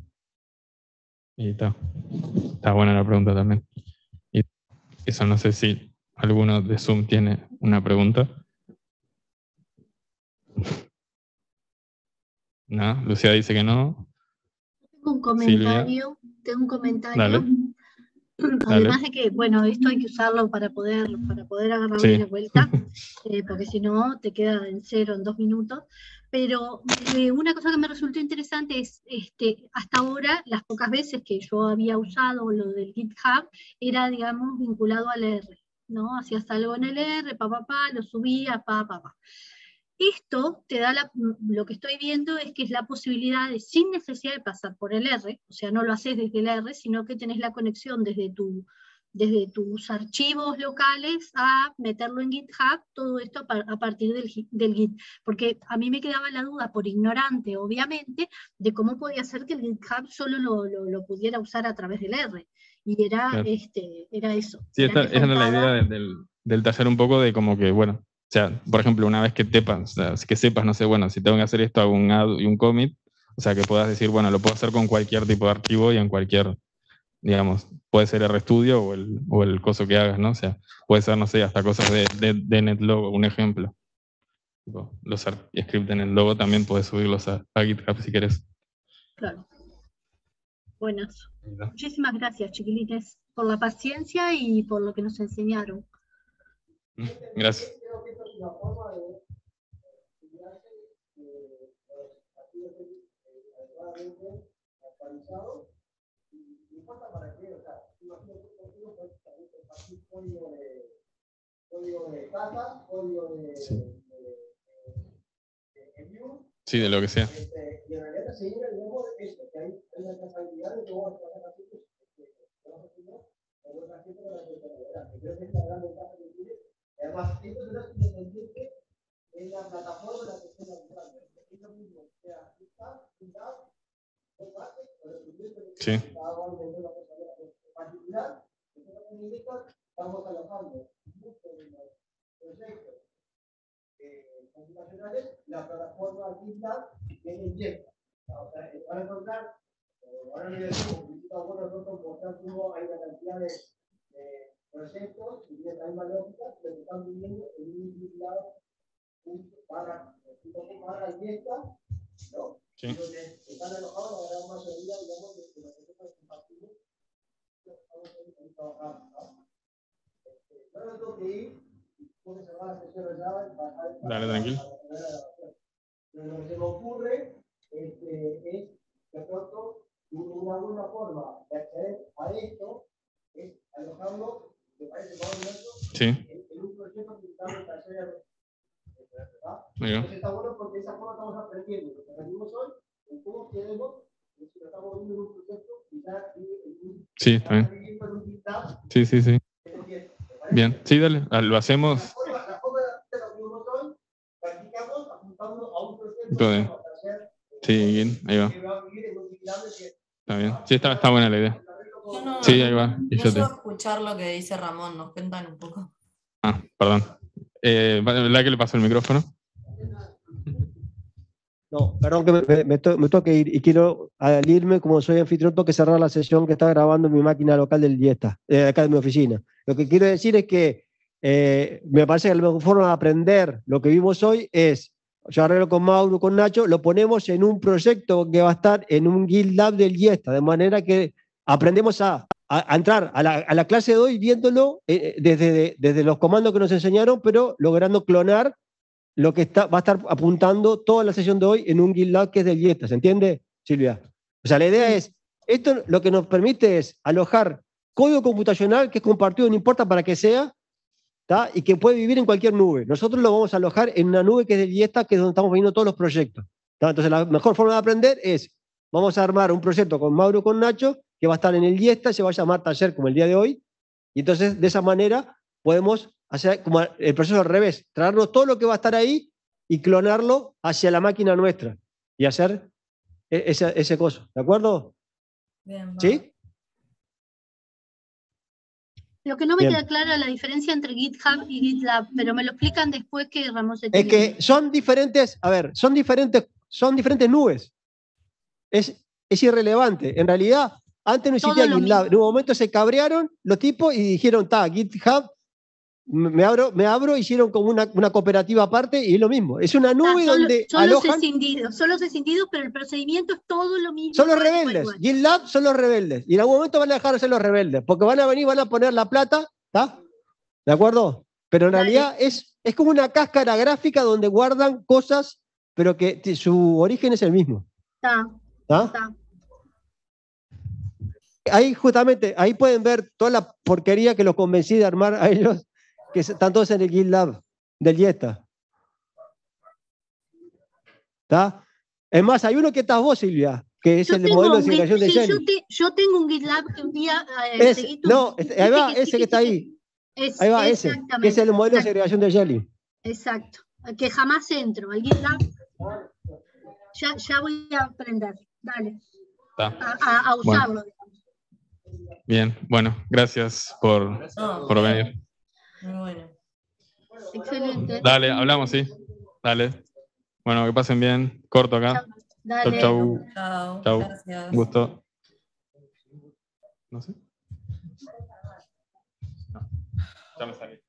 Y está buena la pregunta también. Y eso, no sé si alguno de Zoom tiene una pregunta. No, Lucía dice que no. Tengo un comentario. Dale. Además de que, bueno, esto hay que usarlo para poder agarrarlo de vuelta, porque si no te queda en 0 en 2 minutos. Pero una cosa que me resultó interesante es, hasta ahora, las pocas veces que yo había usado lo del GitHub, era, digamos, vinculado al R, ¿no? Hacías algo en el R, lo subía, Esto te da lo que estoy viendo es que es la posibilidad de, sin necesidad de pasar por el R, o sea, no lo haces desde el R, sino que tenés la conexión desde tus archivos locales a meterlo en GitHub, todo esto a partir del Git. Porque a mí me quedaba la duda, por ignorante, obviamente, de cómo podía ser que el GitHub solo lo pudiera usar a través del R. Y era, claro, era eso. Sí, esa era la idea del taller un poco de como que, bueno, o sea, por ejemplo, una vez que sepas, no sé, bueno, si tengo que hacer esto, hago un add y un commit, o sea, que puedas decir, bueno, lo puedo hacer con cualquier tipo de archivo y en cualquier, digamos, puede ser RStudio o el coso que hagas, ¿no? O sea, puede ser, no sé, hasta cosas de NetLogo, un ejemplo. Los scripts de NetLogo también puedes subirlos a GitHub si querés. Claro. Buenas. Muchísimas gracias, chiquilites, por la paciencia y por lo que nos enseñaron. Gracias. Sí, de lo que sea. Además, esto es una independiente en la plataforma de la que se llama. Es lo mismo, o sea, sí. Particular, estamos alojando muchos de los proyectos computacionales, la plataforma GitLab tiene inyecta. O sea, van a encontrar, ahora no les digo, nosotros mostrar cómo hay una cantidad de proyectos y tienen la misma lógica, pero están viviendo en un GitLab para inyecta, ¿no? Sí. Donde están alojados la gran mayoría, digamos, de los proyectos compartidos que estamos trabajando, ¿no? No me tengo que ir, puede cerrar la sesión ya. Dale, tranquilo. Pero lo que se me ocurre es que pronto una buena forma de acceder a esto es alojarlo, me parece más o menos, sí, en un proyecto que está en el taller. Entonces está bueno porque de esa forma estamos aprendiendo. Lo que aprendimos hoy, en cómo queremos, si lo estamos viendo en un proyecto, quizás sí, está bien. Sí, sí, sí. Bien, sí, dale, lo hacemos. La forma de lo que vimos hoy, practicamos apuntando a un proyecto. Sí, bien, ahí va. Está bien, sí, está buena la idea. Sí, ahí va. No puedo escuchar lo que dice Ramón, nos cuentan un poco. Ah, perdón. ¿Verdad que le pasó el micrófono? No, perdón que me tengo que ir y quiero, al irme, como soy anfitrión, tengo que cerrar la sesión que está grabando en mi máquina local del Diesta, acá de mi oficina. Lo que quiero decir es que me parece que la mejor forma de aprender lo que vimos hoy es, yo arreglo con Mauro, con Nacho, lo ponemos en un proyecto que va a estar en un GitLab del Diesta, de manera que aprendemos a a entrar a la clase de hoy viéndolo desde los comandos que nos enseñaron, pero logrando clonar lo que va a estar apuntando toda la sesión de hoy en un GitLab que es del IESTA, ¿se entiende, Silvia? O sea, la idea es, esto lo que nos permite es alojar código computacional que es compartido, no importa para qué sea, ¿tá? Y que puede vivir en cualquier nube. Nosotros lo vamos a alojar en una nube que es del IESTA, que es donde estamos viendo todos los proyectos, ¿tá? Entonces, la mejor forma de aprender es, vamos a armar un proyecto con Mauro y con Nacho, que va a estar en el IESTA, se va a llamar taller como el día de hoy, y entonces de esa manera podemos hacer como el proceso al revés, traernos todo lo que va a estar ahí y clonarlo hacia la máquina nuestra y hacer ese coso, ¿de acuerdo? Bien, ¿Sí? Lo que no me Bien. queda clara es la diferencia entre GitHub y GitLab, pero me lo explican después que Ramos se Es que son diferentes, a ver, son diferentes nubes. Es irrelevante. En realidad, antes no existía GitLab. En un momento se cabrearon los tipos y dijeron, GitHub, me abro, hicieron como una cooperativa aparte y es lo mismo. Es una nube donde alojan... Son los escindidos, pero el procedimiento es todo lo mismo. Son los rebeldes. GitLab son los rebeldes. Y en algún momento van a dejar de ser los rebeldes, porque van a venir, van a poner la plata, ¿está? ¿De acuerdo? Pero en realidad es como una cáscara gráfica donde guardan cosas, pero que su origen es el mismo. ¿Está? Ahí justamente, ahí pueden ver toda la porquería que los convencí de armar a ellos, que están todos en el GitLab del IESTA. ¿Está? Es más, hay uno que estás vos, Silvia, que es el modelo de segregación de Jelly. Yo tengo un GitLab que un día... ahí va, ese que está ahí. Ahí va, ese, que es el modelo de segregación de Jelly. Exacto, que jamás entro. Al GitLab ya voy a aprender, dale. A usarlo. Bueno. Bien, bueno, gracias por venir. Muy bueno. Excelente. Dale, hablamos, sí. Dale. Bueno, que pasen bien. Corto acá. Dale. Chau. Chau. Gracias. Un gusto. No sé. No. Ya me salí.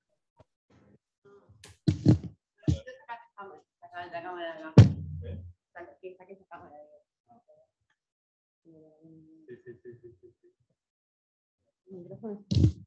La cámara de acá. Saque esa cámara de acá. Sí. El micrófono.